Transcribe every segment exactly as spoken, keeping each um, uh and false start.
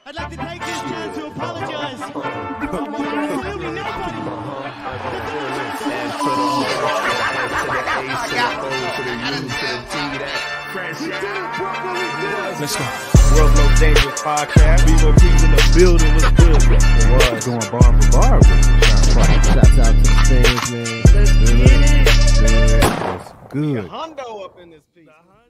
I'd like to take this chance to apologize to absolutely nobody. Let's go. World No Dangerous Podcast. Vivo Kings in the building. What's good? It was going bar for bar with Shouts out to the fans, man. Let's get it. That's good. Hondo up in this piece.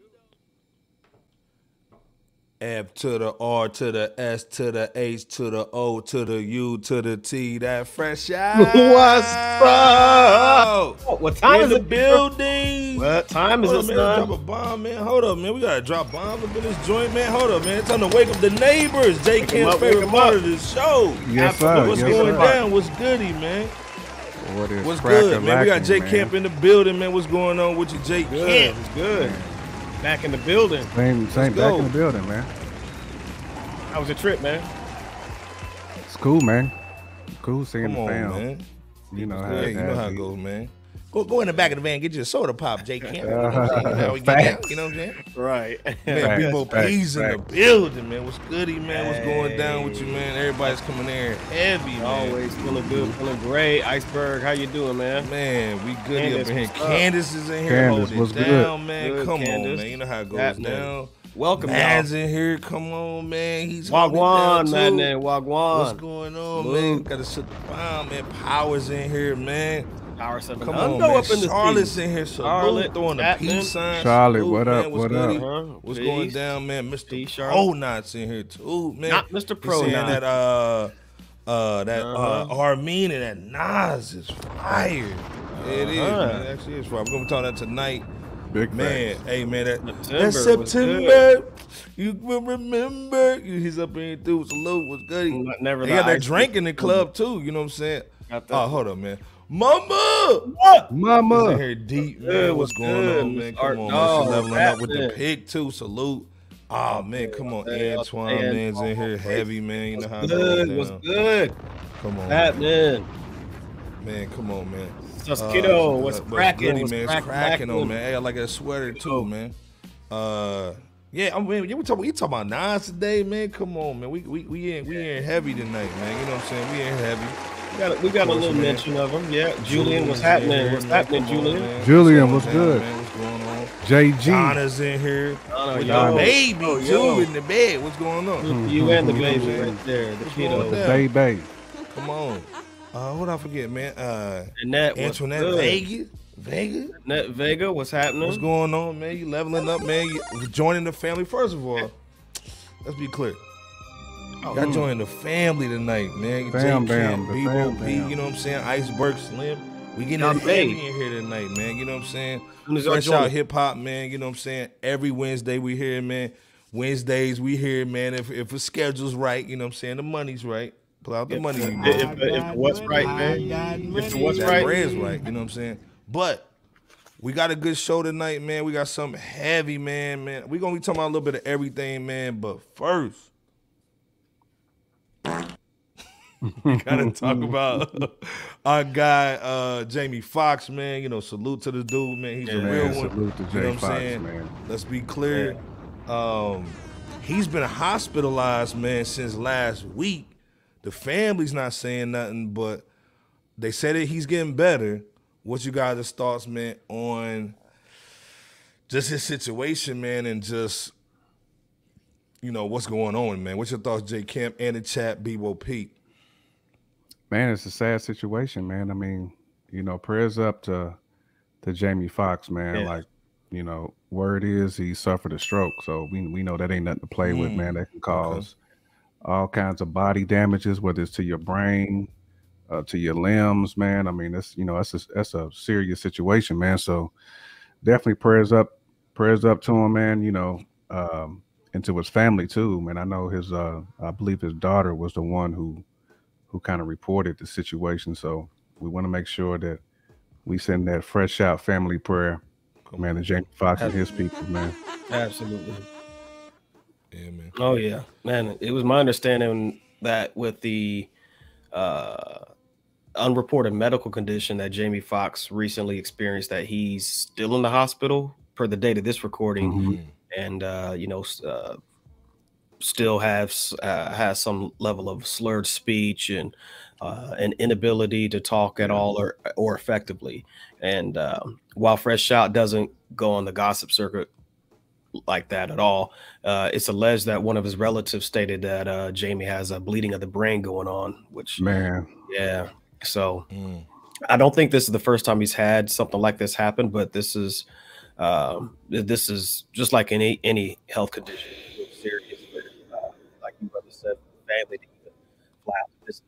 F to the R to the S to the H to the O to the U to the T. That fresh out. What's up? What time in is the it? building? What time is Hold it, up, man. son? Drop a bomb, man. Hold up, man. We gotta drop bombs up in this joint, man. Hold up, man. It's time to wake up the neighbors. J Wake 'em Camp's up, wake favorite 'em part up. of this show. Yes, sir. What's Yes, going sir. down? What's goody, man? What is What's cracking, good, man? We got lacking, J man? Camp in the building, man. What's going on with you, J Good. Camp? It's good. Back in the building. Same, same back go. in the building, man. How was your trip, man? It's cool, man. Cool seeing Come the on, fam. man. You know how Yeah, it you know how it be. goes, man. Go go in the back of the van, get you a soda pop, J Camp. You know what Uh, I'm saying? You know how we get down, facts. you know what I'm saying? Right. Man, Facts, people facts, P's in the facts. building, man. What's goody, man? What's going down with you, man? Everybody's coming there heavy, man. Always feeling good, feeling great. Iceberg, how you doing, man? Man, we goody Candace, up in here. what's up? Candace is in here Candace, holding what's it good? down, man. Good, Come Candace. on, man. You know how it goes Happening. down. Welcome, y'all. Man's in here. Come on, man. He's holding it Wagwan, down, man. too. Wagwan. What's going on, Move. man? Gotta shut the bomb, man. Power's in here, man. Power seven. Come Hundo on, man. up in this Charlotte's piece. in here. So Charlotte, throwing a Chapman. peace sign. Charlotte, Salute, what up, man. What's what goody? up? Uh-huh. What's Peace. going down, man? Mister Peace, Charlotte. Pro Knots in here too, man. Not Mister You Pro saying Knot. that uh uh that Uh-huh. uh Armin and that Nas is fire. Yeah, it is, Uh-huh. man. It actually is fire. We're gonna be talking that tonight. Big Man, facts. hey man, that September that was September, you will remember. He's up in here too. Salute, what's good? Not- never They the got that ice drink in the club too. You know what I'm saying? Got that. Oh, hold up, man. Mama, What? He's in Mama. here deep, man. Good, What's what's going good, on, man? Miss Come Art on, Dog, man. She's leveling up with the Batman. pig too. Salute. Oh man, come on, Hey, Antoine, hey, man's in here Antoine. heavy, man. You know how it Good. goes What's down. good? Come on, man. Happening. man. Come on, man. Just Uh, kiddo. What's but cracking? goody, What's man. It's crack- cracking on, cracking? man. Hey, I like that sweater too, man. Uh, yeah, I mean, you talking, you talking about Nas today, man? Come on, man. We we we in we in heavy tonight, man. You know what I'm saying? We in heavy. We got a, we got a course, little man. mention of him. Yeah, Julian, Julian's what's in happening? here, What's man. happening, Come on, Julian? man. Julian, What's what's going down, good? man? What's going on? J G. Donna's in here Donna, with yo. the baby Oh, too yo. in the bed. What's going on? You and the You know what I'm baby saying? right there, the What's kiddo. going The down? baby. Come on. Uh, what I forget, man? Uh, Annette, what's Antoinette good? Vegas. Vegas. Annette Vega, what's happening? What's going on, man? You leveling up, man. You joining the family. First of all, let's be clear. Oh, Y'all mm. joining the family tonight, man. Fam, J bam, Camp, the Bebo fam, P, bam. you know what I'm saying? Iceberg Slim. We getting Y'all it heavy big. in here tonight, man. You know what I'm saying? Soon as y'all Fresh join. out hip hop, man. You know what I'm saying? Every Wednesday we here, man. Wednesdays we here, man. If if the schedule's right, you know what I'm saying? The money's right. Pull out the If, money. if, you know. if, if the what's right, man. If the what's That right, bread's right, you know what I'm saying? But we got a good show tonight, man. We got something heavy, man, man. We're gonna be talking about a little bit of everything, man. But first, we gotta talk about our guy, uh, Jamie Foxx, man. You know, salute to the dude, man. He's a Man, real one. salute to you know Jay what I'm Fox, saying? man. Let's be clear. Um, he's been hospitalized, man, since last week. The family's not saying nothing, but they said that he's getting better. What you guys' thoughts, man, on just his situation, man, and just, you know, what's going on, man? What's your thoughts, J Camp and the chat, Bebo Pete? Man, it's a sad situation, man. I mean, you know, prayers up to to Jamie Foxx, man. Yeah. Like, you know, word is he suffered a stroke, so we we know that ain't nothing to play with, Mm, man. That can cause all kinds of body damages, whether it's to your brain, uh, to your limbs, man. I mean, that's you know, that's a, that's a serious situation, man. So definitely prayers up, prayers up to him, man. You know, um, and to his family too, man. I know his, uh, I believe his daughter was the one who who kind of reported the situation. So we want to make sure that we send that fresh out family prayer, man, to Jamie Foxx and his people, man. absolutely. Yeah, man. Oh yeah, man. It was my understanding that with the uh, unreported medical condition that Jamie Foxx recently experienced, that he's still in the hospital per the date of this recording, Mhm. and uh, you know, uh, still has uh, has some level of slurred speech and uh, an inability to talk at all or or effectively. And um, while Fresh Out doesn't go on the gossip circuit like that at all, uh, it's alleged that one of his relatives stated that uh, Jamie has a bleeding of the brain going on, which Man, yeah. So Mm. I don't think this is the first time he's had something like this happen, but this is um, this is just like any any health condition. It's serious, but, uh, like you brother said, family to even flat this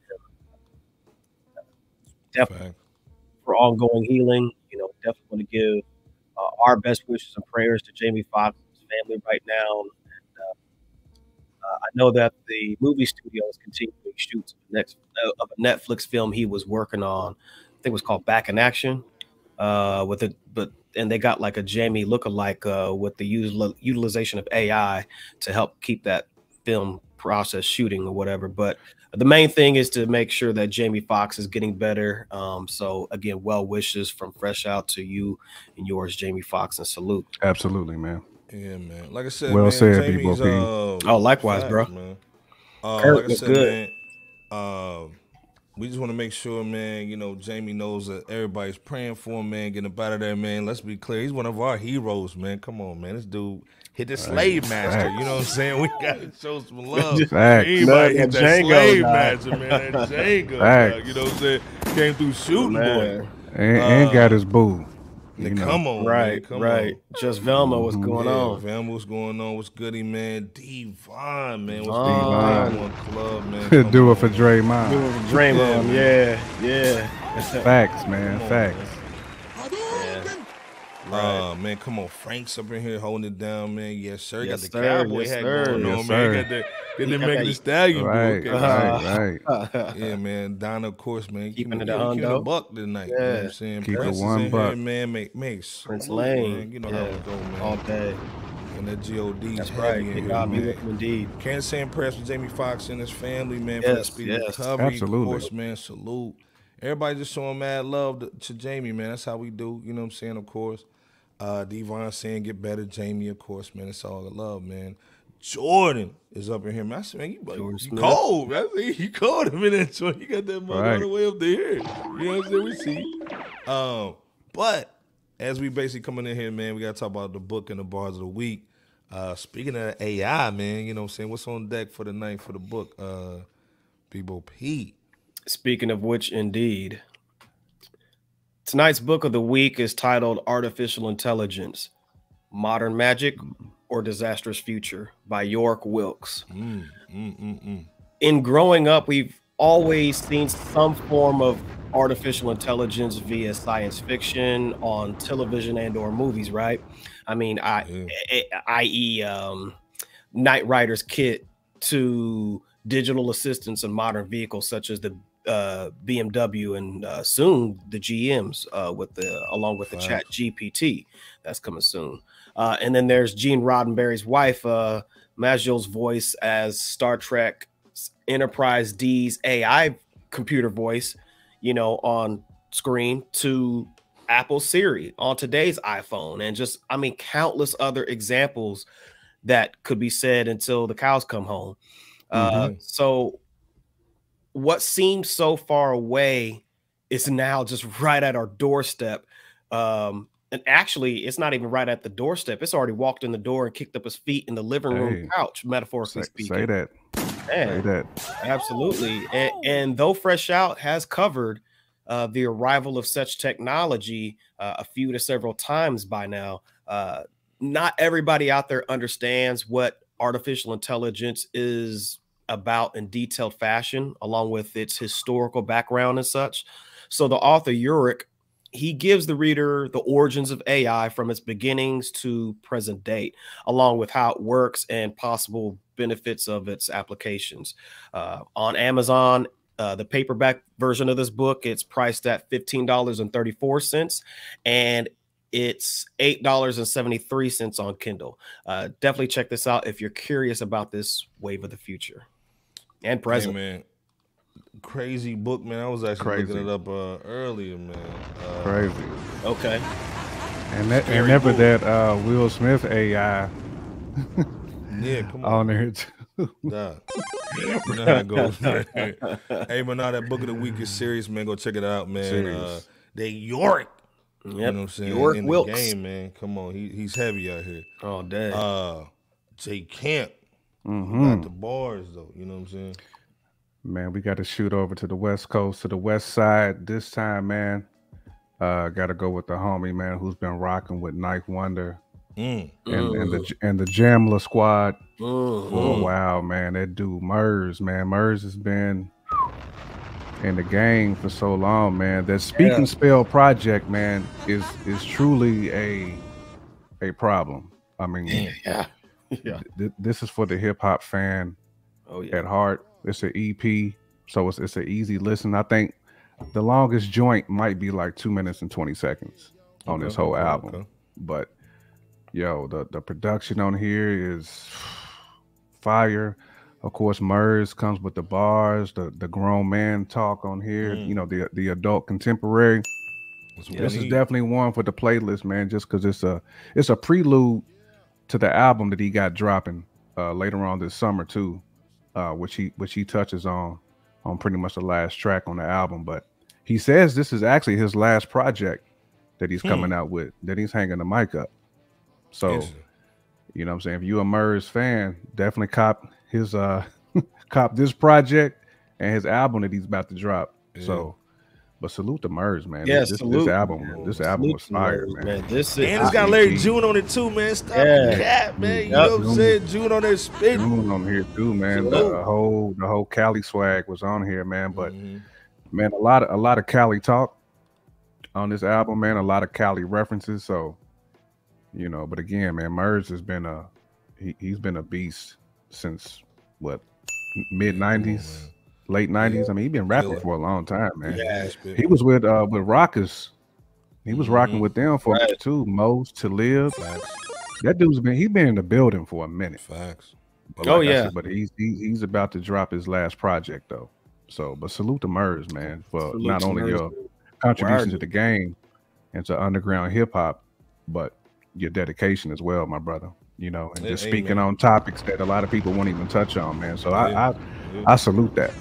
definitely Fact. for ongoing healing. You know, definitely want to give uh, our best wishes and prayers to Jamie Foxx and his family right now. And, uh, uh, I know that the movie studio is continuing shoots of the next uh, of a Netflix film he was working on. I think it was called Back in Action. Uh, with it, but and they got like a Jamie lookalike uh, with the util- utilization of A I to help keep that film process shooting or whatever. But the main thing is to make sure that Jamie Foxx is getting better. Um, so again, well wishes from Fresh Out to you and yours, Jamie Foxx, and salute. absolutely, man. Yeah, man. Like I said, Well man, said, Jamie's, B-Bo P. uh, Oh, likewise, facts, bro. man. Uh, Kurt like I was said, good. man, uh, we just want to make sure, man, you know, Jamie knows that everybody's praying for him, man, getting up out of there, man. Let's be clear. He's one of our heroes, man. Come on, man. This dude hit the slave master. You know what I'm saying? We got to show some love. Facts. Anybody No, hit that that Django slave guy. master, man. That Django Facts. guy, you know what I'm saying? Came through shooting, boy. Man. And, and got his boo. You Nigga, know. come on, man. Right, Come right. on. Just Velma, what's going Yeah, on? fam, what's going on? What's goody, man? Devon, man. What's Devon. going on? One club, man. Come Do on, it for man. Draymond. Doing Draymond, yeah, yeah. Facts, man. Come on, Facts. Uh, man, come on. Frank's up in here holding it down, man. Yes, sir. Yes, got the sir. cowboy Yes, hat sir. going Yes, on, sir. man. Got the, got the got Megan that- Thee Stallion, Right, boy. right, right. Yeah, man. Donna, of course, man. Keeping Keeping it it a a hundo. buck tonight. You know what I'm Yeah. saying? Keep it Prince is one in buck. here, man. Make, make Prince salute, Lane. man. You know yeah. how it go, man. All day. And that G O D's That's heavy right. in May here, God be man. with him indeed. Can't say prayers for Jamie Foxx and his family, man, for the Yes, speedy yes. recovery. Absolutely. Of course, man, salute. Everybody just showing mad love to, to Jamie, man. That's how we do, you know what I'm saying, of course. Uh, Devon saying get better, Jamie, of course, man. It's all the love, man. Jordan is up in here, man. I said, man, you, Jordan you Smith. cold, man. I said, you cold him in that joint. You got that mother Right. all the way up there. You know what I'm saying? We see. Um, but as we basically coming in here, man, we got to talk about the book and the bars of the week. Uh, speaking of A I, man, you know what I'm saying? What's on deck for the night for the book? Uh, B-Bo P. Speaking of which, indeed. Tonight's book of the week is titled Artificial Intelligence, Modern Magic or Disastrous Future by Yorick Wilks. Mm, mm, mm, mm. In growing up, we've always seen some form of artificial intelligence via science fiction on television and or movies, right? I mean, I, Yeah. i e. Um, Knight Rider's kit to digital assistants in modern vehicles such as the uh, B M W and uh, soon the G Ms uh, with the along with the Wow. Chat G P T that's coming soon. Uh, and then there's Gene Roddenberry's wife, uh, Majol's voice as Star Trek Enterprise D's A I computer voice, you know, on screen to Apple Siri on today's iPhone, and just, I mean, countless other examples that could be said until the cows come home. Uh, Mhm. so what seemed so far away is now just right at our doorstep. Um, and actually, it's not even right at the doorstep. It's already walked in the door and kicked up his feet in the living room Hey. couch, metaphorically Say, speaking. say that. Say Man, that. absolutely. And, and though Fresh Out has covered uh, the arrival of such technology uh, a few to several times by now, uh, not everybody out there understands what artificial intelligence is about in detailed fashion, along with its historical background and such. So the author Yorick, he gives the reader the origins of A I from its beginnings to present date, along with how it works and possible benefits of its applications. Uh, on Amazon, uh, the paperback version of this book, it's priced at fifteen dollars and thirty-four cents, and it's eight dollars and seventy-three cents on Kindle. Uh, definitely check this out if you're curious about this wave of the future and present. Hey, man. Crazy book, man. I was actually Crazy. looking it up uh, earlier, man. Uh, Crazy. Okay. And that, Very and never cool. that uh, Will Smith A I Yeah, come on. on there too. Nah. You know how it goes, man. Hey, man, now that book of the week is serious, man. Go check it out, man. Serious. Uh, they Yorick. Yep. You know what I'm saying? Yorick In Wilks. the game, man. Come on. He, he's heavy out here. Oh, dang. Uh, J Camp. Mm-hmm. Got the bars, though. You know what I'm saying? Man, we got to shoot over to the West Coast, to the West Side this time, man. Uh, got to go with the homie, man, who's been rocking with Ninth Wonder Mm. and, and the and the Jamla Squad Mm. for a while, man. That dude Murs, man. Murs has been in the game for so long, man. That Speak Yeah. and Spell project, man, is is truly a a problem. I mean, Yeah. Yeah. th- this is for the hip hop fan Oh, yeah. at heart. It's an E P, so it's it's an easy listen. I think the longest joint might be like two minutes and twenty seconds on Okay, this whole okay, album. okay. But yo, the the production on here is fire. Of course, Murs comes with the bars, the the grown man talk on here. Mm. You know, the the adult contemporary. That's what This we is need. definitely one for the playlist, man. Just because it's a it's a prelude to the album that he got dropping uh, later on this summer too, uh, which he which he touches on on pretty much the last track on the album. But he says this is actually his last project that he's Hmm. coming out with, that he's hanging the mic up. So, Interesting. you know what I'm saying? If you a Murs fan, definitely cop his uh cop this project and his album that he's about to drop. Yeah. So, but salute to Murs, man. Yeah, this, this, salute. this album, this album Salute was to fire, Murs, man. This is And it's got I- Larry June on it too, man. Stop Yeah. the cap, man. You Yep. know what I'm saying? June on there spitting. June on here too, man. The, the whole the whole Cali swag was on here, man. But Mhm. man, a lot of a lot of Cali talk on this album, man. A lot of Cali references. So, you know, but again, man, Murs has been a he, he's been a beast since what mid nineties, late nineties. I mean, he's been rapping Killer. for a long time, man. Yeah, spit. He was with uh with Rockers. He was rocking Mhm. with them for a Right. minute too. Mose to live. Facts. That dude's been he been in the building for a minute. Facts. But Oh, like I yeah. said, but he's he, he's about to drop his last project though. So, but salute to Murs, man, for Salute not to only Murs. your contribution to Wiardon. the game and to underground hip hop, but your dedication as well, my brother. You know, and Yeah, just amen. speaking on topics that a lot of people won't even touch on, man. So Yeah. I, I Yeah. I salute that.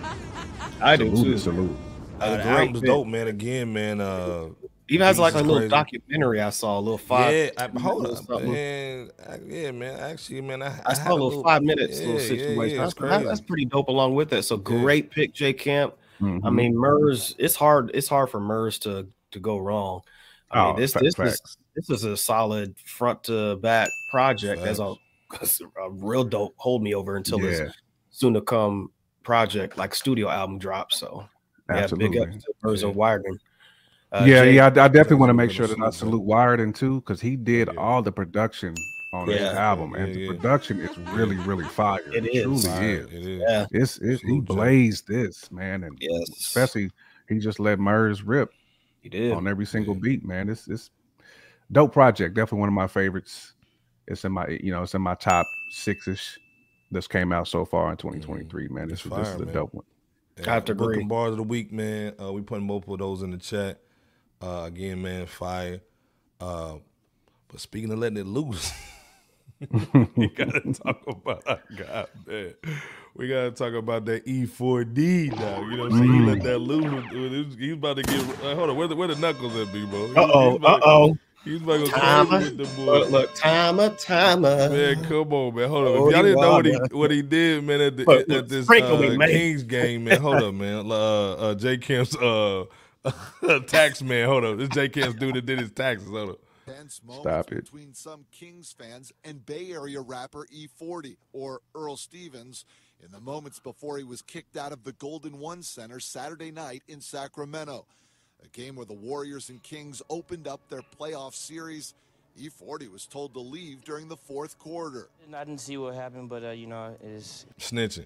I do salute too. it, salute. Uh, A the great album's fit. dope, man. Again, man. Uh, Even has like a Jesus little crazy. documentary I saw, a little five. yeah, I, hold little up, something. man. I, yeah, man. Actually, man, I, I I saw had a little five minutes yeah, little yeah, situation. Yeah, that's, it's crazy. that's pretty dope along with that. So great pick, J Camp. I Mhm. mean, Murs, it's hard, it's hard for Murs to to go wrong. I mean, Oh, this fa- this is facts. this is a solid front to back project as a, as a real dope hold me over until Yeah. his soon to come project like studio album drops. So yeah, big Absolutely. up to Murs Yeah. and Wiardon. Uh, yeah, Jay- yeah, I, I definitely want to Salute make him, sure that I salute him. salute Wiardon too, because he did Yeah. all the production on this Yeah. album, Yeah, and the yeah. production is really, really fire. It It is. truly Fire, is. It is. Yeah, It's, it's he Salute, Jay. blazed this, man, and yes, especially he just let Murs rip he did. on every single Yeah. beat, man. It's it's dope project. Definitely one of my favorites. It's in my you know it's in my top six ish. This came out so far in twenty twenty-three, man. This, It's is this is fire, a man. dope one. I have to Book agree. and bars of the week, man. Uh, we putting multiple of those in the chat. Uh, again, man, fire. Uh, but speaking of letting it loose, we gotta talk about our God, man. We gotta talk about that E four D now. You know what I'm saying? He let that loose. He's about to get. Uh, hold on, where the where the knuckles at, B, bro? Uh oh, uh oh. He's about to go Timer. crazy with the boy. Look, look, timer, timer. Man, come on, man. Hold on. Oh, If y'all didn't know what he wow. what he did, man, at, the, Look, at, look, at this sprinkle me, uh, man. Kings game, man. Hold up, man. Uh, uh, J Camp's uh, tax man. Hold up. This J Camp's dude that did his taxes. Hold up. Tense moments Stop it. between some Kings fans and Bay Area rapper E forty, or Earl Stevens, in the moments before he was kicked out of the Golden One Center Saturday night in Sacramento. A game where the Warriors and Kings opened up their playoff series. E forty was told to leave during the fourth quarter. I didn't see what happened, but uh, you know, it is. Snitching.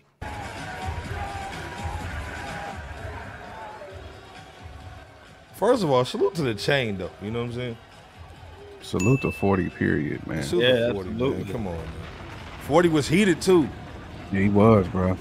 First of all, salute to the chain, though. You know what I'm saying? Salute to forty period, man. Salute Yeah, to forty, man. absolutely. Come on, man. forty was heated, too. Yeah, he was, bro.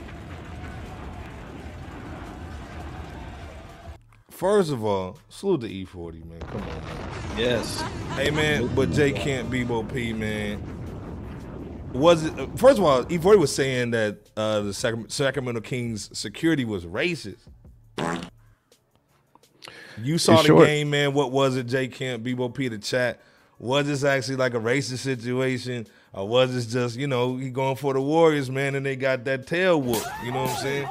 First of all, salute to E forty, man. Come on, man. Yes. Hey, man, but J can't be Bo P, man. was it? First of all, E forty was saying that uh, the Sac Sacramento Kings security was racist. You saw It's the short. game, man. What was it, J Camp, Bebo P, the chat? Was this actually like a racist situation, or was this just, you know, he going for the Warriors, man, and they got that tail whoop? You know what I'm saying?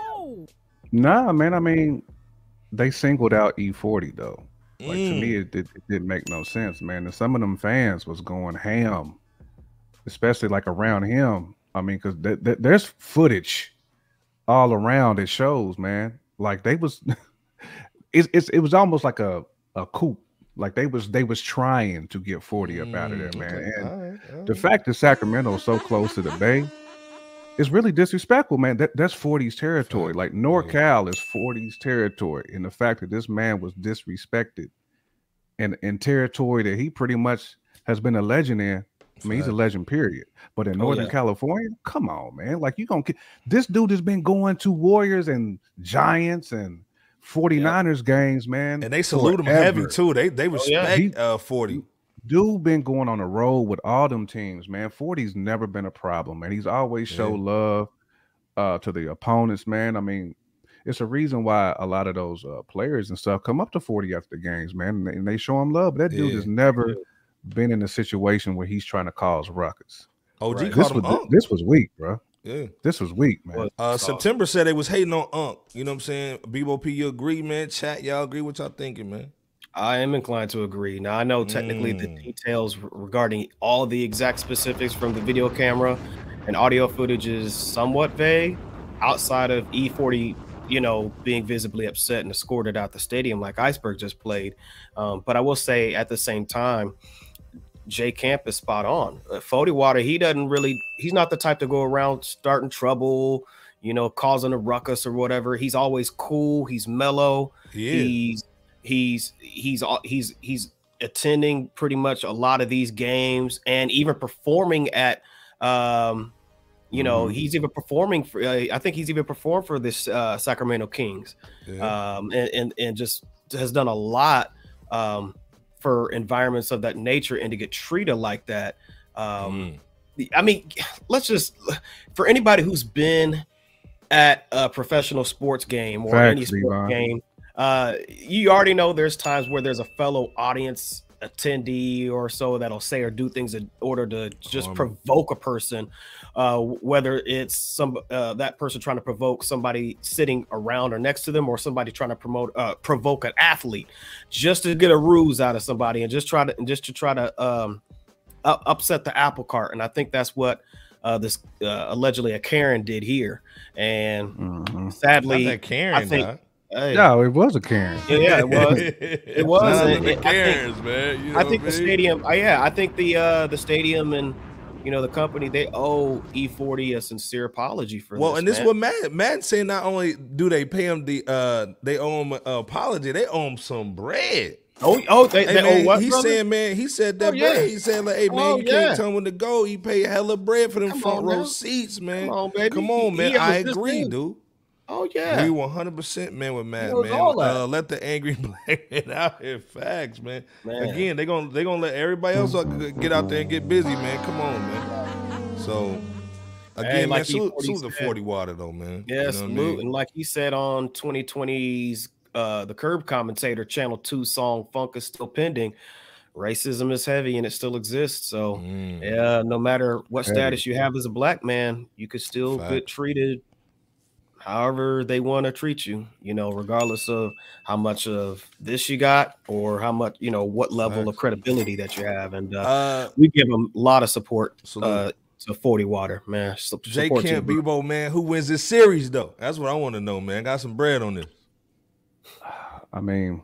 Nah, man. I mean, they singled out E forty though. Like Mm. to me, it, it, it didn't make no sense, man. And some of them fans was going ham, especially like around him. I mean, because th th there's footage all around it shows, man. Like they was, it's, it's it was almost like a a coup. Like they was they was trying to get forty up out of there, man. Okay. And All right, all the right. fact that Sacramento is so close to the Bay is really disrespectful, man. That that's forty's territory. Like NorCal is forty's territory, and the fact that this man was disrespected in in territory that he pretty much has been a legend in. I mean, he's a legend, period. But in Oh, Northern yeah. California, come on, man. Like you gonna this dude has been going to Warriors and Giants and forty-niners games, man. And they salute him heavy forever. too. They they respect He- uh, forty. Dude been going on the road with all them teams, man. forty's never been a problem, man. He's always showed Yeah. love uh, to the opponents, man. I mean, it's a reason why a lot of those uh, players and stuff come up to forty after the games, man, and they, and they show him love. But that dude Yeah. has never been in a situation where he's trying to cause ruckus. O G Right. This called was him Unc. this was weak, bro. Yeah. This was weak, man. Well, Uh, So- September said they was hating on Unc. You know what I'm saying? Bebo P, you agree, man? Chat, y'all agree? What y'all thinking, man? I am inclined to agree. Now, I know technically the Mm. details r- regarding all the exact specifics from the video camera and audio footage is somewhat vague outside of E forty, you know, being visibly upset and escorted out the stadium like Iceberg just played. Um, but I will say at the same time, J Camp is spot on. Uh, forty Water, he doesn't really, he's not the type to go around starting trouble, you know, causing a ruckus or whatever. He's always cool. He's mellow. He is. He's he's he's he's he's attending pretty much a lot of these games and even performing at um you know Mhm. he's even performing for uh, I think he's even performed for this uh Sacramento Kings Yeah. um and, and and just has done a lot um for environments of that nature, and to get treated like that. um Mm. I mean, let's just, for anybody who's been at a professional sports game or any Facts, sports Devon. game, uh, you already know there's times where there's a fellow audience attendee or so that'll say or do things in order to just Um, provoke a person, uh, whether it's some uh, that person trying to provoke somebody sitting around or next to them, or somebody trying to promote uh, provoke an athlete just to get a ruse out of somebody and just try to and just to try to um, uh, upset the apple cart. And I think that's what uh, this uh, allegedly a Karen did here. And Mhm. sadly, Not that Karen, I think, dog. hey, No, it was a Karen. yeah, yeah, it was. It was. Shout out and to it- the I think- Karens, man. You know I think what the mean? stadium. Uh, yeah, I think the uh, the stadium and you know the company, they owe E forty a sincere apology for Well, this. and this is man. what Matt Matt saying. Not only do they pay him the uh, they owe him an apology, they owe him some bread. Oh, oh, they, Hey, they man, owe what? he brother? said, man, he said that Oh, yeah. bread. He said, like, hey, man, Oh, you yeah. can't tell him when to go. He paid hella bread for them Come front on row now. seats, man. Come on, baby. Come on, He- man. he I owes this agree, thing. dude. Oh We yeah. one hundred percent, man, with Matt, knows man. all that. Uh, let the angry black man out here. Facts, man. Man. Again, they gonna they gonna let everybody else get out there and get busy, man. Come on, man. So again, Hey, man, like E salute, forty salute the said. forty water though, man. Yeah, You know what I salute. mean? And like he said on twenty twenty's uh the Curb Commentator Channel two song Funk is still pending. Racism is heavy and it still exists. So Mm. yeah, no matter what Heavy. status you have as a black man, you could still Fact. get treated however they want to treat you, you know, regardless of how much of this you got or how much, you know, what level of Facts. credibility that you have. And uh, Uh, we give them a lot of support Salute. uh, to forty Water, man. Su- J support Camp you, bro. Bebo, man, who wins this series though? That's what I want to know, man. Got some bread on this. I mean,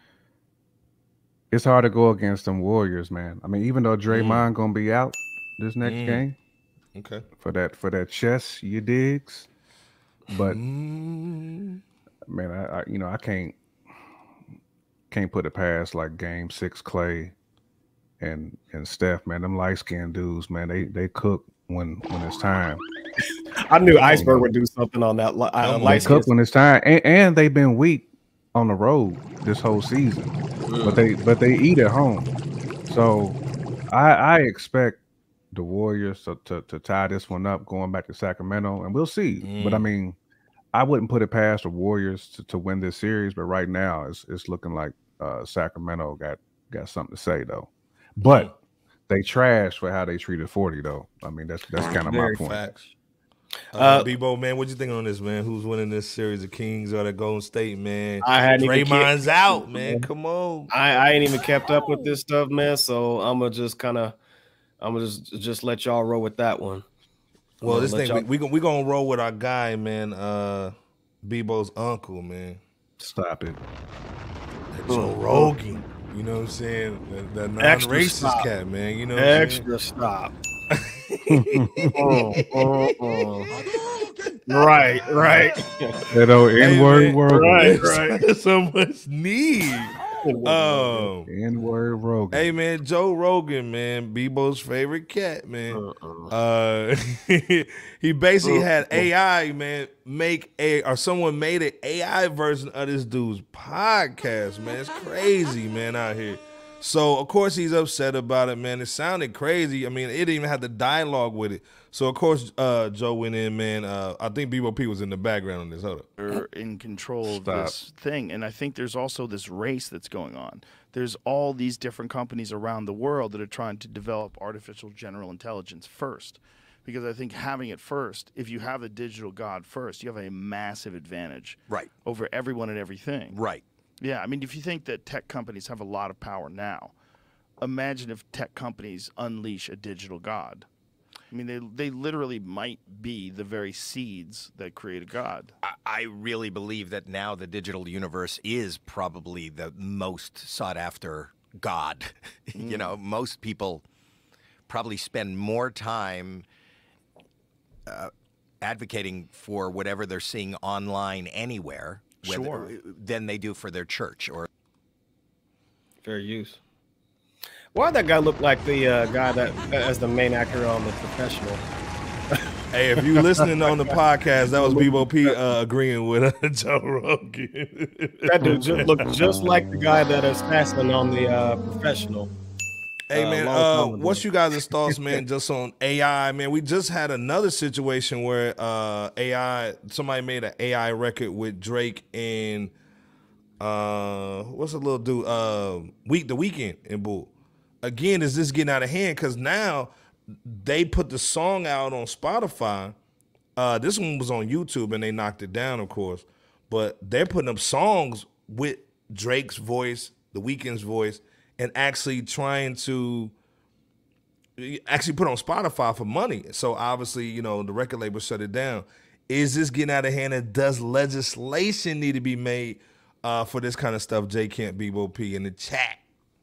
it's hard to go against them Warriors, man. I mean, even though Draymond gonna be out this next Mm. game Okay. for that for that chess, you digs. But Mm. man, I, I you know I can't can't put it past like Game Six Clay and and Steph, man. Them light skinned dudes, man. They they cook when when it's time. I knew Iceberg would do something on that. li- Uh, They They light cook skin. when it's time, and, and they've been weak on the road this whole season. But they but they eat at home. So I I expect the the Warriors to, to to tie this one up, going back to Sacramento, and we'll see. Mm. But I mean, I wouldn't put it past the Warriors to, to win this series. But right now, it's it's looking like uh, Sacramento got got something to say though. But mm. they trashed for how they treated forty though. I mean, that's that's kind of my point. Facts. Uh, uh, Bebo, man, what you think on this, man? Who's winning this series, the Kings or the Golden State, man? I had Draymond's out, man. Come on. I, I ain't even kept up with this stuff, man. So I'm gonna just kind of, I'm gonna just just let y'all roll with that one. Well, this thing we we gonna, we gonna roll with our guy, man. Uh, Bebo's uncle, man. Stop it. Joe Rogan. You know what I'm saying? The, the non-racist cat, man. You know what Extra I'm stop. oh, oh, oh. Right, right. That old N-word word. Right, right. So much need. Um, N-word Rogan. Hey, man, Joe Rogan, man, Bebo's favorite cat, man. Uh-uh. Uh, he basically uh-uh. had A I, man, make a or someone made an A I version of this dude's podcast, man. It's crazy, man, out here. So, of course, he's upset about it, man. It sounded crazy. I mean, it didn't even have the dialogue with it. So, of course, uh, Joe went in, man. Uh, I think Bebo P was in the background on this. Hold up. Are in control of Stop. this thing. And I think there's also this race that's going on. There's all these different companies around the world that are trying to develop artificial general intelligence first. Because I think having it first, if you have a digital god first, you have a massive advantage right. over everyone and everything. Right. Yeah, I mean, if you think that tech companies have a lot of power now, imagine if tech companies unleash a digital god. I mean, they they literally might be the very seeds that create a god. I, I really believe that now the digital universe is probably the most sought after god. Mm. You know, most people probably spend more time uh, advocating for whatever they're seeing online anywhere. Whether, Sure. than they do for their church or fair use. Why that guy look like the uh, guy that as the main actor on The Professional? Hey, if you listening on the podcast, that was Bebo P uh, agreeing with uh, Joe Rogan. That dude just looked just like the guy that assassin on The uh, Professional. Hey, man, uh, uh, what's you guys' thoughts, man, just on A I? Man, we just had another situation where uh, A I, somebody made an A I record with Drake and, uh, what's the little dude, uh, Week the Weeknd in Bull. Again, is this getting out of hand? Because now they put the song out on Spotify. Uh, this one was on YouTube, and they knocked it down, of course. But they're putting up songs with Drake's voice, The Weeknd's voice, and actually trying to actually put on Spotify for money. So obviously, you know, the record label shut it down. Is this getting out of hand, and does legislation need to be made uh, for this kind of stuff? J Kent Bebo P in the chat.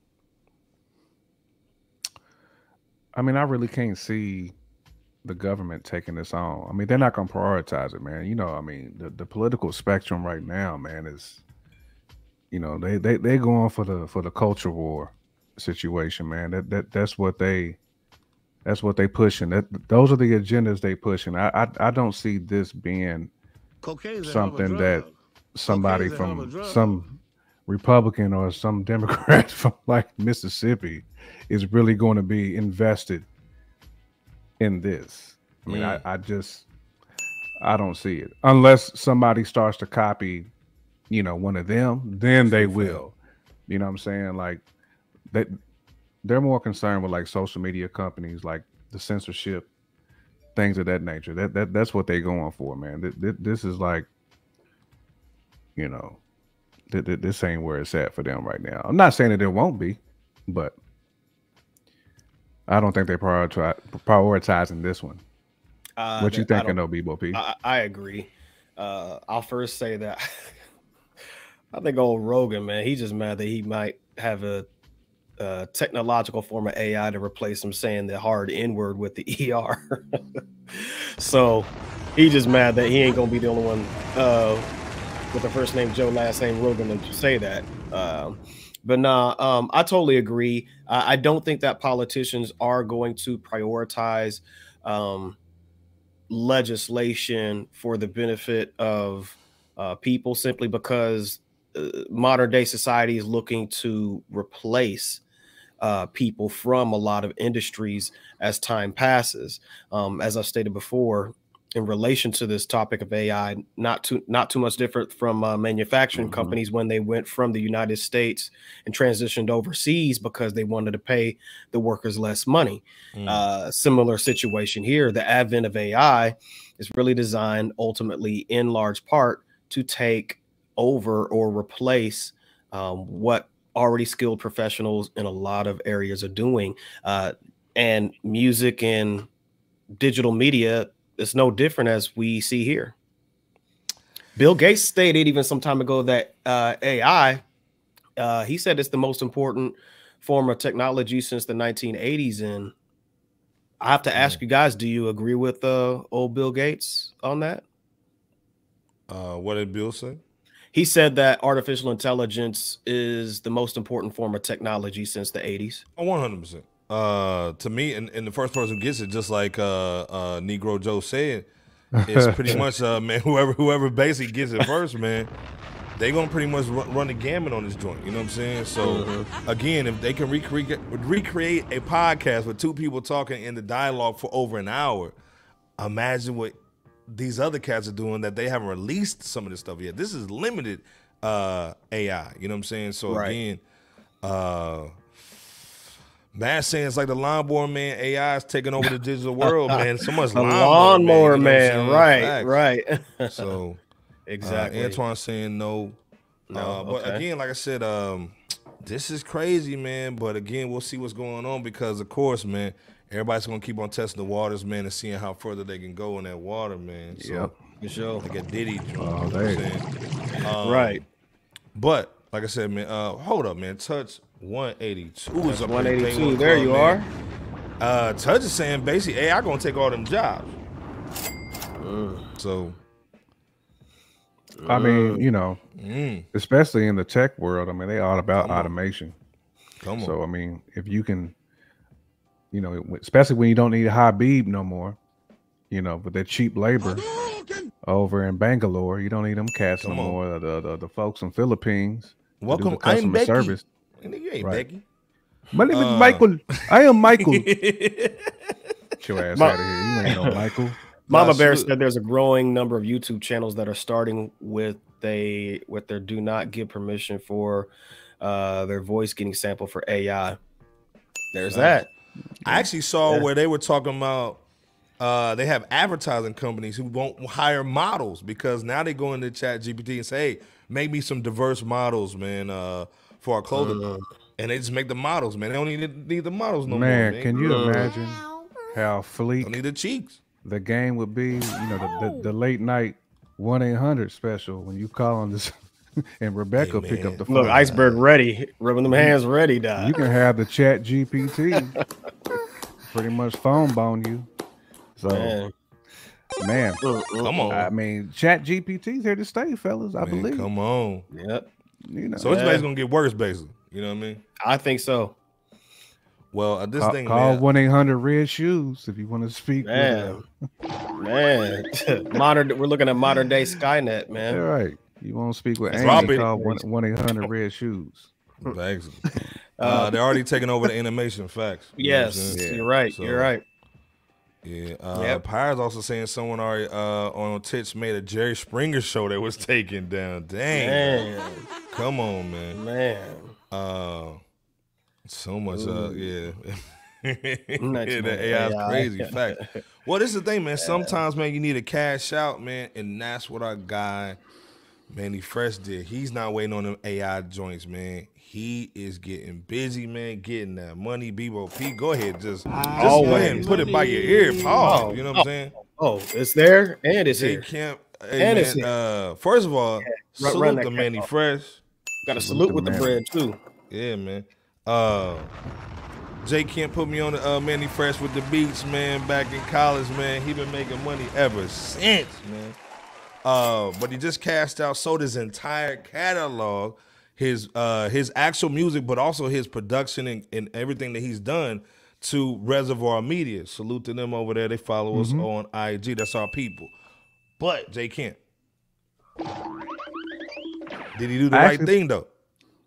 I mean, I really can't see the government taking this on. I mean, they're not going to prioritize it, man. You know, I mean, the, the political spectrum right now, man, is, you know, they they they going for the for the culture war situation, man. That that that's what they that's what they pushing. That those are the agendas they pushing. I I, I don't see this being Cocaine's something that somebody from some Republican or some Democrat from like Mississippi is really going to be invested in this. I mean, mm. I, I just I don't see it unless somebody starts to copy, you know, one of them, then they will. You know what I'm saying? Like that, they're more concerned with like social media companies, like the censorship, things of that nature. That that that's what they're going for, man. Th th this is like, you know, th th this ain't where it's at for them right now. I'm not saying that it won't be, but I don't think they're prioritize, prioritizing this one. Uh, what you thinking, though, Bebo P? I, I agree. Uh, I'll first say that I think old Rogan, man, he's just mad that he might have a, a technological form of A I to replace him saying the hard N word with the E R. So he just mad that he ain't gonna be the only one uh, with the first name Joe, last name Rogan to say that. Um, but nah, um, I totally agree. Uh, I don't think that politicians are going to prioritize um, legislation for the benefit of uh, people simply because uh, modern day society is looking to replace uh, people from a lot of industries as time passes. Um, as I stated before, in relation to this topic of A I, not too not too much different from uh, manufacturing mm-hmm. companies when they went from the United States and transitioned overseas because they wanted to pay the workers less money. Mm. Uh, similar situation here. The advent of A I is really designed ultimately in large part to take over or replace um, what already skilled professionals in a lot of areas are doing. Uh, and music and digital media, it's no different as we see here. Bill Gates stated even some time ago that uh, A I, uh, he said it's the most important form of technology since the nineteen eighties. And I have to ask you guys, do you agree with uh, old Bill Gates on that? Uh, what did Bill say? He said that artificial intelligence is the most important form of technology since the eighties. Oh, one hundred percent. Uh, to me, and, and the first person who gets it, just like uh, uh, Negro Joe said, it's pretty much uh, man, whoever whoever basically gets it first, man, they gonna pretty much run, run the gamut on this joint. You know what I'm saying? So mm-hmm. again, if they can recreate recreate a podcast with two people talking in the dialogue for over an hour, imagine what these other cats are doing that they haven't released some of this stuff yet. This is limited uh, A I. You know what I'm saying? So right. again, uh. Man saying it's like the lawnmower man. A I is taking over the digital world, man. So much lawnmower, lawnmower man. man. Right, right. So exactly. Uh, Antoine saying no. No, uh, but okay. again, like I said, um, this is crazy, man. But again, we'll see what's going on because, of course, man, everybody's gonna keep on testing the waters, man, and seeing how further they can go in that water, man. So, yep, for sure. Like a Diddy joint. Oh, you know what I'm saying? Um, right. But like I said, man, uh, hold up, man. Touch one eighty-two is up one eighty-two. There you are. Uh, Touch is saying basically, hey, I'm gonna take all them jobs. Mm. So, I mean, you know, mm. especially in the tech world, I mean, they all about Come automation. Come on. So, I mean, if you can, you know, especially when you don't need a high beam no more, you know, with that cheap labor over in Bangalore, you don't need them cats Come no on. more. The, the the folks in Philippines. Welcome, I'm Becky. Service. You ain't Right. Becky. My name Uh, is Michael. I am Michael. Get your ass Ma- out of here. You ain't no Michael. Mama Nah, Bear salute. said there's a growing number of YouTube channels that are starting with they with their do not give permission for uh, their voice getting sampled for A I. There's Nice. that. I actually saw Yeah. where they were talking about uh, they have advertising companies who won't hire models because now they go into Chat G P T and say, hey, make me some diverse models, man, uh, for our clothing. Uh, And they just make the models, man. They don't need, need the models no Man, more, man. can you Uh, imagine how Don't fleek need the cheeks. the game would be? You know, the, the, the late night one eight hundred special when you call on this and Rebecca Hey, pick man. up the phone. look, Iceberg ready, rubbing them hands ready, dog. You can have the Chat G P T pretty much phone bone you. So, man, Man. Come on. I mean, Chat G P T's here to stay, fellas. I Man, believe. come on. Yep, You know, So it's Yeah. basically going to get worse, basically. You know what I mean? I think so. Well, uh, this call, thing, call man. one eight hundred red shoes if you want to speak. Man, With, man, modern. We're looking at modern day Skynet, uh, man. all right. You want to speak with Drop Amy, it. call one eight hundred red shoes. Basically. Uh, they're already taking over the animation facts. You know what I'm Yes, saying? you're right. So, You're right. Yeah. Uh, Yep. Pyre's also saying someone already uh, on Tits made a Jerry Springer show that was taken down. Dang. Man, Come on, man. man. Uh, so much. Uh, yeah. Not yeah, too the much A I is A I. crazy. Fact. Well, this is the thing, man. Sometimes, man, you need to cash out, man, and that's what our guy, Mannie Fresh, did. He's not waiting on them A I joints, man. He is getting busy, man, getting that money. Bebo P, go ahead, just, just go ahead and put it by your ear. Pause. Oh, You know what I'm saying? Oh, it's there and it's J here. Camp, hey, And man, it's here. uh, first of all, Run- salute run that to cat Mannie off. Fresh. Got to Salute salute with the the man. bread too. Yeah, man. Uh, Jay Kemp put me on the uh, Mannie Fresh with the Beatz, man, back in college, man. He been making money ever since, man. Uh, but he just cast out, sold his entire catalog, his uh, his actual music, but also his production and, and everything that he's done to Reservoir Media. Salute to them over there. They follow us on I G. That's our people. But Jay Kemp, did he do the I right actually- thing though?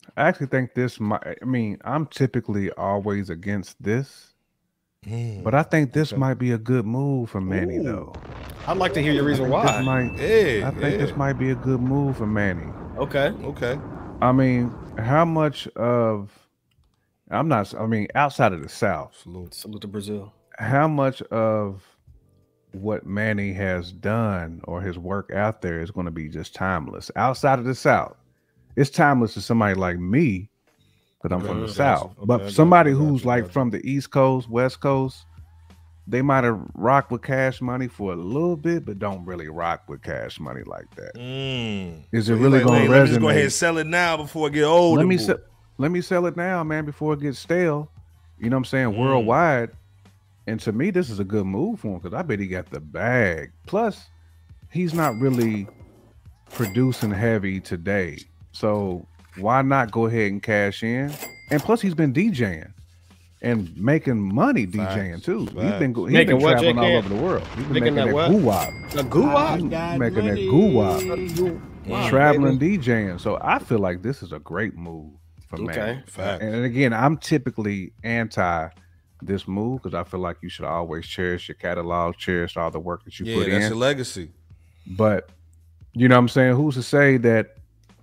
I actually think this might. I mean, I'm typically always against this, Mm, but I think this okay. might be a good move for Mannie, Ooh. though. I'd like to hear your I reason think why. This might, Yeah, I think yeah. this might be a good move for Mannie. Okay. Okay. I mean, how much of? I'm not. I mean, outside of the South, Salute. Salute to Brazil. how much of what Mannie has done or his work out there is going to be just timeless? Outside of the South, it's timeless to somebody like me, because I'm Okay, from I the got South. you. Okay, I But got somebody you, I got who's you, I like got from the East Coast, West Coast, they might have rocked with Cash Money for a little bit, but don't really rock with Cash Money like that. Mm. Is So it you really like, going hey, to let me just go ahead and resonate? sell it now before I get old. Let and me boo. sell. Let me sell it now, man, before it gets stale. You know what I'm saying? Mm. Worldwide. And to me, this is a good move for him because I bet he got the bag. Plus, he's not really producing heavy today. So why not go ahead and cash in? And plus, he's been DJing and making money DJing Facts. too. He's Facts. been go- he's Making been what, traveling all J-Cam? over the world. He's been Making making, that that what? goo-wop. A goo-wop? He's got making money. that goo-wop. Wow, Traveling baby. DJing. So I feel like this is a great move for Okay. Mannie. Facts. And again, I'm typically anti this move because I feel like you should always cherish your catalog, cherish all the work that you Yeah, put that's in. your legacy. But you know what I'm saying? Who's to say that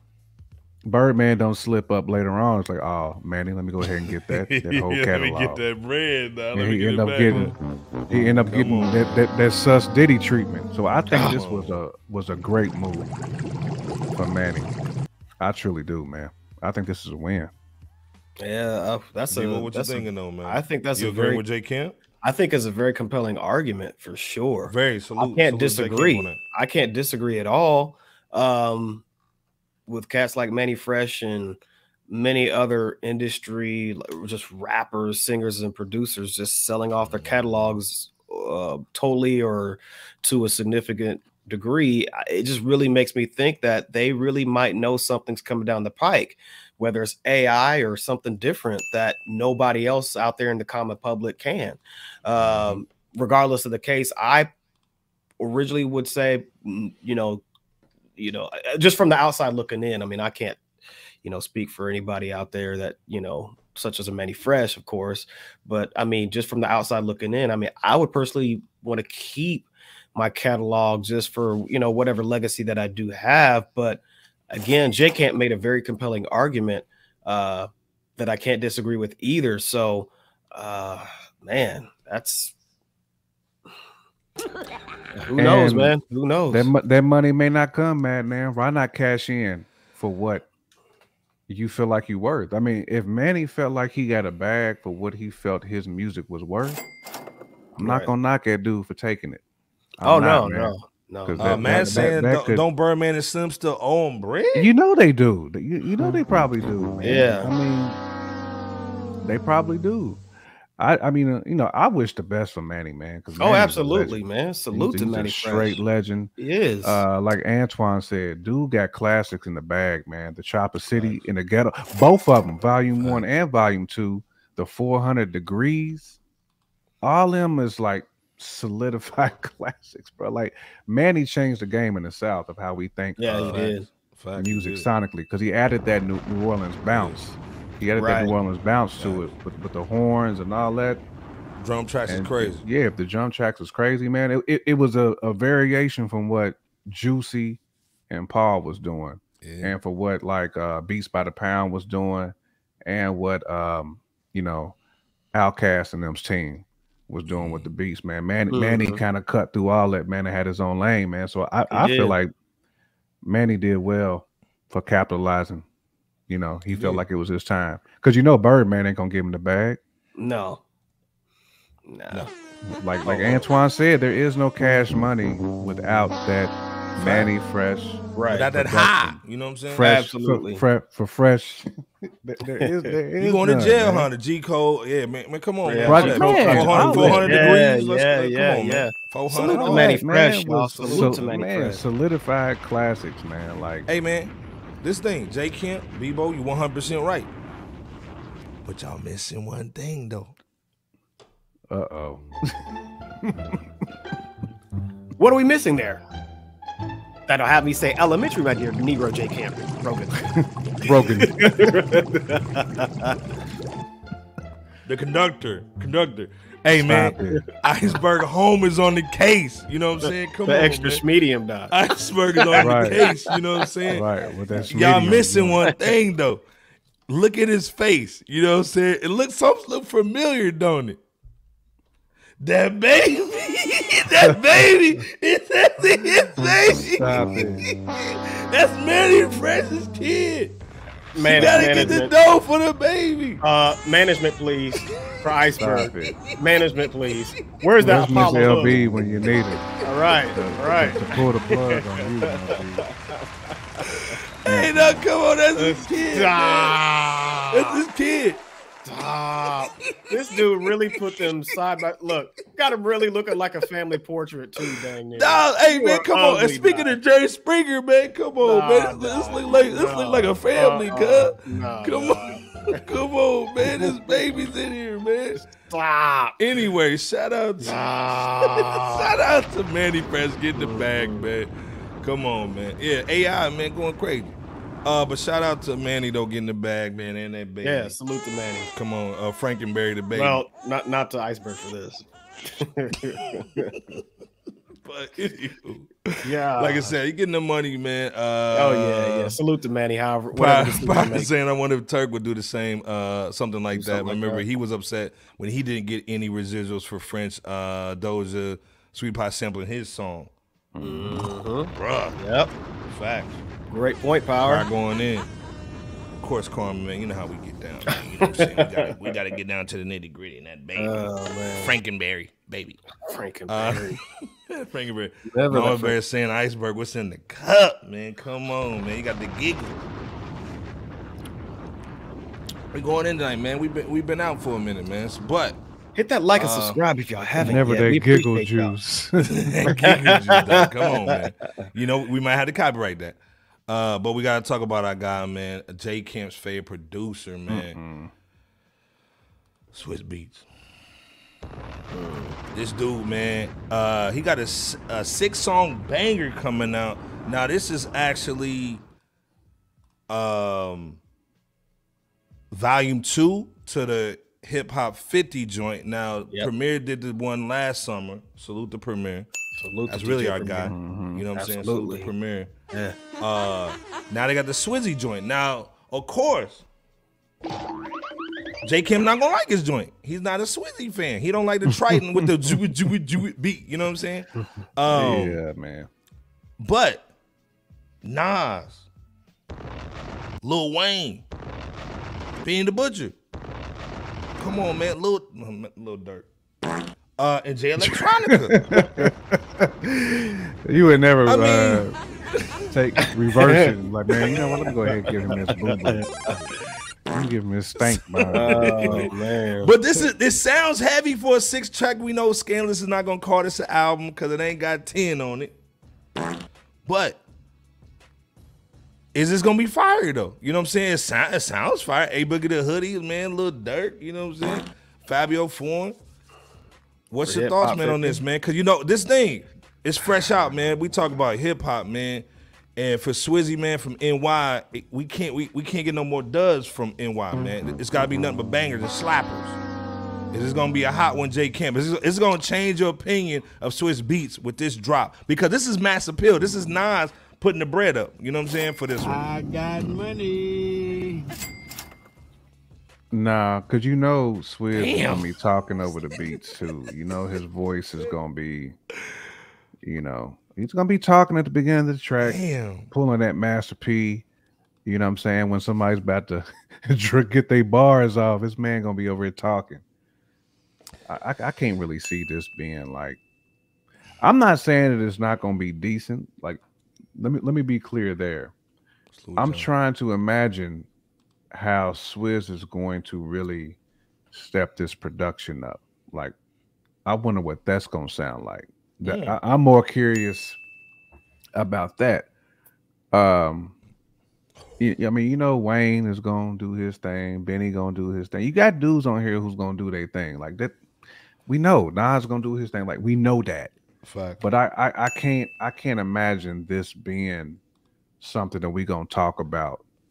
Birdman don't slip up later on? It's like, oh, Mannie, let me go ahead and get that that whole Yeah, let me get catalog. that bread now. And Let me he get end it up back. getting he end up Come getting on. that, that that sus Diddy treatment. So I think Come this on. was a was a great move for Mannie. I truly do, man. I think this is a win. Yeah, uh, that's a. D-Mo, what you that's a- thinking though, man? I think that's you a agreeing very. with J Camp? I think it's a very compelling argument for sure. Very salute. I can't salute J Camp on disagree. that. I can't disagree at all. Um, with cats like Mannie Fresh and many other industry, like, just rappers, singers, and producers just selling off their catalogs uh, totally or to a significant degree, it just really makes me think that they really might know something's coming down the pike, whether it's A I or something different that nobody else out there in the common public can. Um, regardless of the case, I originally would say, mm, you know, you know, just from the outside looking in, I mean, I can't, you know, speak for anybody out there that, you know, such as a Mannie Fresh, of course, but I mean, just from the outside looking in, I mean, I would personally want to keep my catalog just for, you know, whatever legacy that I do have. But again, J Camp made a very compelling argument uh, that I can't disagree with either. So, uh, man, that's who knows, And man. Who knows? That mo- that money may not come, man. Man, why not cash in for what you feel like you worth? I mean, if Mannie felt like he got a bag for what he felt his music was worth, I'm not Right. gonna knock that dude for taking it. I'm oh not, no, man. no, no. 'Cause Uh, that- man that- saying that don't, could- don't Birdman and Slim still own bread? You know they do. You, you know they probably do. Man. Yeah. I mean, they probably do. I, I mean, uh, you know, I wish the best for Mannie, man. Because Oh, absolutely, man. Salute he's, to he's Mannie a straight Fresh. legend. He is. Uh, like Antoine said, dude got classics in the bag, man. The Chopper City in the Ghetto, both of them, Volume One and Volume Two. The four hundred Degrees, all them is like solidified classics, bro. Like Mannie changed the game in the South of how we think Yeah, he uh, did. Fact, he music did. sonically, because he added that New, New Orleans bounce. He added that Right. New Orleans bounce to it with, with the horns and all that. Drum tracks is And crazy. Yeah, if the drum tracks was crazy, man, it, it, it was a, a variation from what Juicy and Paul was doing, Yeah. and for what like uh, Beatz by the Pound was doing, and what um, you know, Outkast and them's team was doing with the beats, man. Man, Mhm. Mannie kind of cut through all that, man, and had his own lane, man. So I, He I feel did. like Mannie did well for capitalizing. You know, he, He felt did. like it was his time. Because you know Birdman ain't gonna give him the bag. No. No. No. Like like Oh. Antoine said, there is no cash money without that Mannie Fresh. Right. Without that production. high, you know what I'm saying? Fresh Absolutely. For, for, for fresh. there, there is, there is You going to none, jail, man. huh? The G code, yeah, man. Man, come on, Yeah, man. Project- All that. man, four hundred, all four hundred that. degrees. Yeah, Let's, yeah, let's, yeah, come on, yeah. man. four Salute hundred. to All Mannie that, Fresh, man, y'all. was Salute sol- to Mannie man, Fresh. solidified classics, man. Like, Hey, man, this thing, J Camp, Bebo, you one hundred percent right. But y'all missing one thing, though. uh oh. What are we missing there? That'll have me say elementary, my dear Negro J Camp Rogan. Rogan. The conductor, conductor. Hey Stop man, it. Iceberg home is on the case. You know what I'm saying? Come the on, extra man. medium dog. Iceberg is on Right. the case. You know what I'm saying? Right. With that Y'all medium, missing yeah. one thing though. Look at his face. You know what I'm saying? It looks some look familiar, don't it? That baby, that baby, it's that's his baby. Stop it. That's Mannie Fresh's kid. You Man, gotta get the management. dough for the baby. Uh, management, please, for Iceberg. Stop it. Management, please. Where's that Where's Miss Apollo L B hook? when you need it? All right, all right. To pull the plug on you. man. Hey, no, come on, that's his kid. man. Stop. That's his kid. Stop. This dude really put them side by. Look, got him really looking like a family portrait too, dang near. Dog, hey You man, are come on. And ugly, speaking dog. of Jerry Springer, man, come on, Nah, man. This, this nah, look like this nah, look like a family, uh, cuz. nah, come nah. on, come on, man. This baby's in here, man. Stop. Anyway, shout out, to, Stop. shout out to Mannie Fresh getting the bag, man. Come on, man. Yeah, A I, man, going crazy. Uh, but shout out to Mannie though, getting the bag, man, and that baby. Yeah, salute to Manny. Come on, uh, Frankenberry the baby. Well, not not to Iceberg for this. but anywho, Yeah. like I said, he getting the money, man. Uh, Oh yeah, yeah. Salute to Manny. However, whatever By, decision by he makes. saying I wonder if Turk would do the same, uh, something like Do that. something like Remember, that. he was upset when he didn't get any residuals for French uh, Doja Sweet Pie sampling his song. Mm-hmm. Bruh, Yep. facts. Great point, Power. Power going in. Of course, Carmen, man, you know how we get down. Man. You know what I'm saying? We gotta, we gotta get down to the nitty gritty and that baby. Oh man, Frankenberry, baby. Frankenberry. Uh, Frankenberry. Never Mama the Bear saying Iceberg, what's in the cup, man? Come on, man. You got the giggle. We going in tonight, man. We've been we've been out for a minute, man. So, but Hit that like and Uh, subscribe if y'all haven't Never yet. that We giggle appreciate y'all. juice. Giggle juice, dog. Come on, man. You know, we might have to copyright that. Uh, but we gotta talk about our guy, man. J Camp's favorite producer, man. Swizz Beatz. This dude, man, uh, he got a, s- a six-song banger coming out. Now, this is actually um, volume two to the Hip Hop fifty joint. Now, Yep. Premier did the one last summer. Salute the Premier. Salute That's to really D J our Premier. guy. You know what I'm saying? Salute Absolutely. the Premier. Yeah. Uh, now they got the Swizzy joint. Now, of course, J. Kim not gonna like his joint. He's not a Swizzy fan. He don't like the Triton with the jew jew jew beat. You know what I'm saying? Um, Yeah, man. But Nas, Lil Wayne, Benny the Butcher. Come on, man. Lil, Lil Durk. Uh, and Jay Electronica. You would never I mean- uh, take reverse it. Like, man, you know what? Let me go ahead and give him this boom boom. Let me give him this stank, man. Oh man. But this is this sounds heavy for a six track. We know Scandalous is not gonna call this an album because it ain't got ten on it. But is this gonna be fire though? You know what I'm saying? It, sound, it sounds fire. A Boogie the Hoodie, man, Lil Durk. You know what I'm saying? Fabio Foreign. What's For your hip thoughts, hop man, on fifty? this, man? Because you know this thing is fresh out, man. We talk about hip hop, man. And for Swizzy, man, from N Y, it- we can't we, we can't get no more duds from N Y, man. It's got to be nothing but bangers and slappers. Is this gonna be a hot one, J Camp? Is this, is this gonna change your opinion of Swizz Beatz with this drop? Because this is mass appeal. This is Nas putting the bread up. You know what I'm saying for this one? I got money. Nah, cause you know Swizz is Damn. gonna be talking over the beats too. You know his voice is gonna be, you know, he's gonna be talking at the beginning of the track, Damn. pulling that Master P. You know what I'm saying? When somebody's about to get their bars off, this man gonna be over here talking. I, I, I can't really see this being like. I'm not saying that it's not gonna be decent. Like, let me let me be clear there. I'm trying to imagine how Swizz is going to really step this production up. Like, I wonder what that's going to sound like. That- Yeah. I, I'm more curious about that. Um, y- I mean, you know, Wayne is going to do his thing. Benny going to do his thing. You got dudes on here who's going to do their thing. Like that, we know Nas going to do his thing. Like, we know that. Fact. But I, I, I can't, I can't imagine this being something that we gonna talk about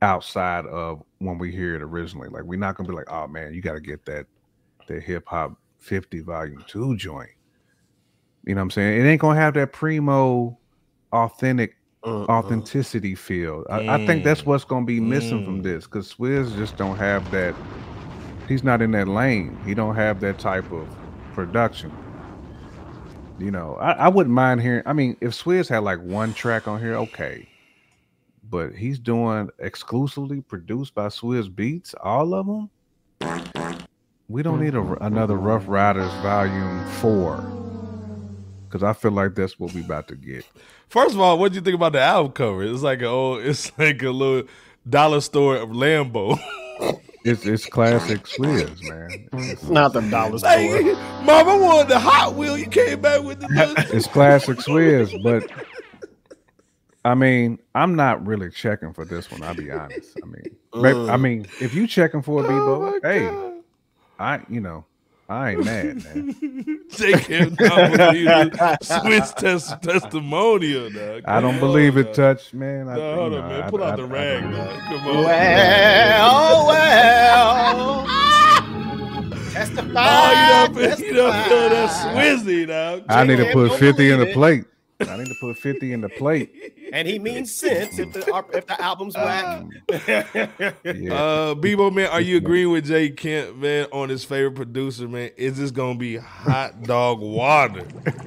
outside of when we hear it originally. Like we're not gonna be like, oh man, you got to get that that hip hop fifty volume two joint. You know what I'm saying? It ain't gonna have that primo authentic uh, authenticity feel. I, mm. I think that's what's gonna be missing mm. from this, because Swizz just don't have that. He's not in that lane. He don't have that type of production. You know, I, I wouldn't mind hearing. I mean, if Swizz had like one track on here, okay. But he's doing exclusively produced by Swizz Beatz, all of them. We don't need a, another Rough Riders Volume Four, because I feel like that's what we about to get. First of all, what do you think about the album cover? It's like a old, it's like a little dollar store of Lambo. It's it's classic Swizz, man. It's not the dollar store. Hey, Mom, I wanted the Hot Wheel. You came back with the. It's classic Swizz, but I mean, I'm not really checking for this one. I'll be honest. I mean, uh, I mean, if you checking for a Bebo, oh hey, God. I you know, I ain't mad, man. Jake can't believe the Swizz test testimonial, dog. I don't believe it, touch, man. I, no, hold you on, know, man. I, Pull I, out I, the rag, dog. Come on. Well, well. Testify. Oh, you don't you don't feel that Swizzy, dog. I need to put fifty in the plate. I need to put fifty in the plate. And he means cents if the if the album's whack. Um, yeah. Uh, Bebo, man, are you agreeing with Jay Kent, man, on his favorite producer, man? Is this gonna be hot dog water?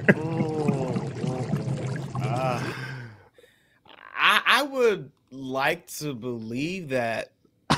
uh, I, I would like to believe that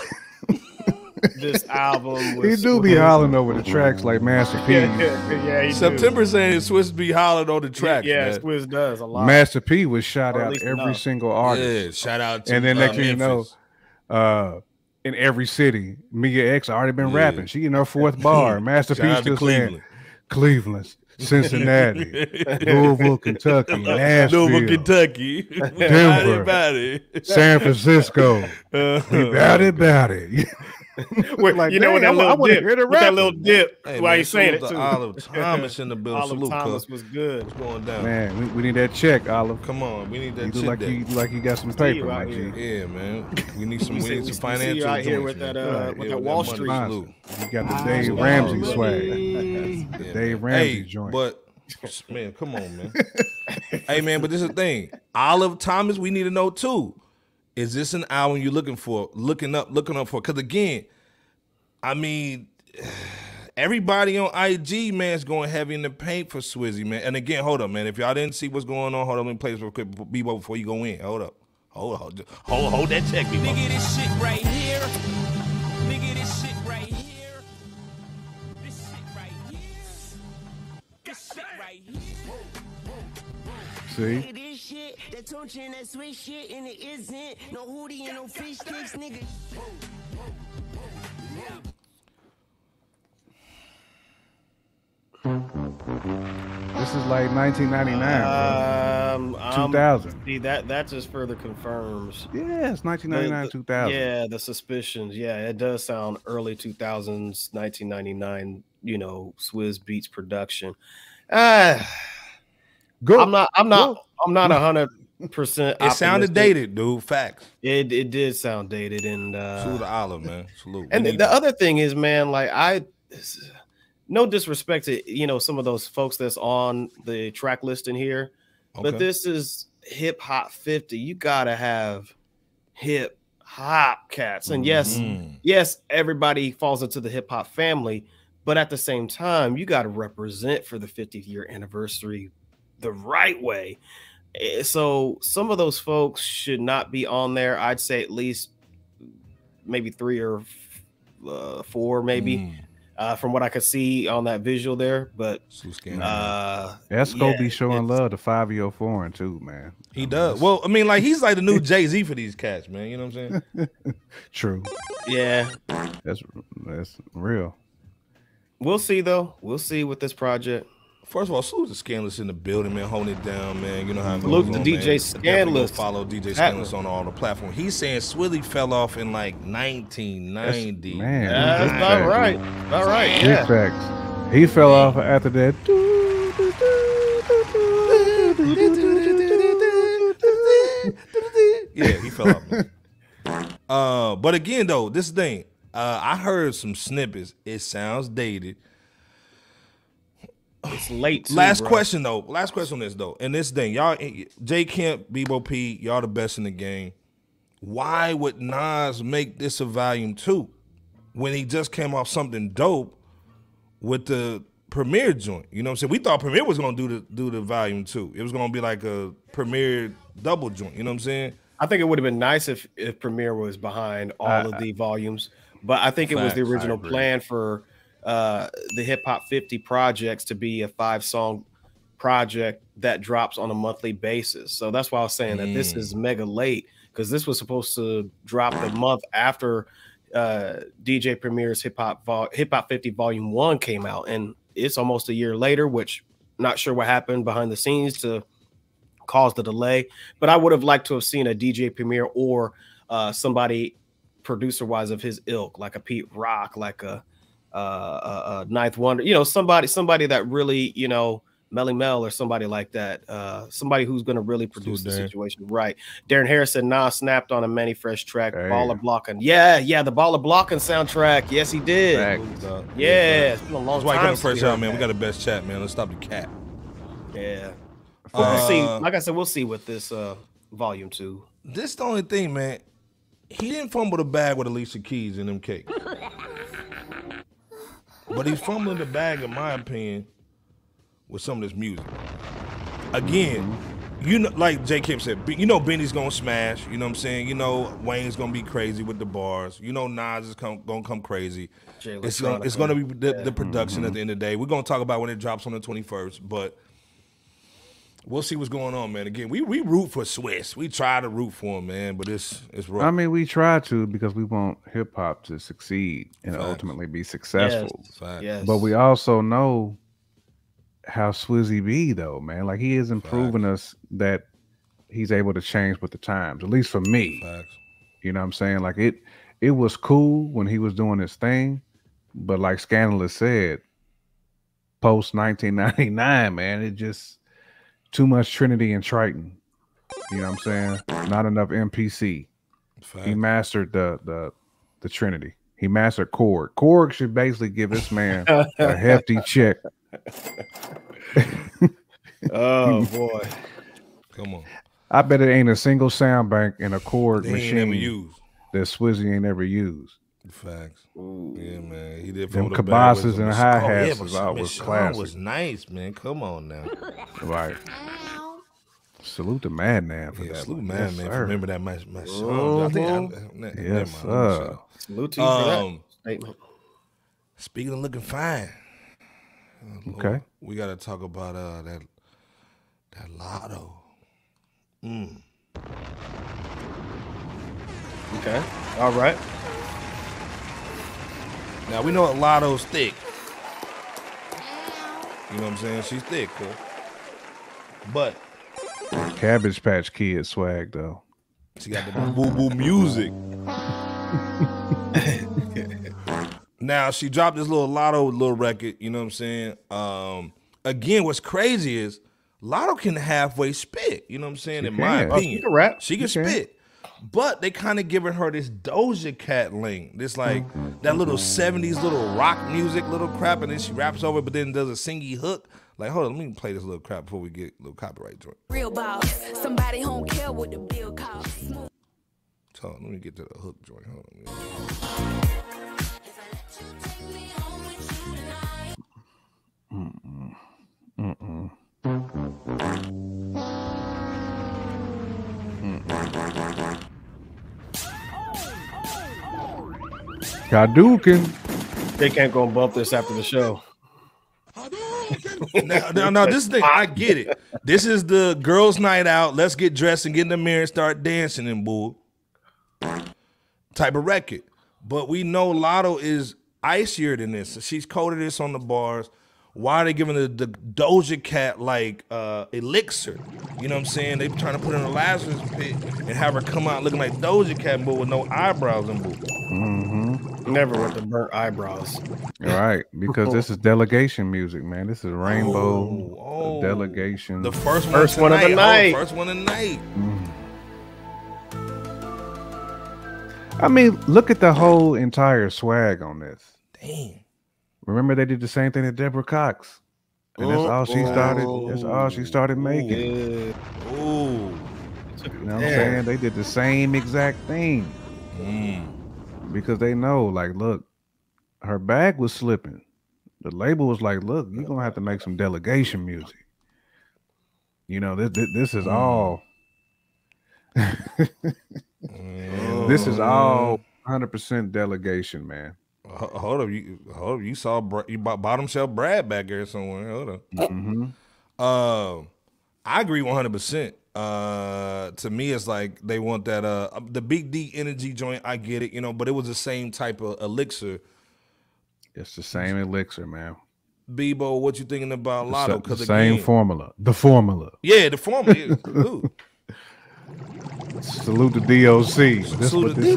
this album was he do be hollering over the tracks like Master P. Yeah, yeah, yeah he September do. saying Swizz be hollering on the tracks. Yeah, man. Swizz does a lot. Master P was shot out every enough. single artist. Yeah, shout out to and then uh, next thing you know, uh, in every city, Mia X already been yeah. rapping. She in her fourth bar. Master P still saying Cleveland, Cincinnati, Louisville, Kentucky, Nashville, Louisville, Kentucky, Denver, San Francisco. Uh, we bout it, bout it. Wait, like, you know what that little I, dip? I with that little dip hey, while man, you saying it too. Olive Thomas in the building. Olive Salute, Thomas cause. was good. What's going down? Man, we, we need that check, Olive. Come on, we need that. You do check like that. you like you got some paper, my G. Yeah, man. We need some. we need some financial. You out here joints, with man. that, uh, with yeah, that Wall that Street. Salute. You got the Dave Ramsey oh, swag. Yeah, Dave Ramsey hey, joint. But man, come on, man. Hey, man, but this is the thing. Olive Thomas, we need to know too. Is this an album you're looking for? Looking up, looking up for? Because again, I mean, everybody on I G, man, is going heavy in the paint for Swizzy, man. And again, hold up, man. If y'all didn't see what's going on, hold up, let me play this real quick, Bebo, before you go in. Hold up. Hold up. Hold, hold, hold that check, Bebo. Nigga, this shit right here. Nigga, this shit right here. This shit right here. This shit right here. See? This shit, that Tunchi and that sweet shit, and it isn't no hoodie and no fish sticks, nigga. This is like nineteen ninety-nine, um, two thousand. Um, see, that that just further confirms. Yeah, it's nineteen ninety-nine, the, two thousand. Yeah, the suspicions. Yeah, it does sound early two thousands, nineteen ninety-nine. You know, Swizz Beatz production. Uh, Go. I'm not. I'm not. Go. I'm not a hundred percent. It sounded dated, dude. Facts. It it did sound dated, and uh, salute to Olive, man. Salute. And the, the other thing is, man, like I. No disrespect to, you know, some of those folks that's on the track list in here, okay. But this is hip hop fifty. You gotta have hip hop cats, and yes, mm-hmm. yes, everybody falls into the hip hop family, but at the same time, you got to represent for the fiftieth year anniversary the right way. So some of those folks should not be on there. I'd say at least maybe three or uh, four, maybe. Mm. Uh, from what I could see on that visual there, but uh, Esco yeah, be showing love to five year foreign too, man. He I mean, does. Well, I mean, like he's like the new Jay-Z for these cats, man. You know what I'm saying? True. Yeah, that's that's real. We'll see though. We'll see with this project. First of all, salute to Scandalous in the building, man. Holding it down, man. You know how it goes. Look to on, D J man. Scandalous. Follow D J Scandalous on all the platforms. He's saying Swizzy fell off in like nineteen ninety. That's, man, yeah, that's about right. About right. Big Yeah. facts. He fell off after that. Yeah, he fell off. Man. but again, though, this thing, uh, I heard some snippets. It sounds dated. It's late. Too, last bro. question though. Last question on this though. And this thing, y'all, J Camp, Bebo P, y'all the best in the game. Why would Nas make this a volume two when he just came off something dope with the Premiere joint? You know what I'm saying? We thought Premiere was gonna do the do the volume two. It was gonna be like a Premiere double joint. You know what I'm saying? I think it would have been nice if if Premiere was behind all Uh, of the volumes, but I think it was the Facts, original plan for uh, the Hip Hop fifty projects to be a five song project that drops on a monthly basis. So that's why I was saying that this is mega late, because this was supposed to drop the month after uh, D J Premier's Hip Hop Vol- Hip Hop fifty Volume One came out, and it's almost a year later. Which not sure what happened behind the scenes to cause the delay, but I would have liked to have seen a D J Premier or uh, somebody producer wise of his ilk, like a Pete Rock, like a, uh, a, a Ninth Wonder, you know, somebody, somebody that really, you know, Melly Mel or somebody like that, uh, somebody who's going to really produce the situation. Right. Darren Harris said, nah, snapped on a Mannie Fresh track, Hey. Baller Blocking. Yeah, yeah, the Baller Blocking soundtrack. Yes, he did. Facts. Yeah, it's been a long That's why you time. got the first since we out, man. heard We got the best chat, man. Let's stop the cat. that. Yeah. But we'll see. Uh, Like I said, we'll see with this uh, volume two. This the only thing, man. He didn't fumble the bag with Alicia Keys and them cakes. But he's fumbling the bag, in my opinion, with some of this music. Again, you know, like J. Kim said, you know Benny's gonna smash, you know what I'm saying? You know Wayne's gonna be crazy with the bars. You know Nas is come, gonna come crazy. Jay It's gonna, it's gonna be the, the production Mm-hmm. at the end of the day. We're gonna talk about when it drops on the twenty-first, but we'll see what's going on, man. Again, we we root for Swizz. We try to root for him, man, but it's it's rough. I mean, we try to because we want hip hop to succeed and Facts. ultimately be successful. Facts. Yes. But we also know how Swizzy be, though, man. Like, he isn't proving us that he's able to change with the times, at least for me. Facts. You know what I'm saying? Like, it it was cool when he was doing his thing, but like Scandalous said, post nineteen ninety-nine, man, it just too much Trinity and Triton. You know what I'm saying? Not enough M P C. Facts. He mastered the the the Trinity. He mastered Korg. Korg should basically give this man a hefty check. Oh boy. Come on. I bet it ain't a single sound bank in a Korg They ain't machine never used. that Swizzy ain't ever used. Facts. Yeah, man. He did Them fumble the bag with kibosses some- and hi-hats Oh, yeah, was but always Michonne classic. was nice, man. Come on now. Right. Salute to Madman for Yeah, that. salute one. man, Yes, man. sir. Remember that my, my song. I think I, ne- never Yes, mind. sir. Salute to you for that Um, statement. Speaking of looking fine, uh, Lord, Okay. we got to talk about uh, that that lotto. Mm. Okay. All right. Now we know that Lotto's thick. You know what I'm saying? She's thick, cool. But Cabbage Patch Kid swag, though. she got the boo boo music. Now she dropped this little Lotto little record. You know what I'm saying? Um, again, what's crazy is Lotto can halfway spit. You know what I'm saying? She In my can. Oh, she opinion, can rap. She can She can. spit. But they kind of giving her this Doja Cat link, this like that little seventies little rock music, little crap, and then she raps over it, but then does a singy hook. Like, hold on, let me play this little crap before we get a little copyright joint. Real boss, somebody who don't care what the bill costs. So let me get to the hook joint. Hold on. Mm-mm. Mm-mm. Hadouken. They can't go and bump this after the show. now, now, now, this thing, I get it. This is the girls' night out. Let's get dressed and get in the mirror and start dancing and bull type of record. But we know Lotto is icier than this. She's coded this on the bars. Why are they giving the, the Doja Cat like uh, elixir? You know what I'm saying? They trying to put her in a Lazarus pit and have her come out looking like Doja Cat, but with no eyebrows and boo. Mm-hmm. Never with the burnt eyebrows. Right, because this is delegation music, man. This is Rainbow Oh, oh. delegation. The first one, First one of the tonight. night. Oh, first one of the night. I mean, look at the whole entire swag on this. Damn. Remember they did the same thing to Deborah Cox. And that's all she started. That's all she started making. Yeah. Ooh. You know what I'm saying? They did the same exact thing. Mm. Because they know, like, look, her bag was slipping. The label was like, look, you're gonna have to make some delegation music. You know, this this, this is Mm. all Mm. this is all one hundred percent delegation, man. Ho- Hold up, you hold up. You saw Bra- you bought bottom shelf Brad back there somewhere. Hold up. Mm-hmm. Uh, I agree one hundred percent. Uh, to me, it's like they want that uh the Big D energy joint. I get it, you know, but it was the same type of elixir. It's the same elixir, man. Bebo, what you thinking about The, Lotto? sa- the Because same again, formula. The formula. yeah, the formula. Yeah, salute. Salute the D O C. That's Salute what the-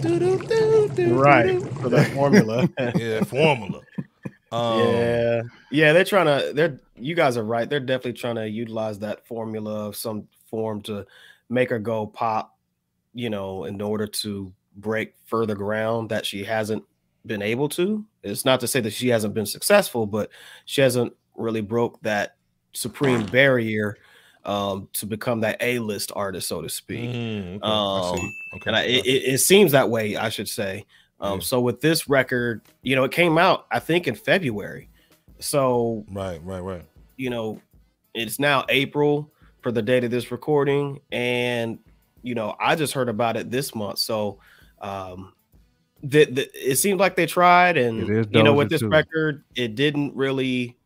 this is. Right. For that formula. Yeah, formula. Um, yeah. Yeah, they're trying to they're you guys are right. They're definitely trying to utilize that formula of some form to make her go pop, you know, in order to break further ground that she hasn't been able to. It's not to say that she hasn't been successful, but she hasn't really broke that supreme barrier um, to become that A-list artist, so to speak. Mm, okay, I um, see. Okay, and I, I it, see. it seems that way, I should say. Um, Yeah. So with this record, you know, it came out, I think, in February. So, right, right, right. you know, it's now April for the date of this recording. And, you know, I just heard about it this month. So, um, the, the, it seemed like they tried. And, It is you know, Doja with this too. record, it didn't really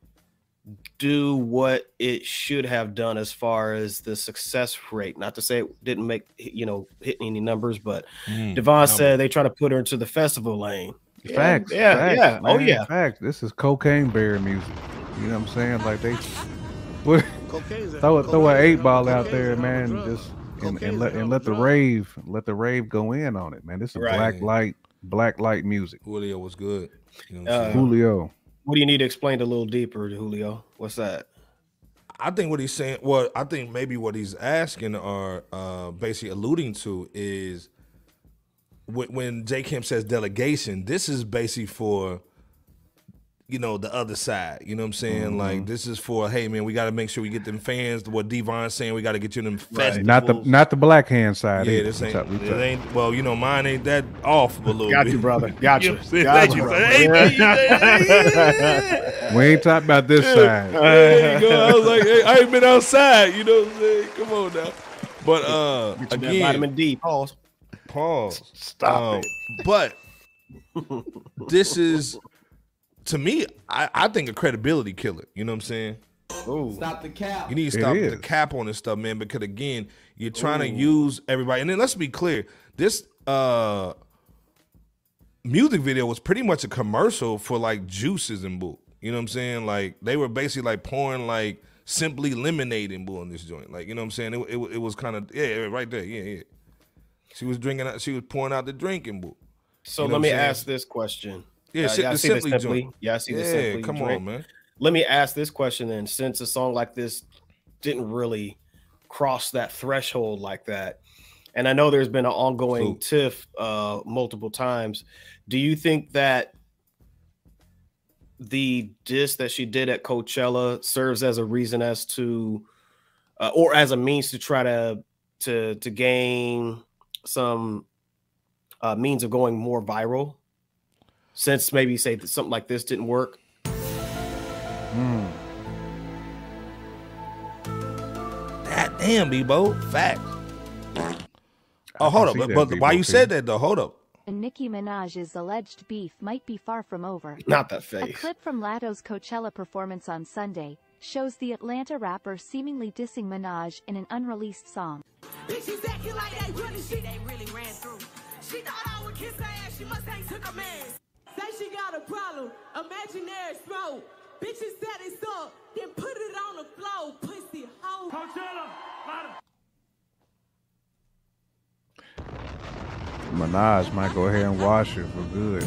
do what it should have done as far as the success rate. Not to say it didn't make, you know, hit any numbers, but Mm, Devon numbers. said they try to put her into the festival lane. Yeah, Facts. Yeah, facts, yeah. Oh, man, yeah. Facts. This is cocaine bear music. You know what I'm saying? Like they put, throw, throw an eight ball out there, man. Just and, and let and let the rave let the rave go in on it, man. This is Right. black light, black light music. Julio was good. You know what I'm Uh, saying? Julio. What do you need to explain a little deeper, Julio? What's that? I think what he's saying, well, I think maybe what he's asking or uh, basically alluding to is when, when J. Kim says delegation, this is basically for, you know, the other side. You know what I'm saying? Mm-hmm. Like, this is for, hey, man, we got to make sure we get them fans. What Devon's saying, we got to get you them festivals. Not the not the black hand side. Yeah, either. this ain't, We talk- we it talk- ain't, well, you know, mine ain't that off a little Got bit. you, brother. Got you. know what I'm saying? Got Thank you, you. brother. Hey, man, you say, hey, We ain't talking about this side. there you go. I was like, hey, I ain't been outside. You know what I'm saying? Come on now. But uh, Get you that again, vitamin D. Pause. pause. Stop Um, it. But this is, to me, I, I think a credibility killer. You know what I'm saying? Ooh. Stop the cap. You need to It stop the is. cap on this stuff, man, because again, you're trying to use everybody. And then let's be clear, this uh music video was pretty much a commercial for like juices and bull. You know what I'm saying? Like they were basically like pouring like simply lemonade and bull in this joint. Like, you know what I'm saying? It, it, it was kind of, yeah, yeah, right there. Yeah, yeah. She was drinking out, she was pouring out the drink and bull. So You know let what me I'm saying? ask this question. Yeah, Uh, si- y'all the see the Simply Simply? joint. Yeah, I see the Yeah, Simply come drink. on, man. Let me ask this question then. Since a song like this didn't really cross that threshold like that, and I know there's been an ongoing tiff uh, multiple times, do you think that the diss that she did at Coachella serves as a reason as to, uh, or as a means to try to to to gain some uh, means of going more viral? Since maybe say that something like this didn't work. Mm. God damn, Bebo. Facts. Oh, I hold can up. see But, that, but why Bebo you P. said that though? Hold up. And Nicki Minaj's alleged beef might be far from over. Not that A face. clip from Latto's Coachella performance on Sunday shows the Atlanta rapper seemingly dissing Minaj in an unreleased song. Bitches acting like they really shit they really ran through. She thought I would kiss her ass, she must ain't took a man. Say she got a problem, imaginary smoke. Bitches set it up, then put it on the floor, pussy hoe. Coachella, Minaj might go ahead and wash her for good.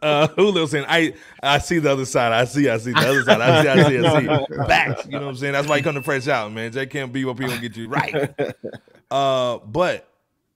Uh, Julio saying, I I see the other side. I see, I see the other side. I see, I see, I see. Facts. You know what I'm saying? That's why you come to Fresh Out, man. J Camp B O P gonna get you right. Uh, but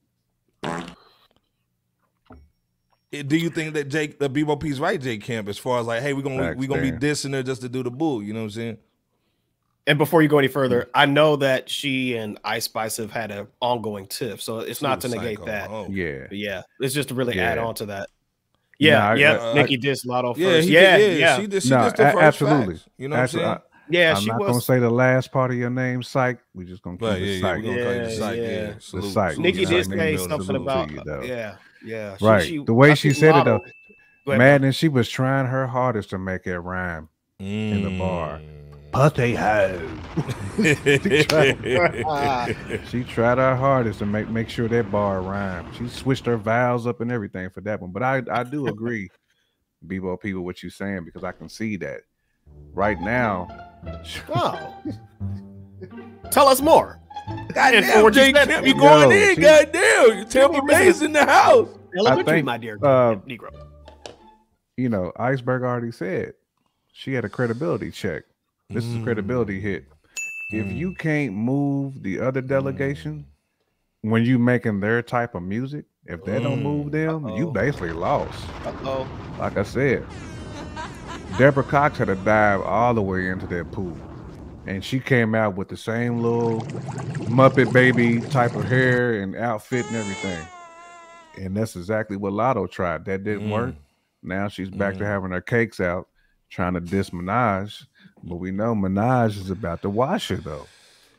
do you think that Jake, the B O P's right, J Camp, as far as like, hey, we're gonna we gonna be dissing her just to do the boo? You know what I'm saying? And before you go any further, I know that she and Ice Spice have had an ongoing tiff, so it's not to negate that. Oh. Yeah, yeah, it's just to really yeah. add on to that. Yeah, nah, yeah. I, Nicki dissed Latto first. Yeah, yeah, did, yeah. She did. She no, did the first absolutely. Facts, you know what I'm saying? I, yeah, I'm she not was. gonna say the last part of your name, Psych. We just gonna keep Right, it yeah, Psych. yeah, we're gonna call you the Psych. Yeah, Yeah, yeah. salute, The Psych. salute, Nicki Yeah, did salute, say salute something to about you, though. yeah, yeah. She, Right. She, the way I she think said Latto, it though, go ahead, man, and she was trying her hardest to make it rhyme Mm. in the bar. Potato. she, tried, she tried her hardest to make make sure that bar rhymed. She switched her vowels up and everything for that one. But I I do agree, B O P, with what you're saying, because I can see that right now. Oh. Tell us more. Goddamn, J Camp, you going Yo, in? she- Goddamn, you tell me Maze in the house. Elementary, think, my dear uh, Negro. You know, Iceberg already said she had a credibility check. This is a credibility hit. If you can't move the other delegation when you making their type of music, if they don't move them, Uh-oh. you basically lost. Uh-oh. Like I said, Deborah Cox had to dive all the way into that pool. And she came out with the same little Muppet Baby type of hair and outfit and everything. And that's exactly what Latto tried. That didn't Mm. work. Now she's back Mm. to having her cakes out, trying to diss Minaj. But we know Minaj is about to wash her, though.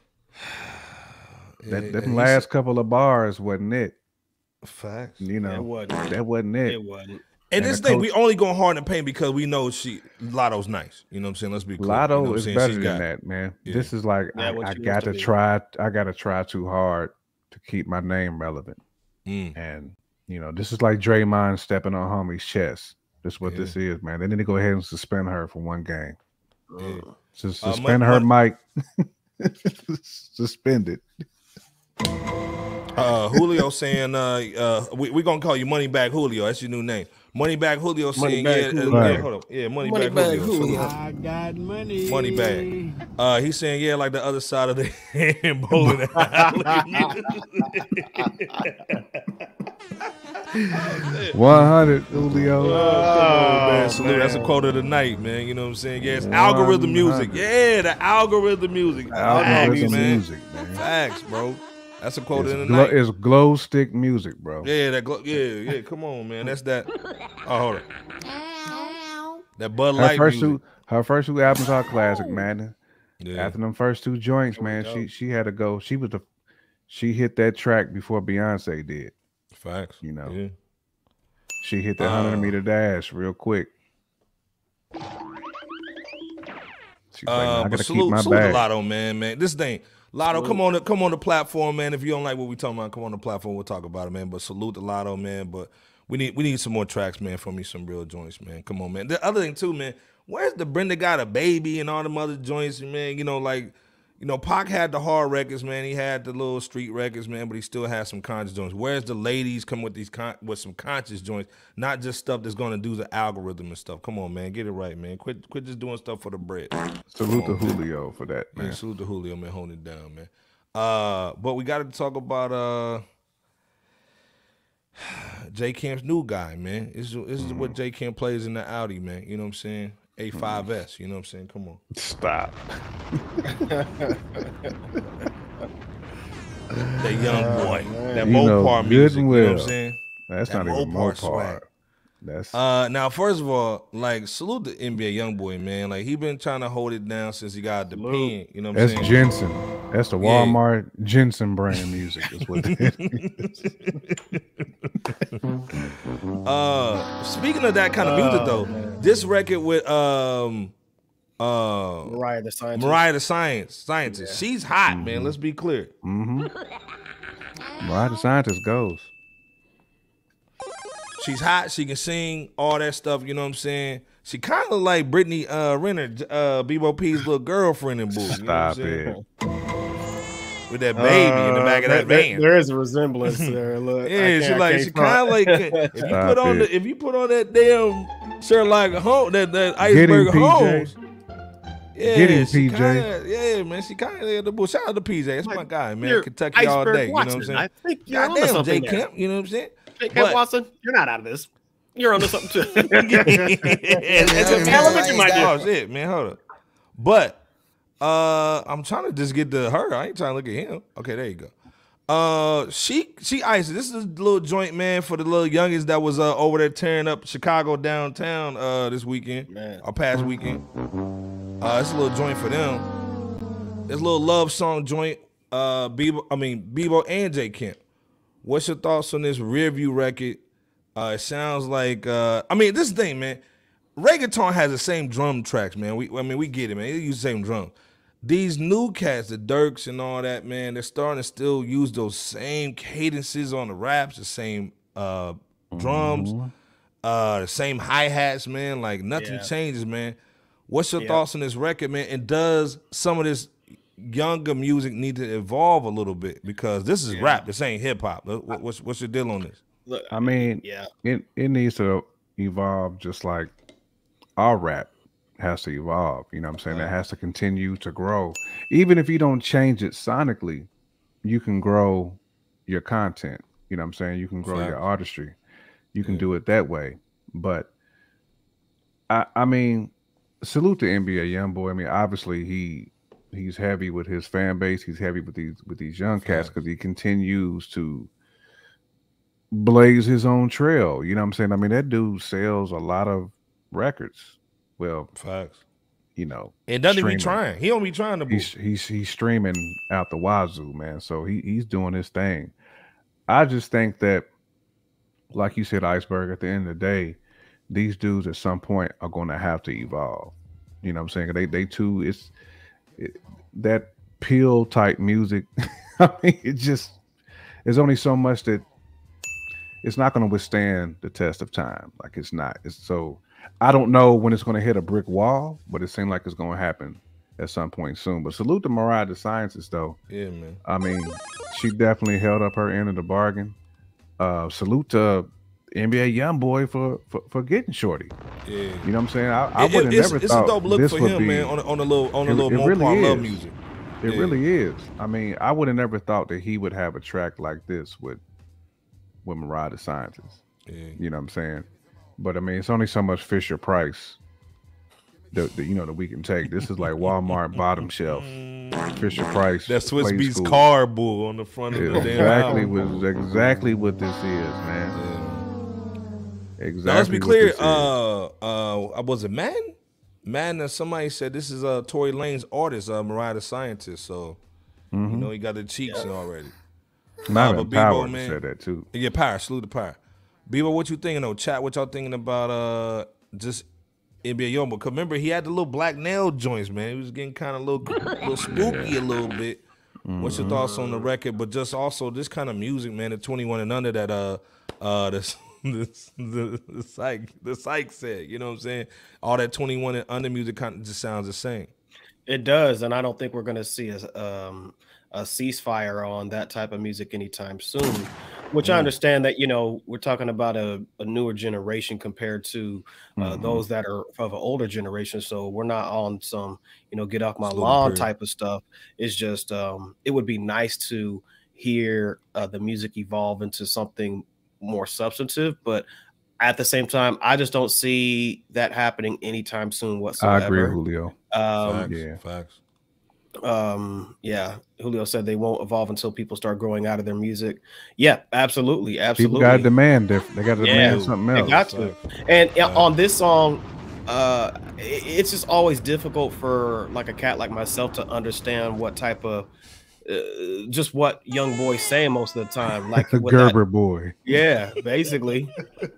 That, Yeah, that and last he's- couple of bars wasn't it. Facts. You know, It wasn't. that wasn't it. It wasn't. And, And this the thing, coach- we only going hard in pain because we know she Lotto's nice. You know what I'm saying? Let's be clear. Lotto you know what I'm is saying? better She's than got- that, man. Yeah. This is like Yeah, I, what I she got wants to to be. try. I got to try too hard to keep my name relevant. Mm. And you know, this is like Draymond stepping on homie's chest. This is what Yeah. this is, man. They need to go ahead and suspend her for one game. Yeah. Just Uh, suspend Mon- her mic. Suspend it. Uh, Julio saying, uh, uh, we we gonna call you Moneybag Julio. That's your new name. Moneybag Julio saying, Moneybag yeah, uh, Julio. yeah, hold on, yeah, Moneybag Moneybag Julio. Julio. I got money. Moneybag. Uh, he's saying, yeah, like the other side of the hand bowling alley. One hundred, Julio. Oh, come on, man. Salute. man. That's a quote of the night, man. You know what I'm saying? Yeah, it's algorithm music. Yeah, the algorithm music. Algorithm Facts, man. music, man. Facts, bro. That's a quote It's, of the glow, night. it's glow stick music, bro. Yeah, that glow, yeah, yeah. Come on, man. That's that. Oh, hold on. That Bud Her Light first music. two, her first two albums are classic, man. Yeah. After them first two joints, man, she she had to go. She was the she hit that track before Beyonce did. Facts. You know, Yeah. she hit that Uh, hundred meter dash real quick. She's like, Uh, I but gotta keep salute, my salute to bag. Lotto, man, man. This thing, Lotto, come on, the, come on the platform, man. If you don't like what we talking about, come on the platform. We'll talk about it, man. But salute to Lotto, man. But we need we need some more tracks, man. From me, some real joints, man. Come on, man. The other thing too, man. Where's the Brenda Got a Baby and all them other joints, man? You know, like, you know, Pac had the hard records, man. He had the little street records, man. But he still has some conscious joints. Where's the ladies come with these con- with some conscious joints, not just stuff that's gonna do the algorithm and stuff. Come on, man, get it right, man. Quit quit just doing stuff for the bread. Salute to Julio for that, Yeah, man. salute to Julio, man, holding it down, man. Uh, but we got to talk about uh, J Camp's new guy, man. This is, this is what J Camp plays in the Audi, man. You know what I'm saying? A five S, you know what I'm saying? Come on. Stop. That young boy. That You know Mopar good music, and you know what well. I'm saying? That's That not even Mopar Mopar. swag. That's Uh, now, first of all, like, salute the N B A young boy, man. Like, he been trying to hold it down since he got the pen. You know what I'm that's saying? Jensen. That's the Yeah. Walmart Jensen brand music. Is what that is. Uh, speaking of that kind of music, though, this record with um, uh, Mariah the Scientist. Mariah the Science Scientist, she's hot, man. Let's be clear. Mm-hmm. Mariah the Scientist goes. She's hot. She can sing all that stuff. You know what I'm saying? She kind of like Brittany uh, Renner, uh, B O P's little girlfriend and boo. You know what I'm Stop saying? it. With that baby in the back of Uh, that there- van. there is a resemblance there. Look, I Yeah, can't- she I like can't she front. kind of like if you Stop put on it. the if you put on that damn Sherlock Holmes, that, that Iceberg Holmes. Yeah, Get him, she P J. Kinda, yeah, man, she kind of the bull. Shout out to P J. That's my guy, man. You're Kentucky all Iceberg day. You know what I'm Watson. saying? I think you're onto Goddamn, something Jay there. Kemp. You know what I'm saying? J K But- Watson, you're not out of this. You're onto something too. Yeah, It's a man, television, my dear. Oh shit, man, hold up. But uh, I'm trying to just get to her. I ain't trying to look at him. Okay, there you go. Uh, she she ices. This is a little joint, man, for the little youngest that was uh over there tearing up Chicago downtown uh this weekend, Man. or past weekend. Uh, it's a little joint for them. It's a little love song joint. Uh, Bebo, I mean Bebo and J Kemp. What's your thoughts on this Rearview record? Uh, it sounds like uh, I mean this thing, man. Reggaeton has the same drum tracks, man. We I mean we get it, man. They use the same drum. These new cats, the Dirks and all that, man, they're starting to still use those same cadences on the raps, the same uh, drums, Mm-hmm. uh, the same hi-hats, man. Like nothing Yeah. changes, man. What's your Yeah. thoughts on this record, man? And does some of this younger music need to evolve a little bit? Because this is Yeah. rap, this ain't hip-hop. What- What's, what's your deal on this? Look, I mean, yeah. it, it needs to evolve just like our rap has to evolve. You know what I'm saying? It has to continue to grow. Even if you don't change it sonically, you can grow your content. You know what I'm saying? You can grow your Facts. artistry. You can do it that way. But I I mean, salute to N B A YoungBoy. I mean, obviously he he's heavy with his fan base. He's heavy with these with these young cats because he continues to blaze his own trail. You know what I'm saying? I mean, that dude sells a lot of records. Well, Facts. you know, And doesn't be streaming. trying. He don't be trying to be. He's he's he's streaming out the wazoo, man. So he he's doing his thing. I just think that, like you said, Iceberg, at the end of the day, these dudes at some point are going to have to evolve. You know what I'm saying? They they too, it's it, that pill type music. I mean, it just, there's only so much that it's not going to withstand the test of time. Like it's not. It's so, I don't know when it's going to hit a brick wall, but it seems like it's going to happen at some point soon. But salute to Mariah the Scientist, though. Yeah, man. I mean, she definitely held up her end of the bargain. Uh, salute to N B A YoungBoy for, for for getting shorty. Yeah. You know what I'm saying? I, I It- would have it's, never it's thought a dope look this for would him, be, man, on a, on a little on a It- little it more really part love is. music. It Yeah. really is. I mean, I would have never thought that he would have a track like this with with Mariah the Scientist. Yeah. You know what I'm saying? But I mean, it's only so much Fisher Price that, that you know that we can take. This is like Walmart bottom shelf. Fisher Price. That's Swiss Play Beats School. car bull on the front of the damn Exactly album. what exactly what this is, man. Yeah. Exactly. Now, let's be what clear. this is. Uh, uh, was it Madden? Madden. uh, Somebody said this is uh Tory Lane's artist, uh, Mariah the Scientist. So you Mhm. know he got the cheeks already. Not uh, even but Power Bebo, man- said that too. Yeah, power. Salute the power. Bebo, what you thinking though? Chat, what y'all thinking about uh just N B A YoungBoy? Cause remember he had the little black nail joints, man. He was getting kind of a little, little spooky a little bit. What's your thoughts on the record? But just also this kind of music, man, the twenty-one and under that uh uh this this the the psych the psych said, you know what I'm saying? All that twenty-one and under music kind of just sounds the same. It does, and I don't think we're going to see a, um, a ceasefire on that type of music anytime soon. Which I Mm. understand that, you know, we're talking about a, a newer generation compared to uh, Mhm. those that are of an older generation. So we're not on some, you know, get off my Slow lawn period. type of stuff. It's just, um, it would be nice to hear uh, the music evolve into something more substantive, but at the same time, I just don't see that happening anytime soon whatsoever. I agree, Julio. Um, Facts, yeah. facts. um, yeah, Julio said they won't evolve until people start growing out of their music. Yeah, absolutely, absolutely. People got to demand different. They got to Yeah, demand something they else. got to. And uh, on this song, uh, i- it's just always difficult for like a cat like myself to understand what type of uh, just what YoungBoy's saying most of the time. Like with that- Gerber boy. yeah, basically.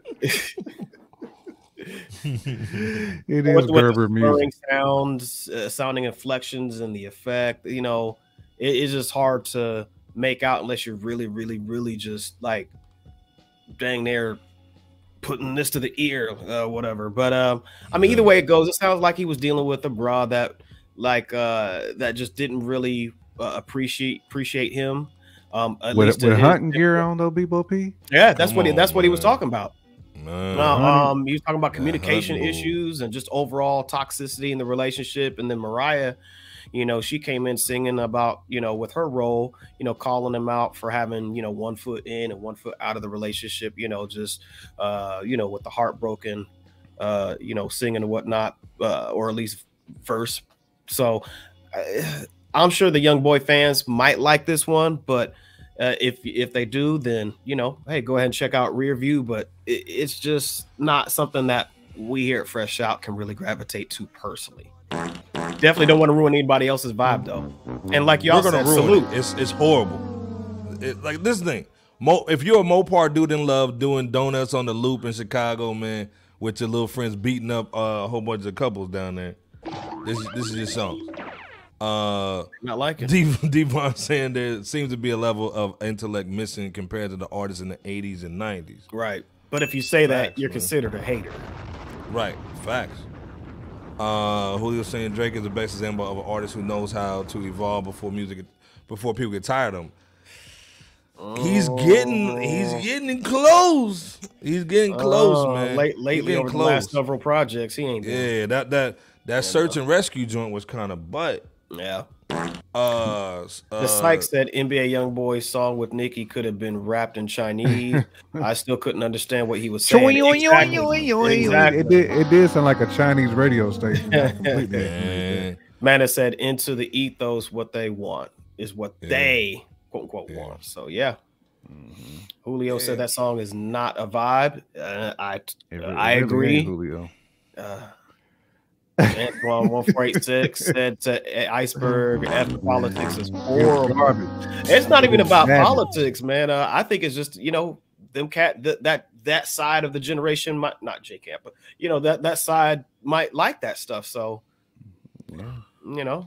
It With- is with the Gerber slurring music. sounds, uh, sounding inflections, and the effect. You know, it is just hard to make out unless you're really, really, really just like dang near putting this to the ear, uh, whatever. But um, I mean, either way it goes, it sounds like he was dealing with a bra that, like, uh, that just didn't really uh, appreciate appreciate him. Um, at With, least with in his- hunting gear on though, Bebo P. Yeah, that's Come what he, that's on, what he was man. talking about. Man, No, honey. um, he was talking about Man, communication honey. issues and just overall toxicity in the relationship. And then Mariah, you know, she came in singing about, you know, with her role, you know, calling him out for having, you know, one foot in and one foot out of the relationship, you know, just, uh, you know, with the heartbroken, uh, you know, singing and whatnot, uh, or at least verse. So uh, I'm sure the YoungBoy fans might like this one, but uh, if if they do, then, you know, hey, go ahead and check out Rear View. But it, it's just not something that we here at Fresh Out can really gravitate to personally. Definitely don't want to ruin anybody else's vibe though. And like y'all We're gonna said, ruin salute. it. It's it's horrible. It, like this thing. Mo, if you're a Mopar dude in love doing donuts on the loop in Chicago, man, with your little friends beating up uh, a whole bunch of couples down there, this is this is your song. Uh, Not like it. Devon saying there seems to be a level of intellect missing compared to the artists in the eighties and nineties. Right. But if you say that, Facts, you're man. considered a hater. Right. Facts. Uh, Julio saying Drake is the best example of an artist who knows how to evolve before music, before people get tired of him. He's getting, he's getting close. He's getting close, Uh, man. Late, He's lately, getting over the last several projects, he ain't doing. Yeah, that that that search and rescue joint was kind of butt. Yeah. Uh, The uh, Sykes said N B A YoungBoy's song with Nicki could have been rapped in Chinese. I still couldn't understand what he was saying. Exactly. Exactly. It did. It did sound like a Chinese radio station. Man. Man has said into the ethos what they want is what Yeah. they quote unquote Yeah. want. So yeah. Julio said that song is not a vibe. Uh, I It re- I it really agree. ain't, Julio. Uh, Antoine one four eight six said to Iceberg after politics is horrible. Garbage. It's not even about Savage. politics, man. Uh, I think it's just, you know, them cat th- that that side of the generation might not J Camp, but you know that that side might like that stuff. So you know,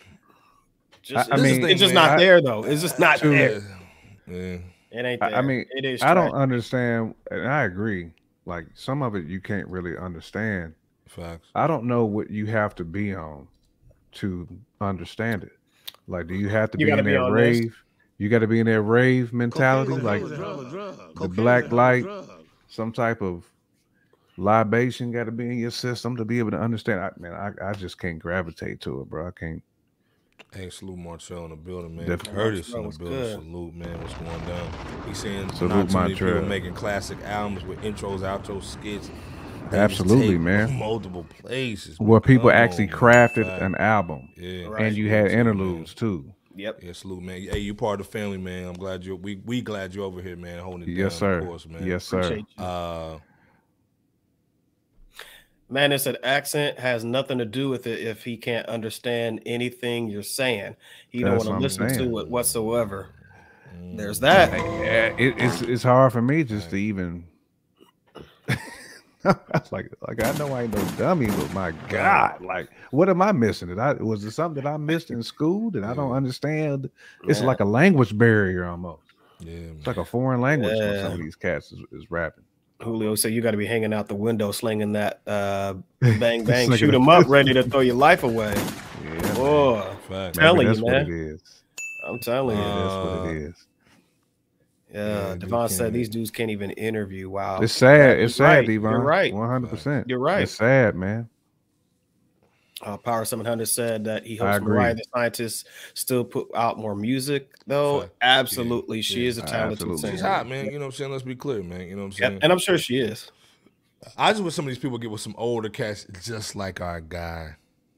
just, I- I it's, mean, it's just man, not I- there though. It's just not Too- there. Yeah. It ain't I, there. I mean, it is. I don't trash. understand, and I agree. Like some of it, you can't really understand. Facts. I don't know what you have to be on to understand it. Like, do you have to You be gotta in be that on this. rave? You got to be in that rave mentality, like the black light, some type of libation got to be in your system to be able to understand. I, man, I, I just can't gravitate to it, bro. I can't. Hey, salute Martrell in the building, man. Definitely. Curtis in Martrell the was building. good. Salute, man. What's going down? He's saying Salute not too many people Martrell. making classic albums with intros, outros, skits. They Absolutely, just take man. Multiple places. Where people Come actually on, man. crafted Fact. an album, Yeah. Right. and you had Salute, man. interludes too. Yep. Yeah, salute, man. Hey, you part of the family, man. I'm glad you. We we glad you're over here, man. Holding it Yes, down, sir. Of course, man. Yes, sir. Appreciate you. Uh, Man, it said accent has nothing to do with it if he can't understand anything you're saying. He don't That's want what to I'm listen saying. to it whatsoever. There's that. Yeah, it, it's it's hard for me just to even. That's like like I know I ain't no dummy, but my God, like what am I missing? Did I was it something that I missed in school that I don't understand? It's Yeah. like a language barrier almost. yeah, man. It's like a foreign language when Yeah. some of these cats is, is rapping. Julio said you got to be hanging out the window, slinging that uh, bang bang, Slinging shoot a 'em up, pistol. ready to throw your life away. Yeah, Boy, Fact. maybe telling that's you, what man. it is. I'm telling you. Yeah, that's what Uh, it is. Yeah, yeah, Devon you said can- these dudes can't even interview. Wow, It's sad. You're It's sad, right. Devon. You're right. One hundred percent. You're right. It's sad, man. Uh, Power seven hundred said that he I hopes agree. Mariah the Scientist still put out more music, though. Fact. Absolutely, Yeah. she Yeah. is a talented Absolutely. singer. She's hot, man. You know what I'm saying? Let's be clear, man. You know what I'm saying? Yep, and I'm sure she is. I just wish some of these people get with some older cats, just like our guy.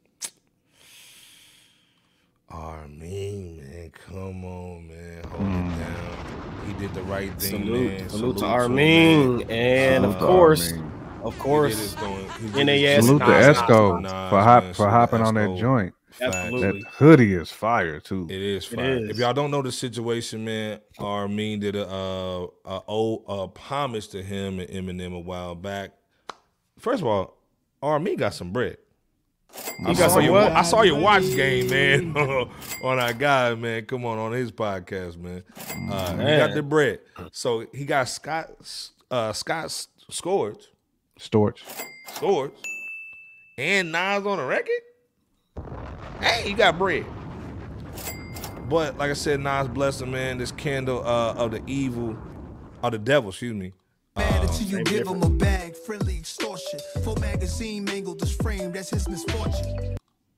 Armin, man, come on, man, hold it down. He did the right thing, Salute, man. salute to him, Armin, man. and Salute of to course, Armin. of He course, did his thing. He did N A his S, Salute thing. to Nas, Nas, Esco Nas, for man. hop for Salute hopping on that Esco. joint. Fact. Absolutely. That hoodie is fire too. It is It fire. is. If y'all don't know the situation, man, Armin did a uh, a, old, a homage to him and Eminem a while back. First of all, Armin got some bread. I got saw some your, what? I saw your watch game, man, on our guy, man. Come on, on his podcast, man. Uh, he got Man. the bread. So he got Scott uh, Scott Scourge, Storch. Scourge, and Nas on the record. Hey, you got bread. But like I said, Nas bless him, man. This candle uh, of the evil, of the devil, excuse me. Uh, it till you give him a bag. Friendly extortion. Full magazine mangled this frame. That's his misfortune.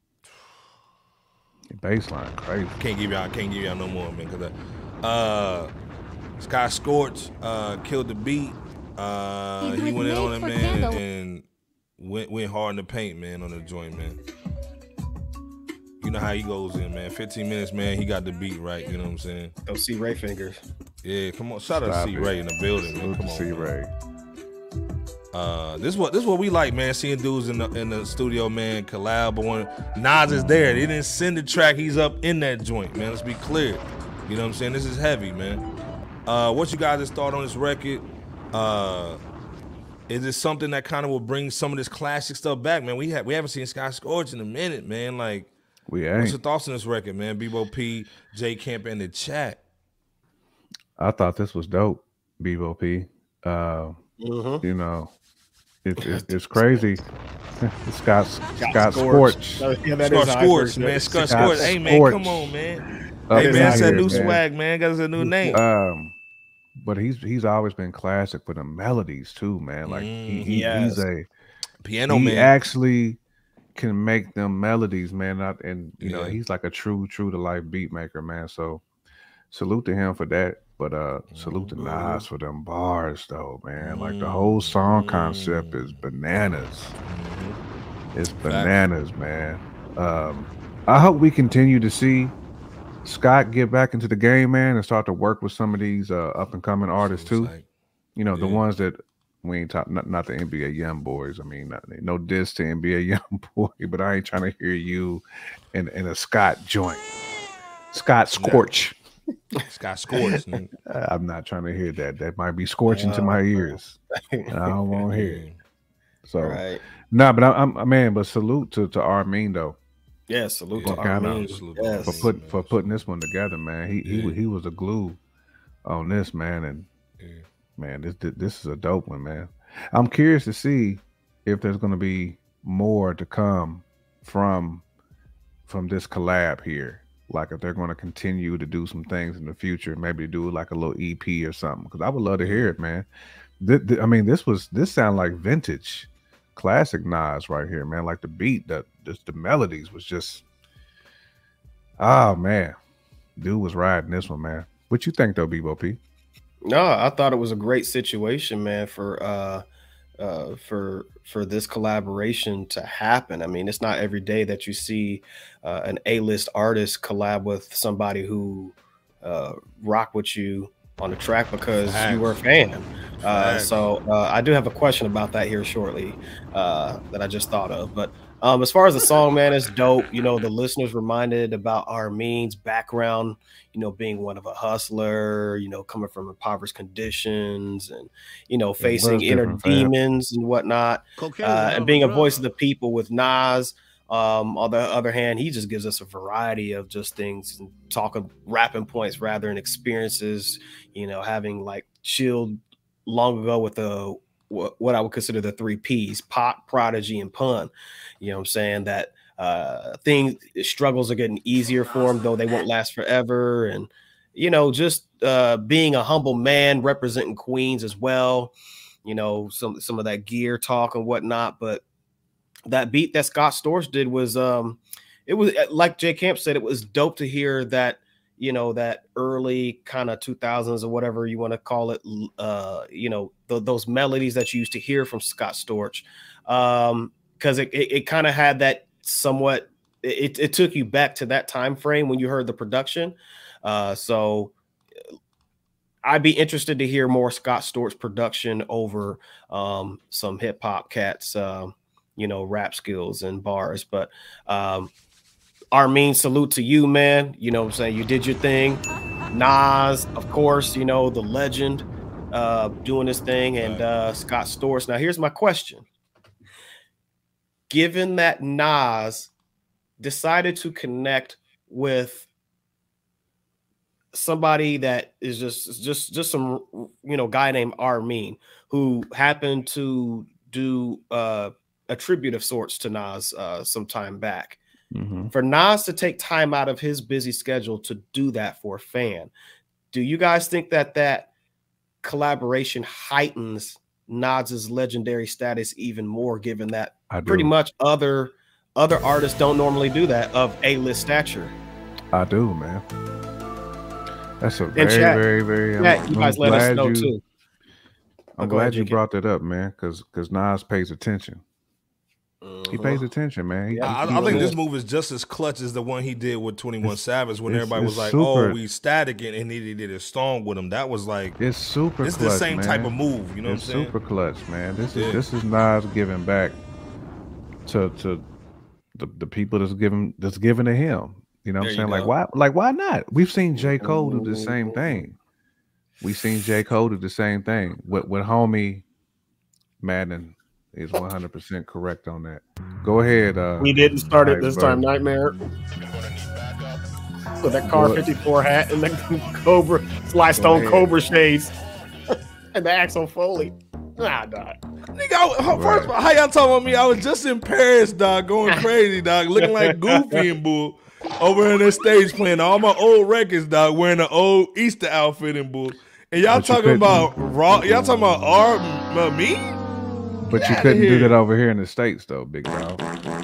Baseline crazy. Can't give y'all, can't give y'all no more, man. Cause uh, uh Sky Scorch uh killed the beat. Uh, he went in on it, man, and, and went went hard in the paint, man, on the joint, man. You know how he goes in, man. fifteen minutes, man. He got the beat right. You know what I'm saying? Go see Ray fingers. Yeah, come on. Shout out to C Ray in the building, man. Come on, C Ray. Uh, this is what this is what we like, man. Seeing dudes in the in the studio, man, collab. But when Nas is there, they didn't send the track. He's up in that joint, man. Let's be clear. You know what I'm saying? This is heavy, man. Uh, what you guys' thought on this record? Uh, is it something that kind of will bring some of this classic stuff back, man? We have we haven't seen Sky Scorch in a minute, man. Like, we ain't. What's your thoughts on this record, man? Bebo P, J Camp in the chat. I thought this was dope, Bebo P. Uh, mm-hmm. You know, it, it, it's crazy. Scott Scott Scorch. Oh, yeah, Scott Scorch, man. Scott Scorch. Hey, man, come on, man. Hey, man, that's a new swag, man. Got us a new name. Um, but he's he's always been classic for the melodies too, man. Like he, he yes. he's a piano he man. Actually can make them melodies, man. Not, and you Yeah. know he's like a true true to life beat maker, man. So salute to him for that. But uh, salute to Nas for them bars, though, man. Like the whole song concept is bananas. It's bananas, man. Um, I hope we continue to see Scott get back into the game, man, and start to work with some of these uh, up and coming artists too. You know, the ones that we ain't talking, not, not the N B A young boys. I mean, not, no diss to N B A young boy, but I ain't trying to hear you in in a Scott joint. Scott Scorch. Scott Scorch. I'm not trying to hear that. That might be scorching to my ears. I don't want to hear it. So, right. no, nah, but I'm, I'm man. But salute to to Armin though. Yeah, salute for to Armin. Yes. For putting for putting this one together, man. He yeah. he he was a glue on this, man. And yeah. man, this this is a dope one, man. I'm curious to see if there's going to be more to come from from this collab here. Like if they're going to continue to do some things in the future, maybe do like a little E P or something. Because I would love to hear it, man. Th th I mean, this was this sound like vintage, classic Nas right here, man. Like the beat, that just the melodies was just, oh man, dude was riding this one, man. What you think though, Bebo P? No, I thought it was a great situation, man, for uh, uh, for for this collaboration to happen. I mean, it's not every day that you see uh, an A-list artist collab with somebody who uh, rock with you on the track because Facts. you were a fan. Uh, so uh, I do have a question about that here shortly uh, that I just thought of. But um, as far as the song, man, it's dope. You know, the listeners reminded about Armin's background, you know, being one of a hustler, you know, coming from impoverished conditions and, you know, facing inner demons and whatnot, uh, and being a voice of the people with Nas. Um, on the other hand, he just gives us a variety of just things and talking, rapping points rather than experiences, you know, having like chilled long ago with the what I would consider the three P's: pop, prodigy, and pun. You know what I'm saying? That uh things struggles are getting easier for him, though they won't last forever. And you know, just uh being a humble man representing Queens as well, you know, some some of that gear talk and whatnot. But that beat that Scott Storch did was um it was like J Camp said, it was dope to hear that, you know, that early kind of two thousands or whatever you want to call it, uh, you know, th those melodies that you used to hear from Scott Storch, um, because it, it, it kind of had that somewhat, it, it took you back to that time frame when you heard the production. Uh, so I'd be interested to hear more Scott Storch production over um, some hip hop cats, uh, you know, rap skills and bars. But um, Armin, salute to you, man. You know what I'm saying? You did your thing. Nas, of course, you know, the legend uh, doing this thing, and uh, Scott Storch. Now, here's my question. Given that Nas decided to connect with somebody that is just, just, just some, you know, guy named Armin, who happened to do uh, a tribute of sorts to Nas uh, some time back. Mm-hmm. For Nas to take time out of his busy schedule to do that for a fan, do you guys think that that collaboration heightens Nas's legendary status even more, given that I do. pretty much other other artists don't normally do that of A-list stature. I do, man. That's a And very, chat, very, very. chat, I'm, you guys I'm let us glad know you, too. I'm Oh, go glad ahead, you J K. brought that up, man, because because Nas pays attention. He pays attention, man. He, I, he- I think he- this move is just as clutch as the one he did with twenty-one Savage when it's- everybody was it's like, super- "Oh, we static," and, and he did a song with him. That was like, It's super. It's clutch, the same man. type of move, you know It's what I'm saying? super clutch, man. This is Yeah. this is Nas giving back to to the, the people that's giving that's giving to him. You know what There I'm you saying? Like go. why like why not? We've seen J. Cole do the same thing. We've seen J. Cole do the same thing. With with homie Madden is one hundred percent correct on that. Go ahead. Uh, We didn't start it this Iceberg. time, Nightmare. With that car Go- fifty-four hat and the Cobra, Sly Stone ahead. Cobra shades, and the Axel Foley. Nah, nah. Nigga, I, first of all, how y'all talking about me? I was just in Paris, dog, going crazy, dog, looking like Goofy and Bull over in the stage playing all my old records, dog, wearing the old Easter outfit and Bull. And y'all But you talking couldn't- about raw? Y'all talking about R m- me? But you outta couldn't do here. that over here in the States, though, big dog.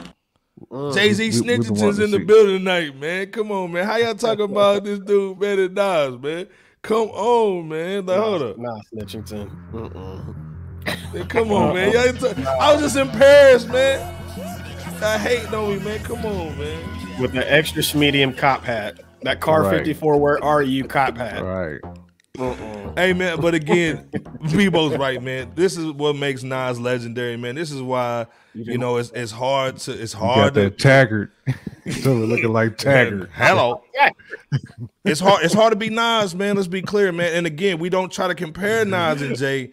Jay Z We- we- we've been Snitcherton's wanting in to the see- building tonight, man. Come on, man. How y'all talking about this dude better than Nas, man? Come on, man. Like, hold up. Nah, Snitchington. Mm-mm. Man, come on, man. Y'all ta- I was just in Paris, man. I hate on me, man. Come on, man. With the extra medium cop hat. That car Right. fifty-four, where are you cop hat? Right. Uh-uh. Hey, man, but again, Bebo's right, man. This is what makes Nas legendary, man. This is why, you know, it's it's hard to it's You got hard to that Taggart. So we're looking like Taggart. Hello. It's hard. It's hard to be Nas, man. Let's be clear, man. And again, we don't try to compare Nas and Jay,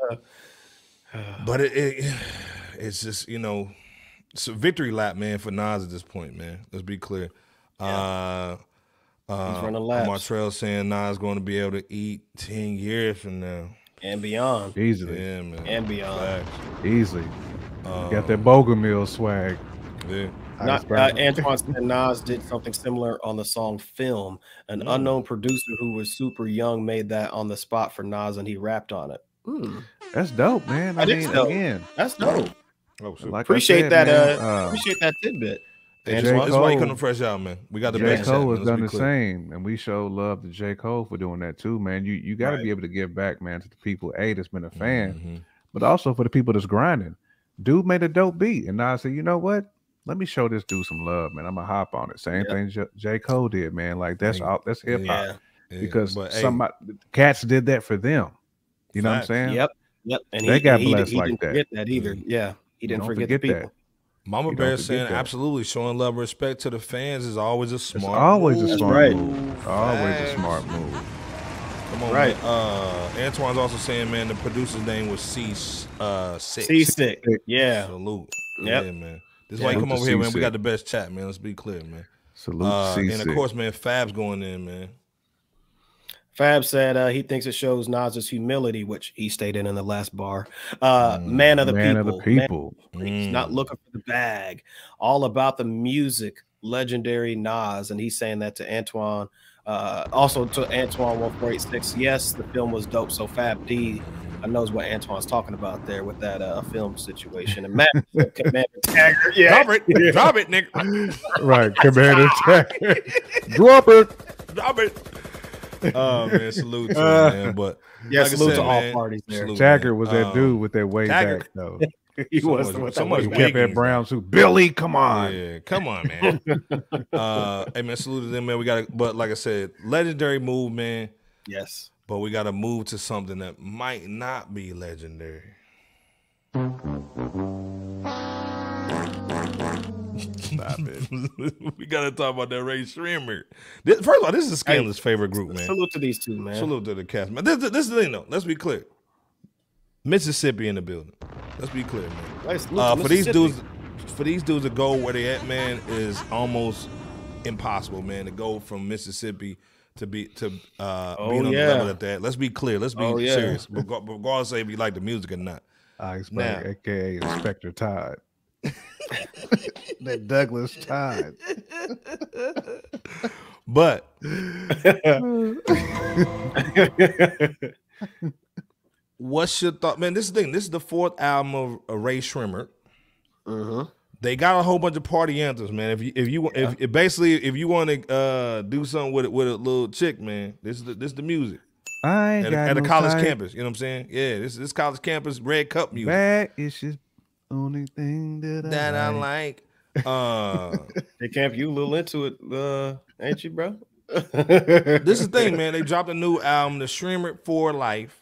but it, it it's just, you know, it's a victory lap, man, for Nas at this point, man. Let's be clear. Uh, uh, running laps. Martrell saying Nas going to be able to eat ten years from now And beyond. Easily. Yeah, man. And beyond. Facts. Easily. Um, got that Bogomil swag. Yeah. Not, Iceberg. uh, Antoine said Nas did something similar on the song Film. An Mm. unknown producer who was super young made that on the spot for Nas and he rapped on it. Hmm. That's dope, man. I That is mean, dope. again, That's dope. Oh, super. like I Appreciate said, that. man, uh, uh, appreciate that tidbit. Hey, J. that's, why, that's why you Cole- couldn't fresh out, man. We got the J. best chat, Cole man. has Let's done be the clear. same, and we show love to J. Cole for doing that too, man. You you got to Right. be able to give back, man, to the people a that's been a fan, Mhm. but also for the people that's grinding. Dude made a dope beat, and now I said, you know what? Let me show this dude some love, man. I'm gonna hop on it. Same Yeah. thing J. J. Cole did, man. Like that's Yeah. all. That's hip hop Yeah. Yeah, because but, hey, somebody cats did that for them. You know Facts. what I'm saying? Yep. Yep. And They he, got he, blessed he like didn't that. forget that either. Yeah. He didn't Don't forget, the forget people. that. Mama You Bear don't forget saying that. absolutely showing love and respect to the fans is always a It's smart always a move. smart right. move. Always a Facts. smart move. Come on, Right. man. Uh, Antoine's also saying, man, the producer's name was C uh six. Seasick. Yeah. Salute. Yep. Yeah, man. This is why you Salute come to over here, man. We C-Sick. got the best chat, man. Let's be clear, man. Salute Uh, to and C of course, man, Fab's going in, man. Fab said uh, he thinks it shows Nas's humility, which he stated in the last bar. Uh, man of the man people. of the people. Man, he's Mm. not looking for the bag. All about the music. Legendary Nas. And he's saying that to Antoine. Uh, also to Antoine one four eight six. Yes, the film was dope. So Fab D uh, knows what Antoine's talking about there with that uh, film situation. And Matt, Commander Taggart, yeah. Drop it. Drop it, nigga. Right, Commander Taggart. Drop it. Drop it. Oh, man. Salute to Uh, him, man. But Yeah, like I salute said, to all man, parties there. salute, Taggart man. was that Um, dude with that way Taggart. back though. He So was much- with so that much way He back. kept that wiggins, brown suit. Billy, come on. Yeah, come on, man. uh, hey, man, salute to them, man. We got to, but like I said, legendary move, man. Yes. But we got to move to something that might not be legendary. Stop it. We got to talk about that Ray Sremmurd. This, first of all, this is Scandal's favorite group, man. Salute to these two, man. Salute to the cast, man. This, this, this is the thing, though. Let's be clear. Mississippi in the building. Let's be clear, man. Let's salute Uh, to for these Mississippi. dudes, for these dudes to go where they at, man, is almost impossible, man. To go from Mississippi to be to uh, Oh, being on yeah. the level that that. Let's be clear. Let's be Oh, yeah. serious, Reg- regardless of if you like the music or not. Iceberg, Now. aka Inspector Todd. That Douglas Todd. But What's your thought, man? This is the thing. This is the fourth album of uh, Ray Sremmurd. Mm-hmm. They got a whole bunch of party anthems, man. If you if you Yeah. if, if basically if you want to uh, do something with it with a little chick, man, this is the, this is the music. I ain't at, got a, at a no college type. campus. You know what I'm saying? Yeah, this this college campus red cup music. Bad is just only thing that I that I like. like. Uh, Hey, Camp, you a little into it, uh, ain't you, bro? this is the thing, man. They dropped a new album, The Sremmurd for Life.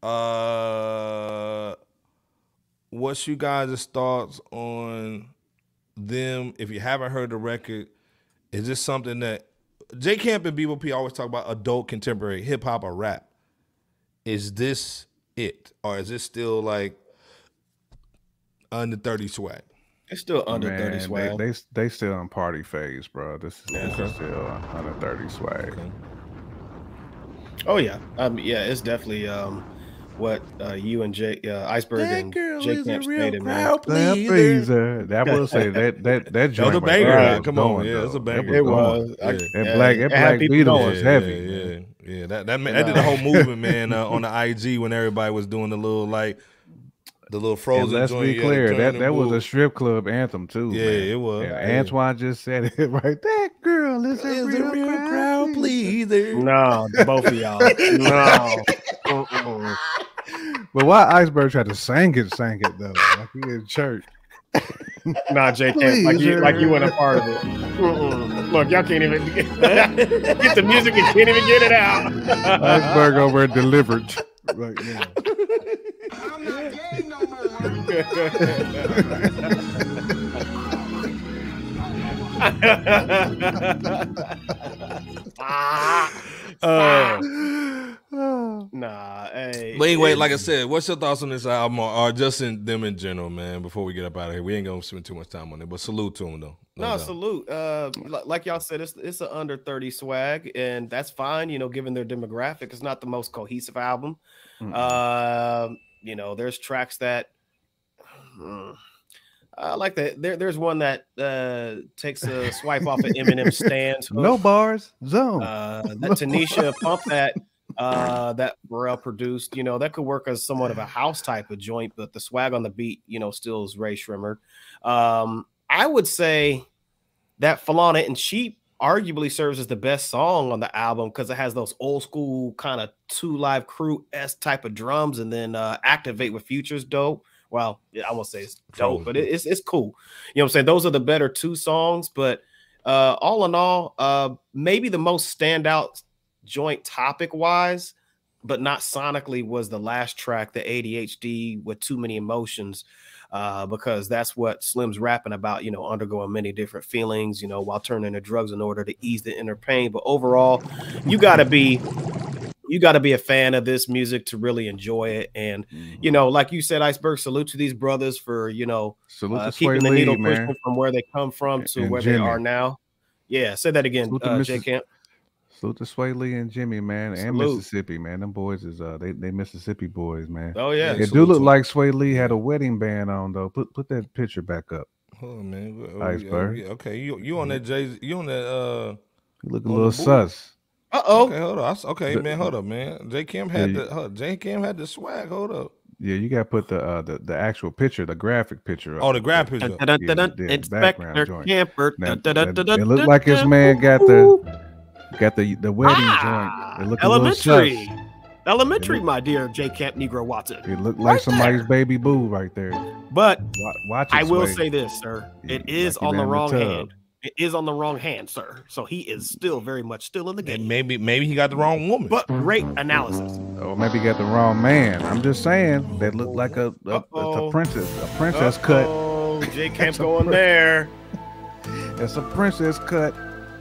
Uh, what's you guys' thoughts on them? If you haven't heard the record, is this something that J Camp and B O P always talk about adult contemporary hip hop or rap? Is this it, or is this still like under thirty swag? It's still under Man, thirty swag. They, they they still in party phase, bro. This is, this Okay. is still under thirty swag. Okay. Oh yeah, um, yeah, it's definitely um, what uh, you and Jay uh, Iceberg That and girl Jay is a Camp real stated, man. crowd That pleaser. pleaser. That will say that that that That was joint a right banger. there Right. was Come on, going, yeah, it's a though. banger. That It going. was. I- Yeah. That yeah, black it that had black people Beatles going. was Yeah, heavy. Yeah, man. yeah, yeah. That that, that did the whole movement, man, uh, on the I G when everybody was doing the little like the little And frozen. let's joint, be yeah, clear, turn that and that was a move. strip club anthem too. Yeah, man. it was. And Yeah. Antoine just said it right. That girl is a Is real, a real crowd crowd pleaser. pleaser. No, both of y'all. No. Mm-mm. But why Iceberg tried to sing it, sang it though, like he in church. Nah, Jay Camp, like you, like you weren't a part of it. Mm-mm. Look, y'all can't even get, get the music and can't even get it out. Iceberg over and delivered right now. I'm not gay no more. uh, nah, hey. But anyway, like I said, what's your thoughts on this album, or, or just in them in general, man? Before we get up out of here, we ain't gonna spend too much time on it, but salute to them though. No, doubt. salute. Uh, li- like y'all said, it's it's an under thirty swag, and that's fine. You know, given their demographic, it's not the most cohesive album. Mm-mm. Uh, you know, there's tracks that hmm, I like that. There, there's one that uh takes a swipe off of Eminem stands. No bars, zone. Uh, that Tanisha Pump that uh that Pharrell produced, you know, that could work as somewhat of a house type of joint, but the swag on the beat, you know, still is Ray Sremmurd. Um, I would say that Flaunt It and Cheap arguably serves as the best song on the album because it has those old school kind of Two Live Crew S type of drums, and then uh Activate with Future's dope. Well, yeah, I won't say it's dope, but it, it's it's cool. You know what I'm saying? Those are the better two songs, but uh all in all, uh maybe the most standout joint topic wise, but not sonically, was the last track, the A D H D with Too Many Emotions, uh because that's what Slim's rapping about, you know, undergoing many different feelings, you know, while turning to drugs in order to ease the inner pain. But overall, you got to be you got to be a fan of this music to really enjoy it. And you know, like you said, Iceberg, salute to these brothers for, you know, Salute uh, to keeping Sway the Lee, needle man. pushing from where they come from to And where they Jimmy. are now. Yeah, say that again, Salute to uh, Missus J Camp. Salute to Sway Lee and Jimmy, man, and Salute. Mississippi, man. Them boys is uh they they Mississippi boys, man. Oh yeah, It do look like Sway Lee had a wedding band on though. Put put that picture back up. Hold on, man. Oh, Iceberg. yeah, okay, you you on that Jay? You on that? Uh, You look a on little the booth. sus. Uh oh. Okay, hold on. I s- Okay, The- man, hold up, man. J Cam had Yeah, the hold, J Cam had the swag. Hold up. Yeah, you gotta put the uh the, the actual picture, the graphic picture up. Oh, the graphic picture. Yeah, the- the background Inspector joint. Camper. Now, that- it looked like his man got the got the the wedding joint. It looked a little Elementary. sus. Elementary, It look- my dear J Camp Negro Watson. It looked like Right somebody's there. baby boo right there. But Wa- Watch it, I will Sway. say this, sir. It Yeah, is like he on the ran the wrong tub. hand. It is on the wrong hand, sir. So he is still very much still in the game. And maybe maybe he got the wrong woman. But great analysis. Or maybe he got the wrong man. I'm just saying that looked like a a, a, Uh-oh. a princess, a princess cut. Oh, J Camp That's a going prin- there. It's a princess cut.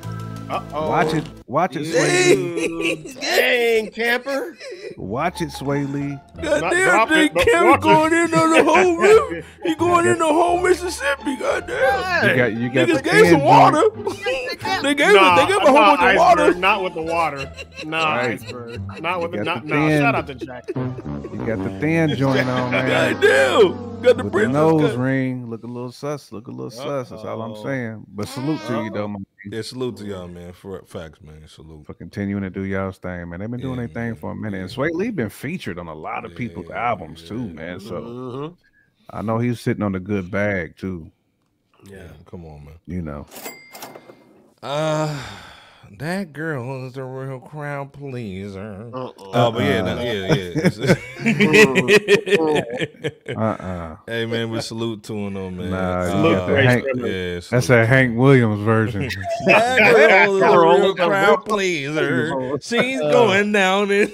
Uh-oh. Watch it, watch it, Sway Lee. Dude, dang, Camper. Watch it, Sway Lee. Not drop it, but watch it. in on the whole river. Goddamn, he going into whole Mississippi. Goddamn. You got you got Niggas the gave some thin water. joint. they gave Nah, they gave a whole nah, bunch of water. iceberg, not with the water. Nah, Right. iceberg. Not with You the got not. the Nah, thin- shout out to Jack. You got the thin joint on, man. Goddamn. Got the With the princess nose cut. ring, look a little sus, look a little sus. That's all I'm Uh-oh. saying. But salute to you though, man, Yeah, salute to y'all, man. For facts, man. Salute. for continuing to do y'all's thing, man. They've been doing Yeah, their thing man. for a minute. And Yeah. Sway Lee been featured on a lot of Yeah, people's yeah, albums too, yeah. man. So Mhm. I know he's sitting on a good bag too. Yeah, come on, man. You know. Uh, that girl is a real crowd pleaser. Uh-uh. Oh, but yeah, Uh-uh. no, yeah, yeah. Uh-uh. Hey, man, we salute to him, though, man. Nah, you Uh, got the Hank, yeah, that's salute. that Hank Williams version. That girl is a Girl real is a crowd real- pleaser. She's going down in.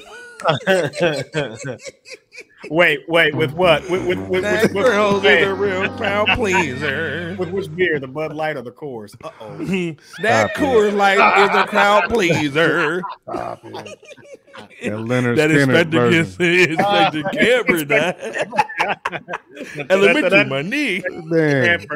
Wait, wait, with what? With with with, That with, with, girl is hey, a real crowd pleaser. with which beer? The Bud Light or the Coors? Uh oh. That Stop it. Coors Light is a crowd pleaser. Stop it. That Leonard That Skinner Inspector version. Inspector Camper died. Elementary, my knee. Man,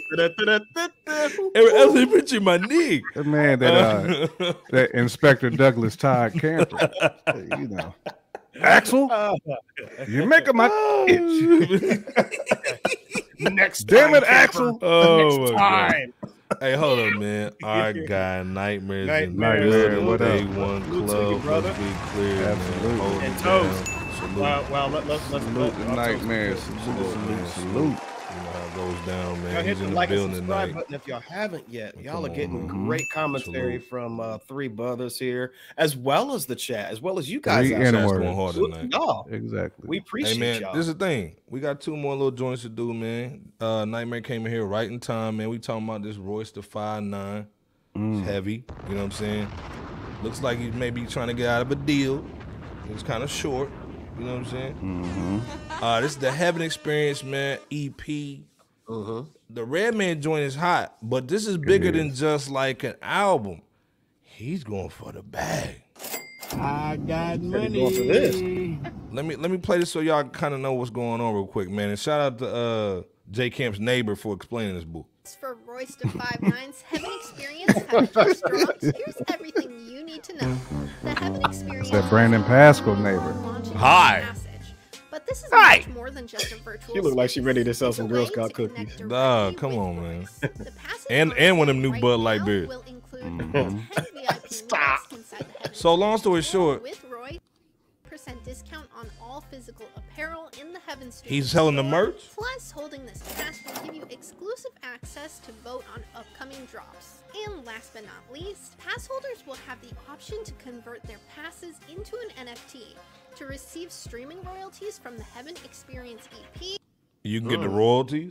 Elementary, my knee. that man, that uh, that Inspector Douglas Todd Camper. You know. Axel, you're making my itch. Next Damn time, it, Axel. Oh, Next my time. God. Hey, hold on, man. Our guy, Nightmares in the Nightmares. building. What up? Day One Salute to Club. you, brother. Let's be clear, Absolutely. man. Hold And it toast. down. Salute. Well, well, let, let, let's Salute let, the I'll nightmares. toast. Salute, salute, salute. You know how it goes down, man. Y'all hit He's the in the like and building subscribe tonight. button if y'all haven't yet. Y'all Come are getting on. great commentary Salute. from uh, three brothers here, as well as the chat, as well as you guys. Three out there. N Chat's words. going hard Salute to tonight. y'all. Exactly. We appreciate Hey, man, y'all. this is the thing. We got two more little joints to do, man. Uh, Nightmare came in here right in time, man. We talking about this Royce the five nine. Mm. It's heavy. You know what I'm saying? Looks like he's maybe trying to get out of a deal. It's kind of short. You know what I'm saying? Mm-hmm. Uh, this is the Heaven Experience, man, E P. The Redman joint is hot, but this is bigger than is. just like an album. He's going for the bag. I got Going for this. money. Let me let me play this so y'all kind of know what's going on real quick, man. And shout out to uh, J Camp's neighbor for explaining this book. For Royce to five nines Heaven Experience, Heaven Just Dropped. Here's everything you need to know. The Heaven Experience. That Brandon Pascal neighbor. launches Hi. Passage. But this is Hi. much more than just a virtual. She look like she ready to sell It's a some Girl way Scout to cookies. connect directly Dog, come with on, man. Royce. The passage And on and one of them sale new right Bud Light now beers. will include Mhm. ten V I P Stop. meals inside the Heaven So long story Experience short, with Royce, percent discount on all physical apparel in the Heaven Studio he's selling the store. merch. Plus, holding this pass will give you exclusive access to vote on upcoming drops. And last but not least, pass holders will have the option to convert their passes into an N F T to receive streaming royalties from the Heaven Experience E P. You can get the royalties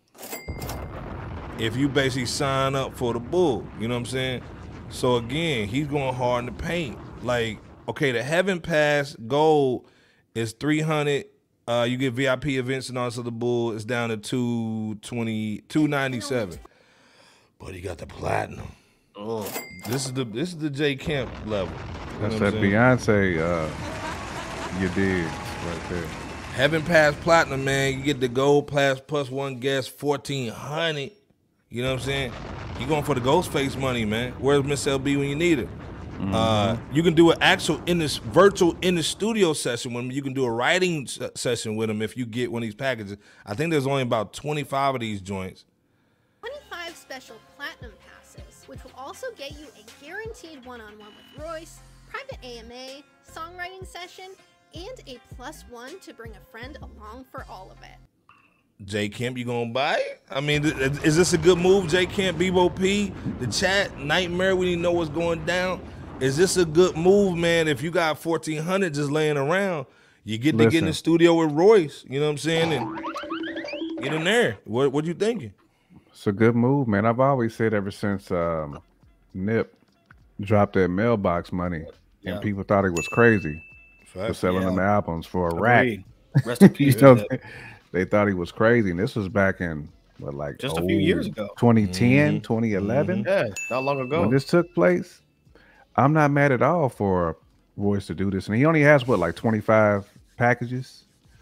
if you basically sign up for the bull. You know what I'm saying? So again, he's going hard in the paint. Like, okay, the Heaven Pass Gold is three hundred. Uh, you get V I P events and also the bull. It's down to two twenty, two ninety-seven. But he got the platinum. Oh. This is the this is the J Camp level. You That's know that what I'm saying? Beyonce. Uh, you did right there. Heaven Pass Platinum, man. You get the gold pass plus one guest, fourteen hundred. You know what I'm saying? You going for the Ghostface money, man. Where's Miss L B when you need it? Mm-hmm. Uh, you can do an actual in this virtual in the studio session with him. You can do a writing s- session with him if you get one of these packages. I think there's only about twenty-five of these joints. twenty-five special platinum passes, which will also get you a guaranteed one-on-one with Royce, private A M A, songwriting session, and a plus one to bring a friend along for all of it. J Camp, you gonna buy it? I mean, th- th- is this a good move, J Camp, Bebo P, the chat, Nightmare, we didn't know what's going down. Is this a good move, man? If you got fourteen hundred just laying around, you get to get in Listen. the studio with Royce, you know what I'm saying? And get in there. What what you thinking? It's a good move, man. I've always said ever since um, Nip dropped that mailbox money, Yeah. and people thought it was crazy for Facts. selling Yeah. them albums for a rack. Agreed. Rest in peace. You know, to Nip. they thought he was crazy, and this was back in what, like Just a few years ago. twenty ten, Mhm. twenty eleven. Yeah, not long ago. When this took place, I'm not mad at all for Royce to do this, and he only has what, like twenty-five packages.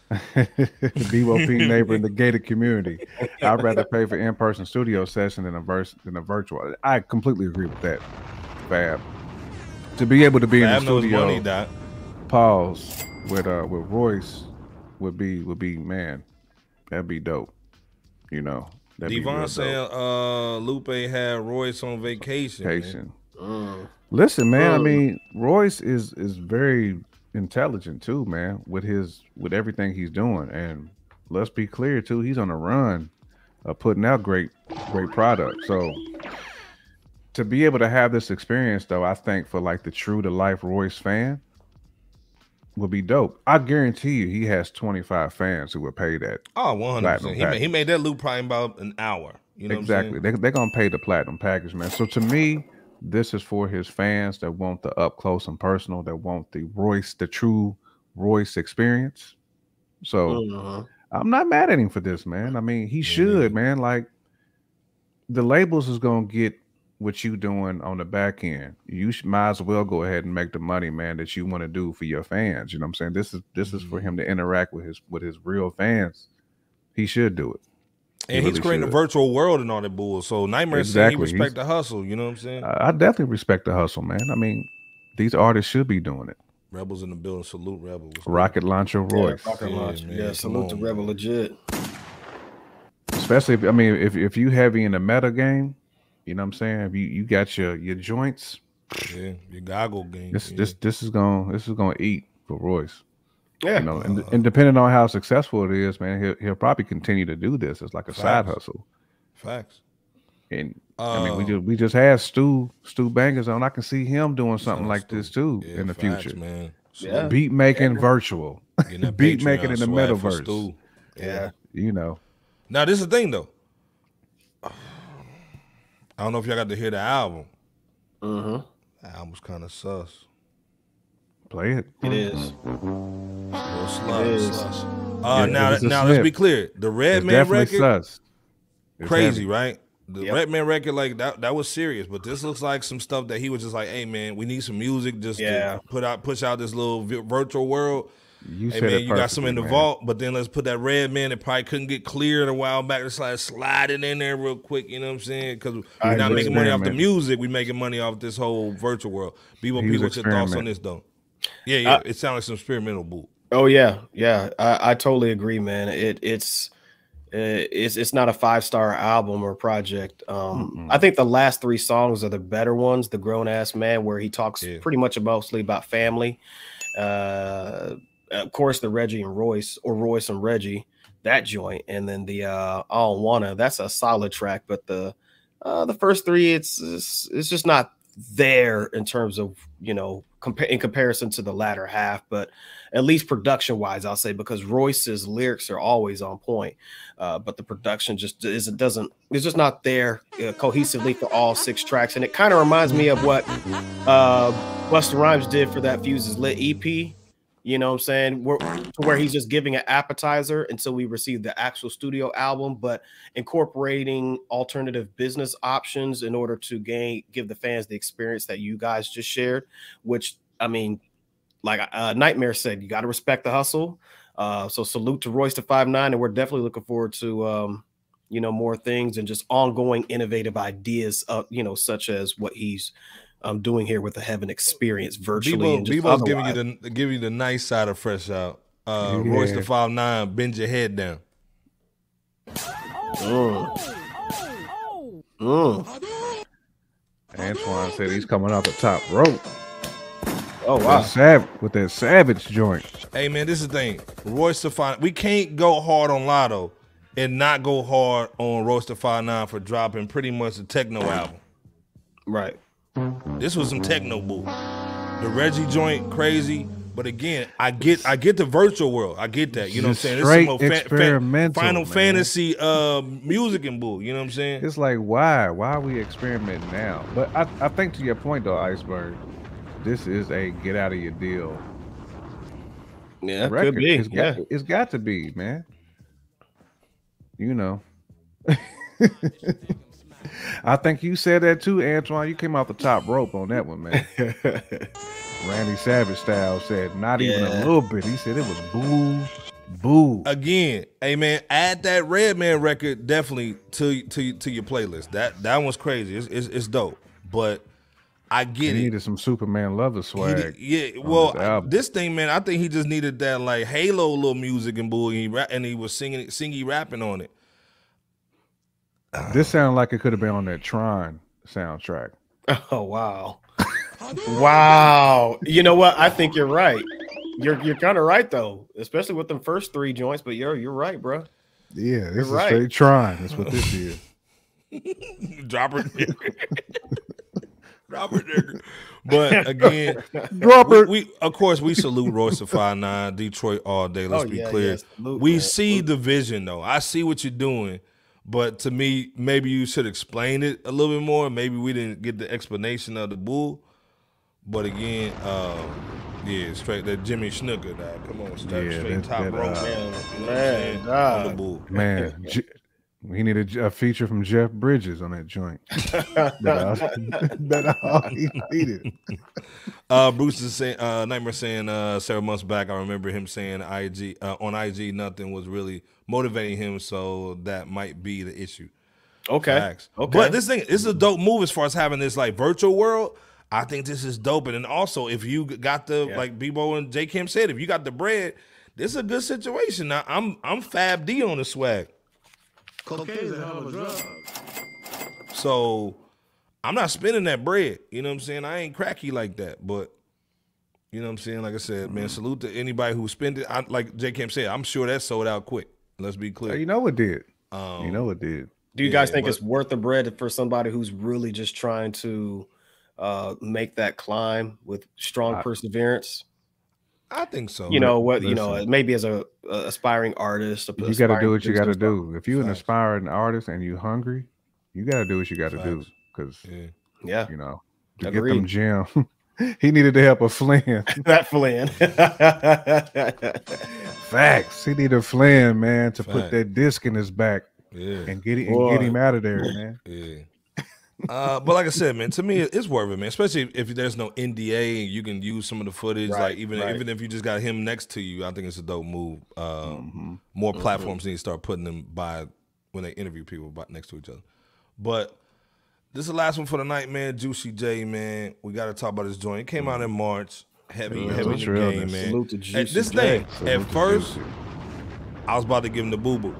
D O P neighbor in the gated community. I'd rather pay for in-person studio session than a verse than a virtual. I completely agree with that. Fab. To be able to be Fab in the knows studio, money, Doc. pause with uh with Royce would be would be man, that'd be dope. You know, that'd be real Devon dope. saying uh, Lupe had Royce on vacation. man. Vacation. Mm. Listen, man. I Mm. mean, Royce is is very intelligent too, man. With his with everything he's doing, and let's be clear too, he's on a run of putting out great great product. So to be able to have this experience, though, I think for like the true to life Royce fan would be dope. I guarantee you, he has twenty-five fans who would pay that. Oh, one hundred platinum percent. He made, he package. made that loop probably about an hour. You know Exactly. what I'm They, saying? they're going to pay the platinum package, man. So to me, this is for his fans that want the up close and personal, that want the Royce, the true Royce experience. So Mhm. I'm not mad at him for this, man. I mean, he should, man. Like, the labels is going to get what you doing on the back end. You should, might as well go ahead and make the money, man, that you want to do for your fans. You know what I'm saying? This is this is for him to interact with his with his real fans. He should do it. He And he's really creating a should. virtual world and all that bull. So Nightmare Exactly. saying he respect He's- the hustle. You know what I'm saying? I I definitely respect the hustle, man. I mean, these artists should be doing it. Rebels in the building. Salute Rebels. Rocket launcher Royce. Yeah, Rocket Yeah, launcher. man, Yeah, come salute to on, Rebel legit. Especially if I mean if if you heavy in the meta game, you know what I'm saying? If you, you got your your joints, Yeah, your goggle game. this yeah. this this is gonna this is gonna eat for Royce. Yeah. You know, and, and depending on how successful it is, man, he'll he'll probably continue to do this as like a side Facts. hustle. Facts. And I mean, we Uh, just we just had Stu Stu Bangers on. I can see him doing something on like Stu. this too Yeah, in the facts, future. man. Yeah. Beat making virtual, Getting that beat Patreon making in the swag for metaverse. Stu. Yeah. You know, Now this is the thing though. I don't know if y'all got to hear the album. Mm-hmm. The album's kind of sus. play it. It is. Little It slush, is. slush. Uh, Yeah, now, it's a now let's snip. be clear. The Red It's Man definitely record, sus. It's crazy, heavy. right? The Yep. Red Man record, like that, that was serious. But this looks like some stuff that he was just like, "Hey, man, we need some music just Yeah. to put out, push out this little vi- virtual world." You Hey said man, it you got some in the perfectly, man. vault, but then let's put that Red Man that probably couldn't get cleared a while back. Let's like slide it in there real quick. You know what I'm saying? Because I we're not agree. making money off the Experiment. music. We're making money off this whole virtual world. Bebo He P, was what's your thoughts on experimenting. this though? Yeah, yeah. Uh, it sounds like some experimental boot. Oh yeah, yeah. I, I totally agree, man. It it's uh, it's it's not a five star album or project. Um, Mm-mm. I think the last three songs are the better ones. The Grown Ass Man, where he talks Yeah. pretty much mostly about family. Uh, of course, the Reggie and Royce, or Royce and Reggie, that joint, and then the uh, I Don't Wanna. That's a solid track, but the uh, the first three, it's it's, it's just not there in terms of, you know, compa- in comparison to the latter half, but at least production wise, I'll say, because Royce's lyrics are always on point, uh, but the production just isn't doesn't it's just not there uh, cohesively for all six tracks, and it kind of reminds me of what uh, Busta Rhymes did for that Fuses Lit E P. You know what I'm saying? Where, where he's just giving an appetizer until we receive the actual studio album, but incorporating alternative business options in order to gain give the fans the experience that you guys just shared. Which, I mean, like uh, Nightmare said, you got to respect the hustle. Uh, so salute to Royce to five nine, and we're definitely looking forward to um, you know, more things and just ongoing innovative ideas, uh, you know, such as what he's um, doing here with the Heaven Experience virtually. Bebo, and just Bebo's giving you otherwise. the giving you the nice side of Fresh Out. Uh, Yeah. Royce the five nine, bend your head down. Mm. Mm. Antoine said he's coming off the top rope. Oh Wow. wow! Sav- with that savage joint. Hey man, this is the thing. Royce the five, we can't go hard on Latto and not go hard on Royce the five nine for dropping pretty much a techno album. Right. This was some techno boo. The Reggie joint, crazy. But again, I get I get the virtual world. I get that. You know what I'm Just saying? straight some more fa- fa- experimental, Final man. Fantasy uh, music and boo. You know what I'm saying? It's like, why? Why are we experimenting now? But I, I think to your point though, Iceberg, this is a get out of your deal Yeah, record. could be. It's Yeah. got, it's got to be, man. You know. I think you said that too, Antoine. You came off the top rope on that one, man. Randy Savage style said, not even a Yeah. little bit. He said it was boo. Boo. Again, hey man, add that Redman record definitely to to to your playlist. That that one's crazy. It's it's, it's dope. But I get he it. needed some Superman lover swag. He, yeah, well, this, I, this thing, man, I think he just needed that like Halo little music and bull, and he, rap, and he was singing, singing, rapping on it. This sounded like it could have been on that Tron soundtrack. Oh wow, wow! You know what? I think you're right. You're you're kind of right though, especially with them first three joints. But you're you're right, bro. Yeah, this you're is right. straight Tron. That's what this is. Drop it. Drop it, nigga. But again, Drop we, it. we of course we salute Royce to five nine, Detroit all day. Let's Oh, be yeah, clear. yeah, salute, we man. see Salute. the vision though. I see what you're doing, but to me, maybe you should explain it a little bit more. Maybe we didn't get the explanation of the bull. But again, um, yeah, straight that Jimmy Snooker, dog. Come on, straight, Yeah, straight that- top that, rope, uh, man. You know what I'm man, saying? On the dog. bull. Man, J- we needed a feature from Jeff Bridges on that joint. That's all, that's all he needed. Uh, Bruce is saying, uh, Nightmare saying, uh, several months back, I remember him saying I G uh, on I G nothing was really motivating him, so that might be the issue. Okay. Facts. Okay. But this thing, this is a dope move as far as having this like virtual world. I think this is dope, and then also if you got the Yeah. like Bebo and J Kim said, if you got the bread, this is a good situation. Now I'm I'm Fab D on the swag. Cocaine's a hell of a drug. So I'm not spending that bread. You know what I'm saying? I ain't cracky like that. But you know what I'm saying? Like I said, man, salute to anybody who spent it. I, like J Kim said, I'm sure that sold out quick. Let's be clear. You know it did. Um, you know it did. Do you guys yeah, think but- it's worth the bread for somebody who's really just trying to uh, make that climb with strong I- perseverance? I think so. You know what? You know, Listen. maybe as a, a aspiring artist, a You got to aspiring do what you got to business do. If you're an Facts. aspiring artist and you hungry, you got to do what you got to do. Facts. Because Yeah. Yeah, you know to Agreed. get them gems, he needed the help of Flynn. that Flynn. Facts. He needed Flynn, man, to put Fact. that disc in his back Yeah. and get it and Boy. get him out of there, man. Yeah. Uh, but like I said, man, to me it's worth it, man. Especially if there's no N D A and you can use some of the footage. Right, like even right. even if you just got him next to you, I think it's a dope move. Um, Mm-hmm. More platforms need to start putting them by when they interview people by, next to each other. But this is the last one for the night, man. Juicy J, man. We got to talk about this joint. It came out in March. Heavy, Yeah, heavy in what's the real, game, man. man. Salute to At Juicy this J. thing, Salute at to first, Juicy. I was about to give him the boo boo.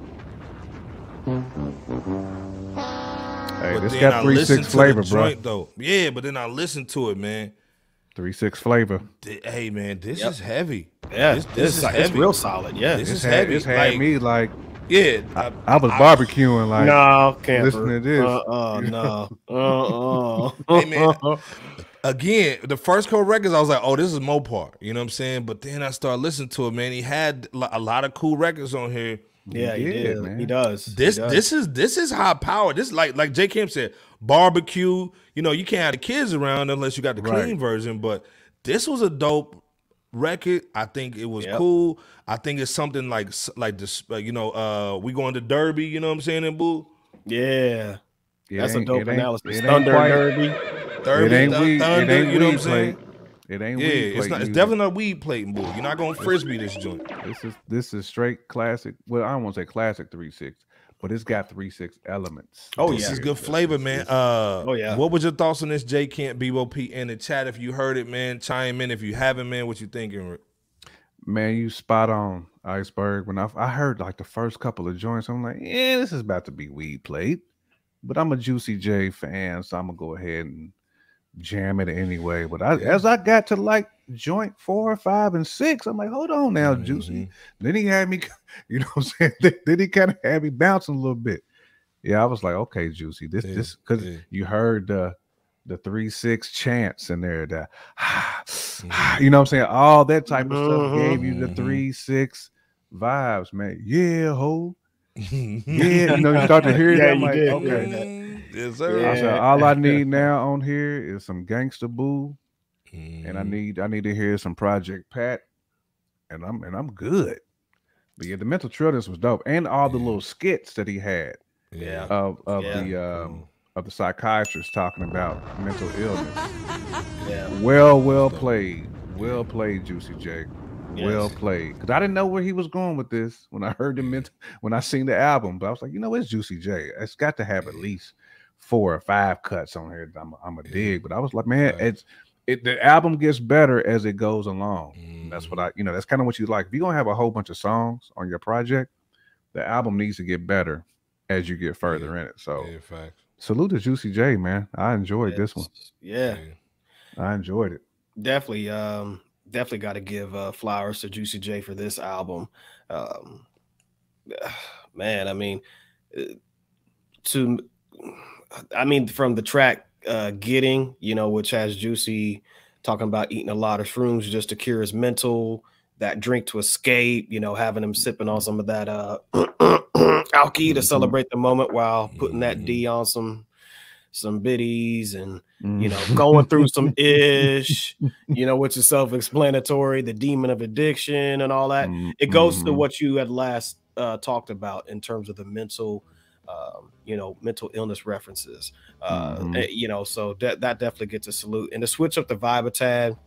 Hey, But this then got I three listened six to flavor, the bro. joint, though. Yeah, but then I listened to it, man. Three six flavor. Th- Hey, man, this Yep. is heavy. Yeah, this, this, this is it's heavy. real solid. Yeah. This It's is had, heavy. it's had Like, me like Yeah, I, I was barbecuing like no, camper. listen to this. Uh, uh, no. Uh, uh. Hey, man. Again, the first couple records, I was like, oh, this is Mopar. You know what I'm saying? But then I started listening to it, man. He had li- a lot of cool records on here. Yeah, he, He did. did, man. He does. This He does. this is this is high power. This like like J Kim said, barbecue. You know, you can't have the kids around unless you got the clean Right. version. But this was a dope record. I think it was Yep. cool. I think it's something like like this. Uh, you know, uh, we going to Derby. You know what I'm saying? In Boo. Yeah. It That's a ain't- dope it ain't- analysis. it ain't Thunder quite- Derby. Derby, it ain't Thun- weed. Thunder, it ain't you know what weed I'm saying? plate. It ain't Yeah, weed it's plate not. It's music. definitely not weed plate, Boo. You're not gonna frisbee this joint. This is this is straight classic. Well, I don't want to say classic three six, but it's got three six elements. Oh, This yeah. is good flavor, man. Uh, Oh, yeah. What was your thoughts on this? J Can't Bebo P in the chat. If you heard it, man, chime in. If you haven't, man, what you thinking? Rick? Man, you spot on, Iceberg. When I I heard like the first couple of joints, I'm like, yeah, this is about to be weed plate. But I'm a Juicy J fan, so I'm gonna go ahead and jam it anyway. But I, as I got to like joint four, five, and six, I'm like, hold on now, Mm-hmm. Juicy. Then he had me, you know what I'm saying? Then, then he kind of had me bouncing a little bit. Yeah, I was like, okay, Juicy, this Yeah, this because yeah. you heard the the three six chants in there, that Mm-hmm. you know what I'm saying? All that type of stuff Mhm. gave you the three six vibes, man. Yeah, ho. yeah, Yeah, you know, you start to hear it. Yeah, I'm you like, did. okay. Yes, sir. Yeah. I said, all I need now on here is some gangster boo, and I Mhm. need I need to hear some Project Pat, and I'm and I'm good. But yeah, the mental trillness was dope, and all the little skits that he had Yeah. of of Yeah. the um of the psychiatrist talking about mental illness. Yeah. Well, well played, well played, Juicy J. Well played. Because I didn't know where he was going with this when I heard him, when I seen the album. But I was like, you know, it's Juicy J. It's got to have at least four or five cuts on here. I'm, I'm a dig. But I was like, man, it's it. The album gets better as it goes along. Mm. That's what I, you know, that's kind of what you like. If you're gonna have a whole bunch of songs on your project, the album needs to get better as you get further yeah. in it. So, yeah, facts. Salute to Juicy J, man. I enjoyed yes. this one. Yeah. I enjoyed it. Definitely, um, definitely got to give uh, flowers to Juicy J for this album. Um, man, I mean, to, I mean, from the track uh, "Getting," you know, which has Juicy talking about eating a lot of shrooms just to cure his mental, that drink to escape, you know, having him sipping on some of that uh, alky to celebrate the moment while putting that D on some. some biddies and, you know, going through some ish, you know, which is self-explanatory, the demon of addiction and all that. Mm-hmm. It goes to what you had last uh, talked about in terms of the mental, um, you know, mental illness references, uh, mm-hmm. you know, so that, that definitely gets a salute. And to switch up the vibe a tad,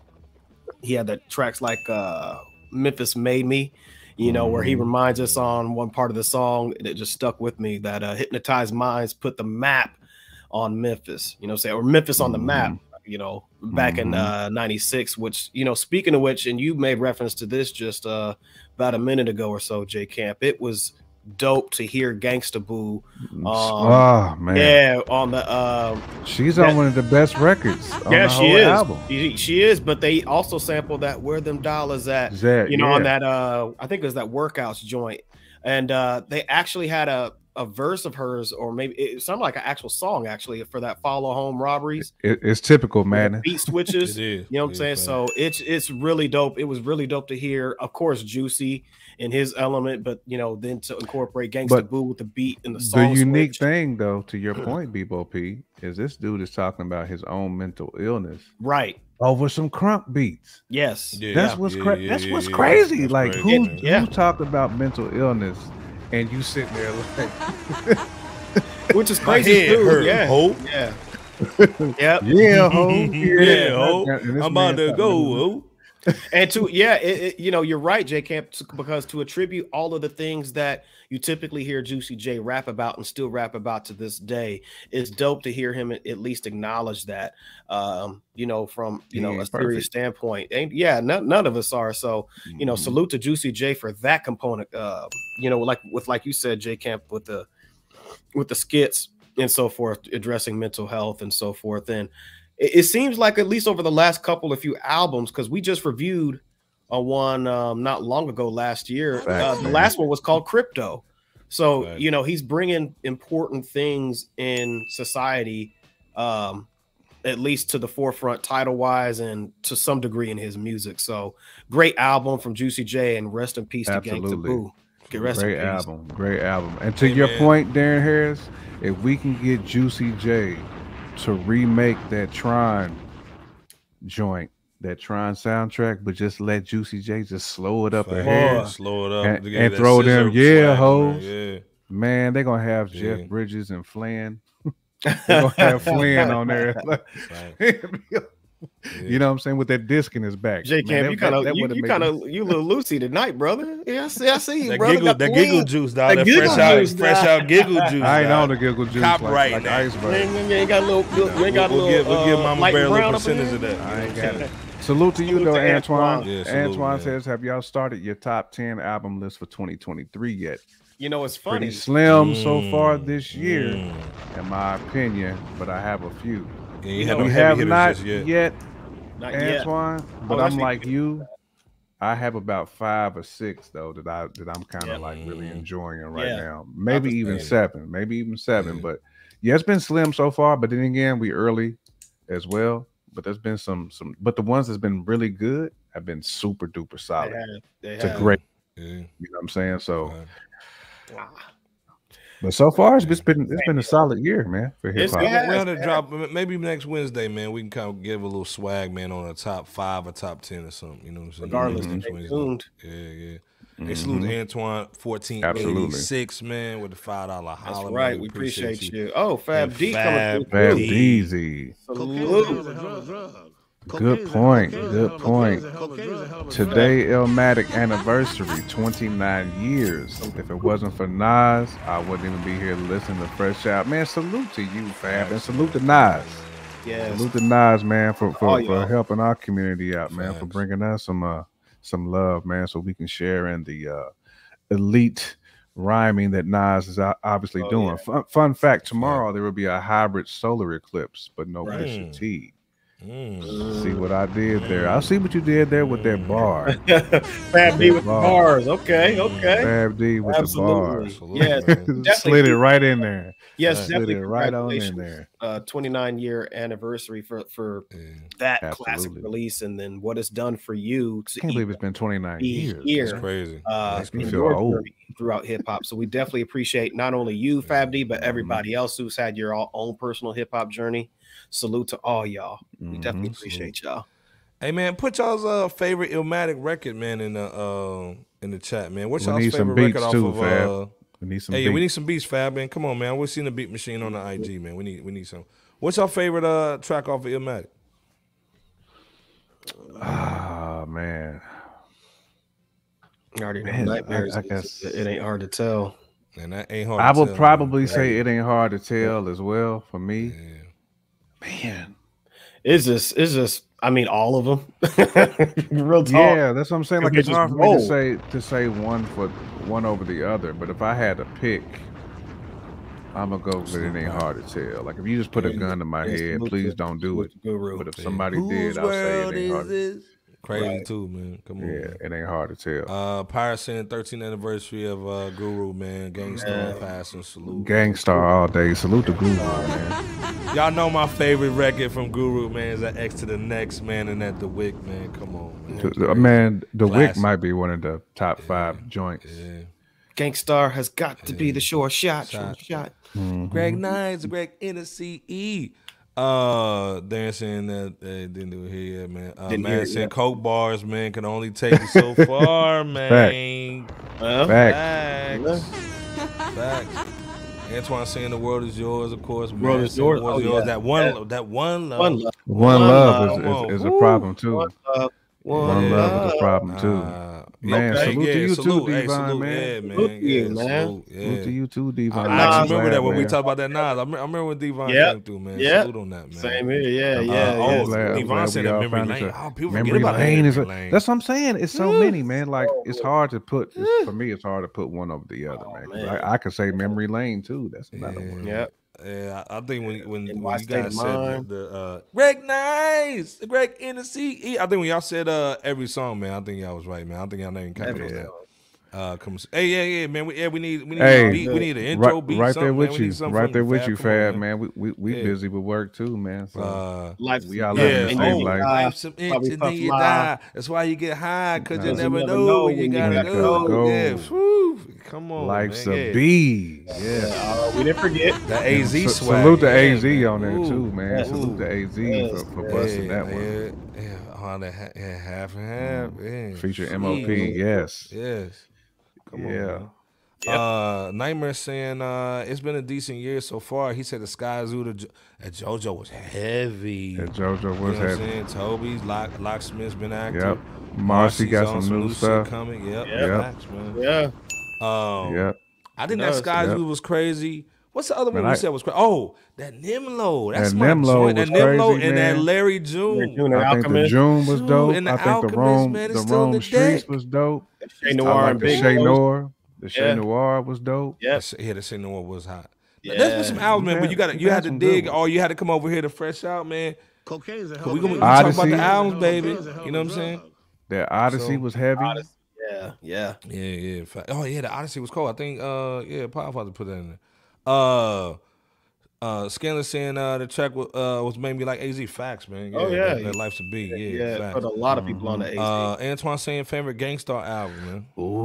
he had the tracks like uh, Memphis Made Me, you know, mm-hmm. where he reminds us on one part of the song that just stuck with me, that uh, hypnotized minds put the map on Memphis, you know, say, or Memphis on the map, you know, back mm-hmm. in uh, ninety-six, which, you know, speaking of which, and you made reference to this just uh, about a minute ago or so, J Camp, it was dope to hear Gangsta Boo. Um, oh, man. Yeah, on the. Um, She's that, on one of the best records. On yeah, the she whole is. Album. She, she is, but they also sampled that Where Them Dollars At, that, you know, yeah. on that, uh, I think it was that Workouts joint. And uh, they actually had a, a verse of hers, or maybe it sounded like an actual song actually for that Follow Home Robberies. It, it's typical, man. Beat switches. It is. You know what I'm it saying? Is, so it's it's really dope. It was really dope to hear, of course, Juicy in his element, but you know, then to incorporate Gangsta Boo with the beat and the song. The unique switch. thing, though, to your point, Bebo P, is this dude is talking about his own mental illness, right? Over some crunk beats. Yes, yeah, that's what's yeah, cra- yeah, that's yeah, what's yeah, crazy. that's like crazy, who yeah. who talked about mental illness, and you sitting there like. Which is crazy too. Hurt, yeah. Ho. Yeah. Yep. Yeah, ho. Yeah, yeah ho. I'm about to go, ho. And to yeah, it, it, you know, you're right, J Camp, because to attribute all of the things that you typically hear Juicy J rap about and still rap about to this day, it's dope to hear him at least acknowledge that, um, you know, from you know a perfect. serious standpoint. And yeah, none, none of us are. So you know, salute to Juicy J for that component. Uh, you know, like with like you said, J Camp, with the with the skits and so forth, addressing mental health and so forth. And it, it seems like at least over the last couple of few albums, because we just reviewed a one um, not long ago last year. Uh, the last one was called Crypto. So, right. you know, he's bringing important things in society, um, at least to the forefront title wise and to some degree in his music. So great album from Juicy J, and rest in peace to Gangsta Boo. Great album, great album. And to hey, your man. point, Darren Harris, if we can get Juicy J to remake that Tron joint, that Tron soundtrack, but just let Juicy J just slow it up ahead, slow it up, and, and throw them, yeah, hoes. Yeah. Man, they're gonna have yeah. Jeff Bridges and Flynn. They're gonna have Flynn on there. You know what I'm saying, with that disc in his back. J Camp, you kind of you, you kind of you little Lucy tonight, brother. Yeah, I see, I see you, that brother. Giggle, that giggle juice, dog. That, that fresh juice, out, fresh out giggle juice. I ain't on the giggle juice. Copyright like, like iceberg. You ain't got a little. You, you ain't got we'll, a little. We'll, we'll give Mama uh, Bear a little percentage of that. I ain't got it. Salute to you, salute though, to Antoine. Antoine, yeah, salute, Antoine man. says, "Have y'all started your top ten album list for twenty twenty-three yet?" You know, it's funny. Pretty slim mm, so far this year, mm. in my opinion, but I have a few. Yeah, you you have, know, we have not yet, yet not Antoine, yet. but oh, I'm like you. I have about five or six though that I that I'm kind of yeah. like really enjoying right yeah. now. Maybe even seven, maybe even seven. Yeah. But yeah, it's been slim so far. But then again, we early as well. But there's been some some. But the ones that's been really good have been super duper solid. They have. They it's have. a great. Yeah. You know what I'm saying? So. Wow. But so far, it's been it's been a solid year, man. For hip hop, we have to drop maybe next Wednesday, man. We can kind of give a little swag, man, on a top five or top ten or something. You know what I'm saying? Regardless, mm-hmm. yeah, yeah. Mm-hmm. Hey, salute Antoine fourteen eighty-six, man, with the five dollar holler. That's right. Man. We appreciate, appreciate you. you. Oh, Fab D Fab coming through. Fab Deezy. Salute. Good point. Good point. Today, Illmatic anniversary, twenty-nine years. If it wasn't for Nas, I wouldn't even be here listening to Fresh Out. Man, salute to you, Fab, and salute to Nas. Yes. Salute to Nas, man, for for, Oh, for yeah. helping our community out, man, for Facts. bringing us some uh some love, man, so we can share in the uh, elite rhyming that Nas is o- obviously Oh, doing. yeah. Fun, fun fact: tomorrow there will be a hybrid solar eclipse, but no Right. Pusha T. Mm. See what I did there? I see what you did there with that bar. Fab D with the bars. Okay, okay. Fab D with Absolutely. the bars. Yes, definitely. Slid it right in there. Yes, Slid definitely. it right on in Congratulations. there. Uh, twenty-nine year anniversary for for that classic Absolutely. release, and then what it's done for you to Can't even believe it's been twenty-nine be years. here. That's crazy. Uh, Makes me in feel your old. journey throughout hip hop. So we definitely appreciate not only you, Fab D, but everybody else who's had your all- own personal hip hop journey. Salute to all y'all. We definitely appreciate y'all. Hey man, put y'all's uh favorite Illmatic record, man, in the uh in the chat, man. What's We y'all's need some favorite record beats off too, of Fab. uh We need some Hey, yeah, we beats. need some beats, Fab, man. Come on, man. We're seeing the beat machine on the I G, man. We need we need some. What's your favorite uh track off of Illmatic? Ah man. I already know Man, Nightmares. I- I It- guess- it ain't hard to tell. And that ain't hard. I to would tell, probably man. say it ain't hard to tell as well for me. Man. It's just, it's just. I mean, all of them. Real talk. Yeah, that's what I'm saying. Like If it's it just hard for me to roll. say to say one for one over the other. But if I had to pick, I'm gonna go with it ain't hard to tell. Like if you just put a gun to my Yes, head, salute please to- don't do it. salute to Guru. But if Yeah. somebody Whose did, I'll say world it ain't is hard. this? Crazy Right. too, man. Come on. Yeah, man. it ain't hard to tell. Uh, Pirate saying thirteenth anniversary of uh, Guru, man. Gangsta Yeah. passing salute. Gangstar all day. Salute to Guru, man. Y'all know my favorite record from Guru, man, is that X to the Next, man, and that The Wick, man. Come on, man. The- Man, the Wick Classic. might be one of the top five joints. Yeah. Gangstar has got to be the short shot. Shot. Short shot. Mhm. Greg Nines, Greg N C E. Uh, Darren saying that they didn't do it here yet, man. Uh, Didn't man hear it saying yet. Coke bars, man, can only take you so far, man. Well, Fact. Facts. Facts. Antoine saying the world is yours, of course. World man, is saying yours. the world Oh, is yours. yeah. That one, Yeah. that one love. One love. One One love love. is, is, is a Woo. problem too. One love. One, One love is love. a problem too. Uh, Man, okay, salute yeah, to you salute. too, Hey, Divine, salute. man. Yeah, man. Salute to you, yeah, man. Salute. Yeah. Salute to you too, Divine. I actually Glad, remember that when we man. talked about that Nas. I remember, I remember when Divine Yep. came through, man. Yep. Salute on that, man. Same here. Yeah, Uh, yeah. oh, yeah. Glad- I'm Devon glad said we that all memory found lane. each other. Oh, people Memory forget about that lane is a- memory lane. That's what I'm saying. It's so many, man. Like it's hard to put. It's, for me, it's hard to put one over the other, man. 'Cause man. I, I could say memory lane too. That's another one. Yeah. Yeah, I I think when when, In when my you state guys of said mind. the, the uh, Greg Nice, Greg N C E, I think when y'all said uh, every song, man, I think y'all was right, man. I think y'all named capital on Yeah. that. Uh, come, hey, yeah, yeah, man. We, yeah, we need, we need, Hey, a beat, we need an intro right, beat, right something, there man. with We you, need something right from there with Fab. you, Come on, Fab, man. man. We we, we Yeah. busy with work too, man. So Uh, Life, we all yeah, live in the same oh, life. life some While itch we and puff then you live. die. That's why you get high, cause you Cause never you never know know when you when you gotta gotta go. go. Yeah, whew. Come on, Life's man. a yeah. bee. Yeah. Uh, we didn't forget. The A Z Sa- swag. Salute to yeah, A Z man. on there Ooh, too, man. ooh. Salute to A Z Yes, for, for yes. busting yeah, that one. Yeah, yeah, oh, that ha- yeah, half and half. Yeah. Feature M O P, Jeez. yes. Yes. Come on, Yeah. man. Uh, Nightmare saying uh, it's been a decent year so far. He said the Sky Zoo to jo- at JoJo was heavy. That JoJo You know was what I'm heavy. saying? Toby's Lock, Locksmith's been active. Yep. Marcy got on some new shit stuff. coming. Yep. Yep. Facts, man. Yeah. Um, Yep. I think It that does. Sky Yep. Zoo was crazy. What's the other Man, one we I- said was crazy? Oh, that Nimlo. That's That my Nimlo joint. That was Nimlo crazy, and that man. Larry June. June and I think the Alchemist. June was June dope. and the I think the Alchemist, Rome, man, the it's still in Rome the Streets deck. was dope. Shay I Noir like and the Big Shay Nose. Noir. The Shay Yeah. Noir was dope. Yep. Yeah, the Saint Noah was hot. Yeah. There's been some albums, man, We've but you had- got we've you had had to some dig, good or you had to come over here to fresh out, man. Cocaine's a Cause hell we of gonna a we drug. talk about Odyssey. the albums, baby. Cocaine's a hell You know of what a I'm saying? drug. That Odyssey So- was heavy. Yeah. Yeah. Yeah, yeah. fa- Oh yeah, the Odyssey was cold. I think uh yeah, Power Father put that in there. Uh uh Scanlon saying uh the track was uh was made me like A Z Facts, man. Oh, yeah. That, that Life's a Beat. Yeah, Yeah. facts. Put a lot of people on the A C. Uh Antoine saying favorite Gangstar album, man.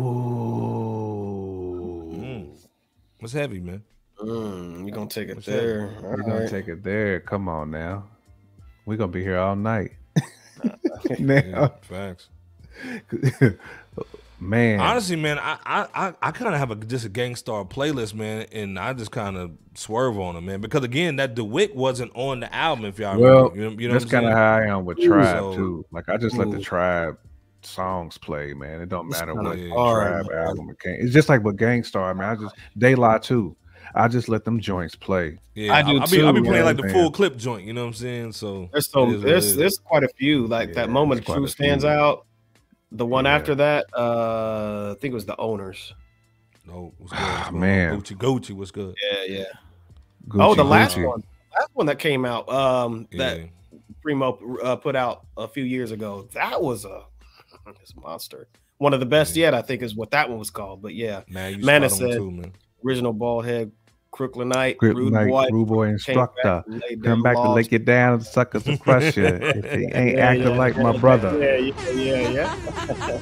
Ooh. Mm. What's heavy, man? Mm, you gonna take it What's there? that? All We're gonna right. take it there. Come on now. We're gonna be here all night. Yeah, now, facts. Man, honestly, man, I I I, I kind of have a just a Gangstar playlist, man, and I just kind of swerve on them, man, because again, that DeWitt wasn't on the album. If y'all well, remember, you know, you know that's kind of how I am with Ooh, Tribe so, too. Like I just let the ooh. Tribe songs play, man. It don't matter what yeah. Tribe album it came. It's just like with Gangstar, man. I just De La too. I just let them joints play. Yeah, I do I, I too. be I be playing man. like the full clip joint. You know what I'm saying? So There's so it is what it there's is. there's quite a few. Like Yeah, that moment of there's quite truth a few. stands out. The one Yeah. after that, uh, I think it was the Owners. No, what's good? What's going on? Man. Gucci, Gucci, what's good? Yeah, yeah. Gucci, oh, the last Gucci. one, last one that came out, um, that Yeah. Primo uh, put out a few years ago. That was a this monster. One of the best yet, I think, is what that one was called. But yeah, Man, you Mannie spot on said too, man. original bald head, Crooklyn Knight, Grip Rude Knight, Boy, Rude Boy came instructor. back and laid Come them back to laws. lick it down, suckers to crush you. If he ain't Yeah, acting yeah, like yeah, my yeah, brother. Yeah, yeah, yeah,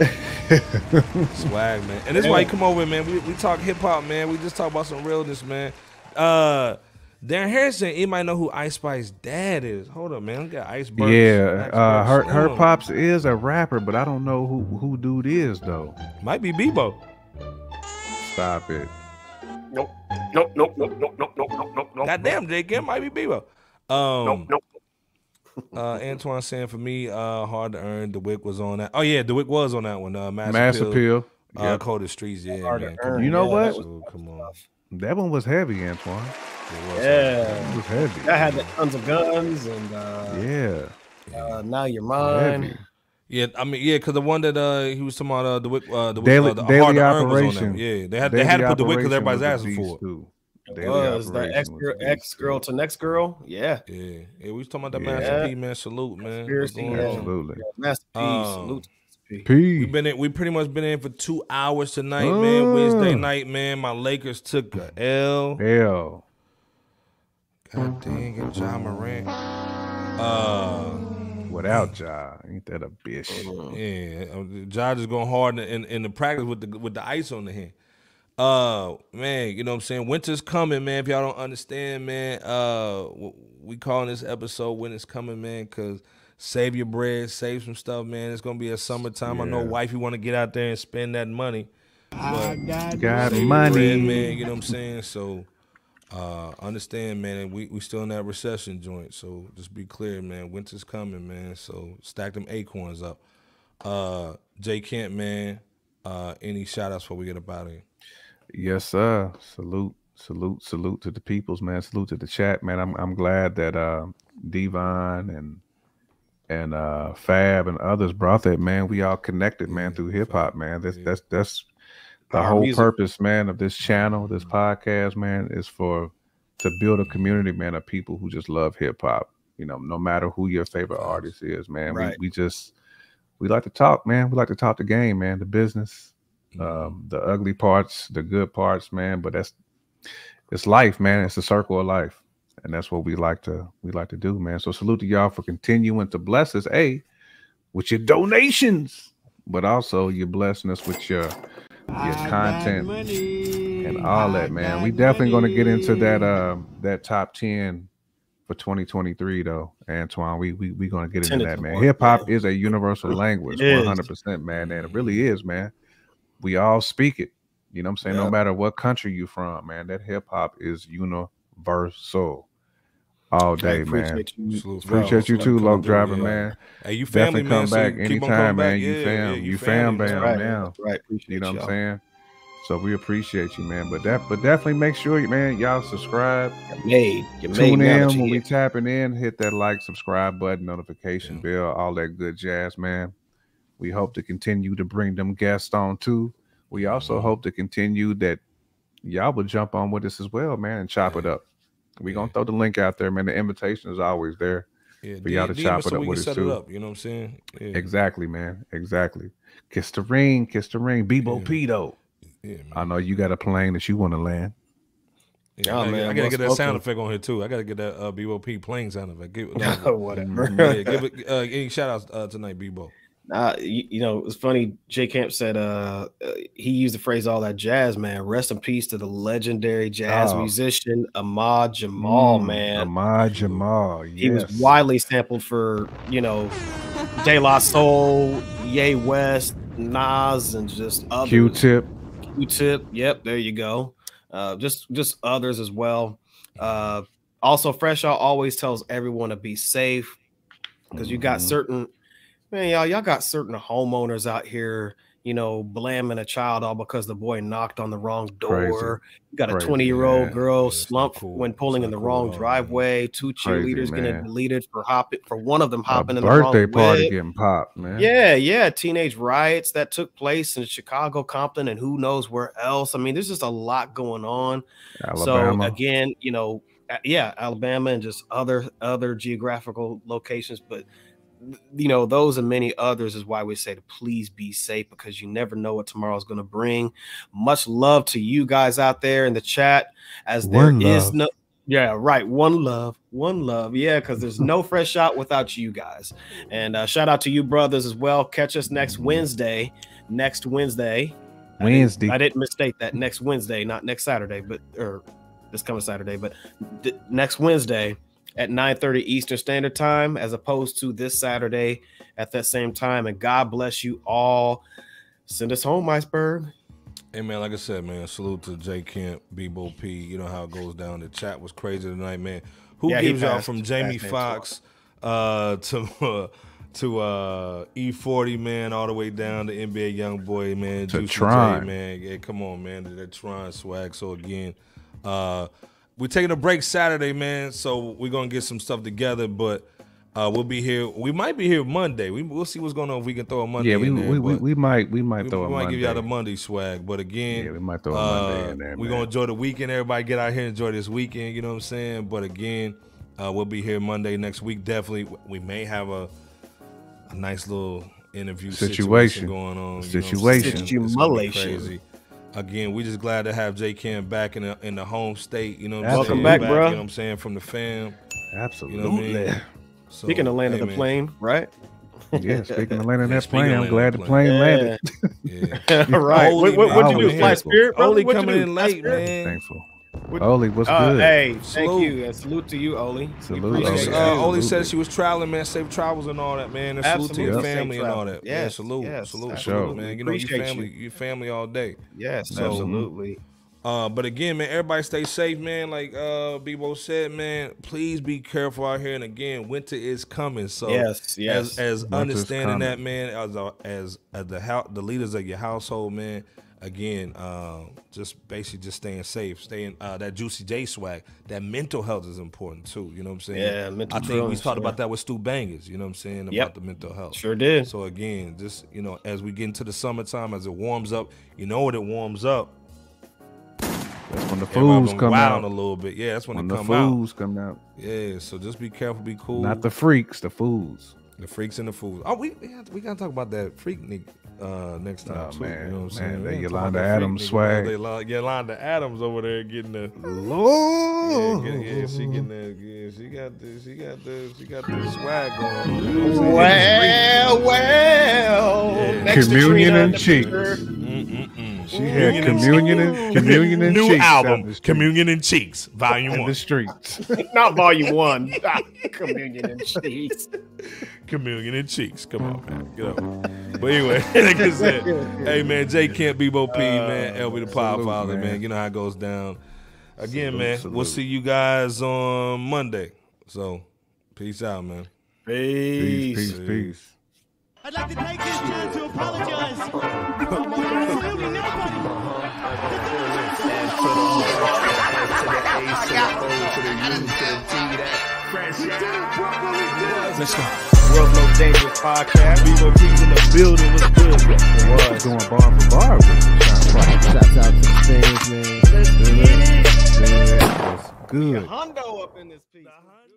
yeah. Swag, man. And this is why you come over, man. We we talk hip hop, man. We just talk about some realness, man. Uh, Darren Harrison, you might know who Ice Spice's dad is. Hold up, man. We got Iceberg. Yeah, uh, her her Slim. pops is a rapper, but I don't know who who dude is though. Might be Bebo. Stop it. Nope, nope, nope, nope, nope, nope, nope, nope, nope, nope. Goddamn, J Kim might be Bebo. Um, Nope, nope. Uh, Antoine saying for me, uh, hard to earn. DeWick was on that. Oh yeah, DeWick was on that one. Uh, Mass, Mass Appeal. Appeal. Uh, Yep. Coldest Streets. Yeah, Hard to man. earn. You know Yeah, what? that was- So, come on. That one was heavy, Antoine. It was, Yeah, It was heavy. that had the tons of guns and uh, Yeah. uh, now you're mine. Heavy. Yeah, I mean, yeah, because the one that uh he was talking about uh, the Wick, uh, the Wick, Daily, uh, the daily hard to earn was on operation. that. Yeah, they had they had to put the Wick because everybody's asking for it. It was that ex girl, ex girl to next girl. Yeah, Yeah, yeah, we was talking about that Yeah. Master P, man. Salute, man. What's Conspiracy, going yeah. on? Absolutely. Master P. Um, Salute to Master P. P. We've been in, we pretty much been in for two hours tonight, man. Wednesday Uh. night, man. My Lakers took a L. Hell. God dang it, John Morant. Uh, Without Ja, ain't that a bitch? yeah, Ja just going hard in, in, in the practice with the with the ice on the hand. Uh, man, you know what I'm saying? Winter's coming, man. If y'all don't understand, man, uh, we calling this episode "Winter's Coming," man, because save your bread, save some stuff, man. It's gonna be a summertime. I know, Yeah. wifey want to get out there and spend that money. But Got save your money. bread, man. You know what I'm saying? So, uh, understand, man. And we we still in that recession joint. So just be clear, man. Winter's coming, man. So stack them acorns up. Uh, Jay Kent, man. Uh, any shout outs before we get up out of here? Yes, sir. Salute, salute, salute to the peoples, man. Salute to the chat, man. I'm I'm glad that uh, Devon and and uh, Fab and others brought that, man. We all connected, man, through hip hop, man. That's that's that's the Our whole music. purpose, man, of this channel, this podcast, man, is for to build a community, man, of people who just love hip hop. You know, no matter who your favorite artist is, man. Right. We we just we like to talk, man. We like to talk the game, man, the business. Um, the ugly parts, the good parts, man. But that's it's life, man. It's a circle of life, and that's what we like to we like to do, man. So salute to y'all for continuing to bless us, a with your donations, but also you're blessing us with your your content and all that, man. We definitely going to get into that uh that top ten for twenty twenty-three, though, Antoine. We we we going to get into that, man. Hip hop is a universal language, It is. one hundred percent, man, and it really is, man. We all speak it. You know what I'm saying? No Yep. matter what country you from, man, that hip hop is universal all I day, man. appreciate you. Salute, Appreciate you bro. too, Come Loc through, Driver, yeah. man. Hey, you family, Definitely man. come so back you keep on anytime, coming back. man. You Yeah, fam, yeah, you, you fam, family, bam right. now. Right, appreciate You know what y'all. I'm saying? So we appreciate you, man. But that, but definitely make sure, man, y'all subscribe. You made, you made Tune now in that you when we here. tapping in. Hit that like, subscribe button, notification Yeah. bell, all that good jazz, man. We hope to continue to bring them guests on too. We also Mhm. hope to continue that y'all will jump on with us as well, man, and chop it Yeah. up. We Yeah. gonna throw the link out there, man. The invitation is always there Yeah, for y'all to D M chop us it so up we with can us set too. it up. You know what I'm saying? Yeah. Exactly, man. Exactly. Kiss the ring, kiss the ring. Bebo Yeah. P though. Yeah, man. I know you got a plane that you want to land. Yeah, Oh, I gotta, man, I gotta well get that sound spoken. effect on here too. I gotta get that uh, B O P playing sound effect. Give, no, Whatever. yeah, give it. Uh, any shout outs uh, tonight, Bebo? Uh, you, you know, it was funny. J Camp said uh, uh, he used the phrase "all that jazz," man. Rest in peace to the legendary jazz Oh. musician Ahmad Jamal, Mm, man. Ahmad Jamal. He Yes. was widely sampled for, you know, De La Soul, Ye West, Nas and just others. Q-Tip. Q-Tip. Yep, there you go. Uh, just just others as well. Uh, also, Fresh Out always tells everyone to be safe because you got Mhm. certain man, y'all y'all got certain homeowners out here, you know, blaming a child all because the boy knocked on the wrong door. Crazy. You got a Crazy, twenty-year-old man. girl Yeah, it's not slumped cool. when pulling It's in the not cool wrong at all, driveway. Two Crazy, cheerleaders getting man. deleted for hopping for one of them A hopping in the wrong birthday party whip. getting popped, man. Yeah, yeah, teenage riots that took place in Chicago, Compton, and who knows where else. I mean, there's just a lot going on. Alabama. So again, you know, uh, yeah, Alabama and just other other geographical locations, but you know, those and many others is why we say to please be safe because you never know what tomorrow's going to bring. Much love to you guys out there in the chat, as there One is love. no, yeah, right, one love, one love, yeah, because there's no Fresh Out without you guys. And uh, shout out to you brothers as well. Catch us next Wednesday. Next Wednesday. Wednesday. I didn't, I didn't mistake that. Next Wednesday, not next Saturday, but or this coming Saturday, but th- next Wednesday at nine thirty Eastern Standard Time, as opposed to this Saturday at that same time. And God bless you all. Send us home, Iceberg. Hey, man, like I said, man, salute to J Camp, B-Bo P. You know how it goes down. The chat was crazy tonight, man. Who Yeah, he gives y'all passed- from Jamie passed Foxx uh, to uh, to uh, E forty, man, all the way down to N B A YoungBoy, man. To Juicy J, Tron. man. Yeah, come on, man. That Tron swag. So, again, uh, we're taking a break Saturday, man, so we're going to get some stuff together, but uh, we'll be here. We might be here Monday. We, we'll see what's going on if we can throw a Monday Yeah, we in there. we, we but we might we might we, throw we a might Monday. give y'all the Monday swag. But again, Yeah, we might throw a uh, Monday in there, we're man. going to enjoy the weekend. Everybody get out here and enjoy this weekend, you know what I'm saying? But again, uh, we'll be here Monday next week. Definitely, we may have a, a nice little interview situation, Situation. going on. Situation. You know what I'm saying? It's gonna be Situation. crazy. Again, we just glad to have J Cam back in the in the home state. You know what I'm Welcome saying? back, You bro. know what I'm saying? From the fam. Absolutely. You know what I mean? So, Speaking of landing hey, the man. plane, right? Yeah, speaking of landing Yeah, that speaking plane, of I'm glad the landing plane Yeah. landed. Yeah. right. Holy What, what, man. what'd you do? Always Fly thankful. Spirit, brother? Oli What'd you coming do? in Fly late, Spirit? man. Thankful. What- Oli, what's Uh, good? hey, thank Salute. you. And salute to you, Oli. We Salute, appreciate Oli. you. Uh, Oli Absolutely. said she was traveling, man. Safe travels and all that, man. And salute to your Absolutely. family Safe and all travel. that. Yeah, Yes, salute, yes, salute, absolutely. salute, man. You know, you Appreciate family, you. you family all day. Yes, So, absolutely. Uh, but again, man, everybody stay safe, man. Like uh, Bebo said, man, please be careful out here. And again, winter is coming. So Yes, yes. as as Winter's understanding coming. that, man, as a, as as the hou- the leaders of your household, man. Again, uh, just basically just staying safe, staying uh, that Juicy J swag. That mental health is important too. You know what I'm saying? Yeah, mental I think we illness, talked yeah. about that with Stu Bangers. You know what I'm saying about Yep. the mental health. Sure did. So again, just you know, as we get into the summertime, as it warms up, you know what it warms up. That's when the Everybody fools gonna come wild out. a little bit. Yeah, that's when, When they the come out. fools come out. Yeah, so just be careful, be cool. Not the freaks, the fools. the freaks and the fools. Oh, we we, have to, we gotta talk about that freak nigga uh, next time. Oh, too, man, you know what I'm man, saying? that We gotta talk Yolanda about that freak Adams nigga, swag. man. They Yolanda- Yolanda Adams over there getting the. Lord. Yeah, get- yeah, she getting the. Yeah, she got the. She got the. She got the swag going on. You know what I'm saying? Well, well. Yeah. Next to Communion Trina and the cheeks. picture. Mm-mm-mm. She had communion and communion and New cheeks down album, the street. Communion and Cheeks, Volume in One. the streets. Not volume one. Ah, Communion and cheese. Communion and Cheeks. Come on, man. Get up. But anyway, like I said, hey, man, J Camp, Bebo P, man, L B the Power salute, Father, man. man. You know how it goes down. Again, Salute, man, salute. we'll see you guys on Monday. So, peace out, man. Peace, peace, peace. I'd like to take this time to apologize to absolutely nobody. Let's go. World No Dangerous Podcast. Bebo P's in the building. What's good? It was going bar for bar. with it. Shouts out to the fans, man. Let's get it. Good. Hondo up in this piece.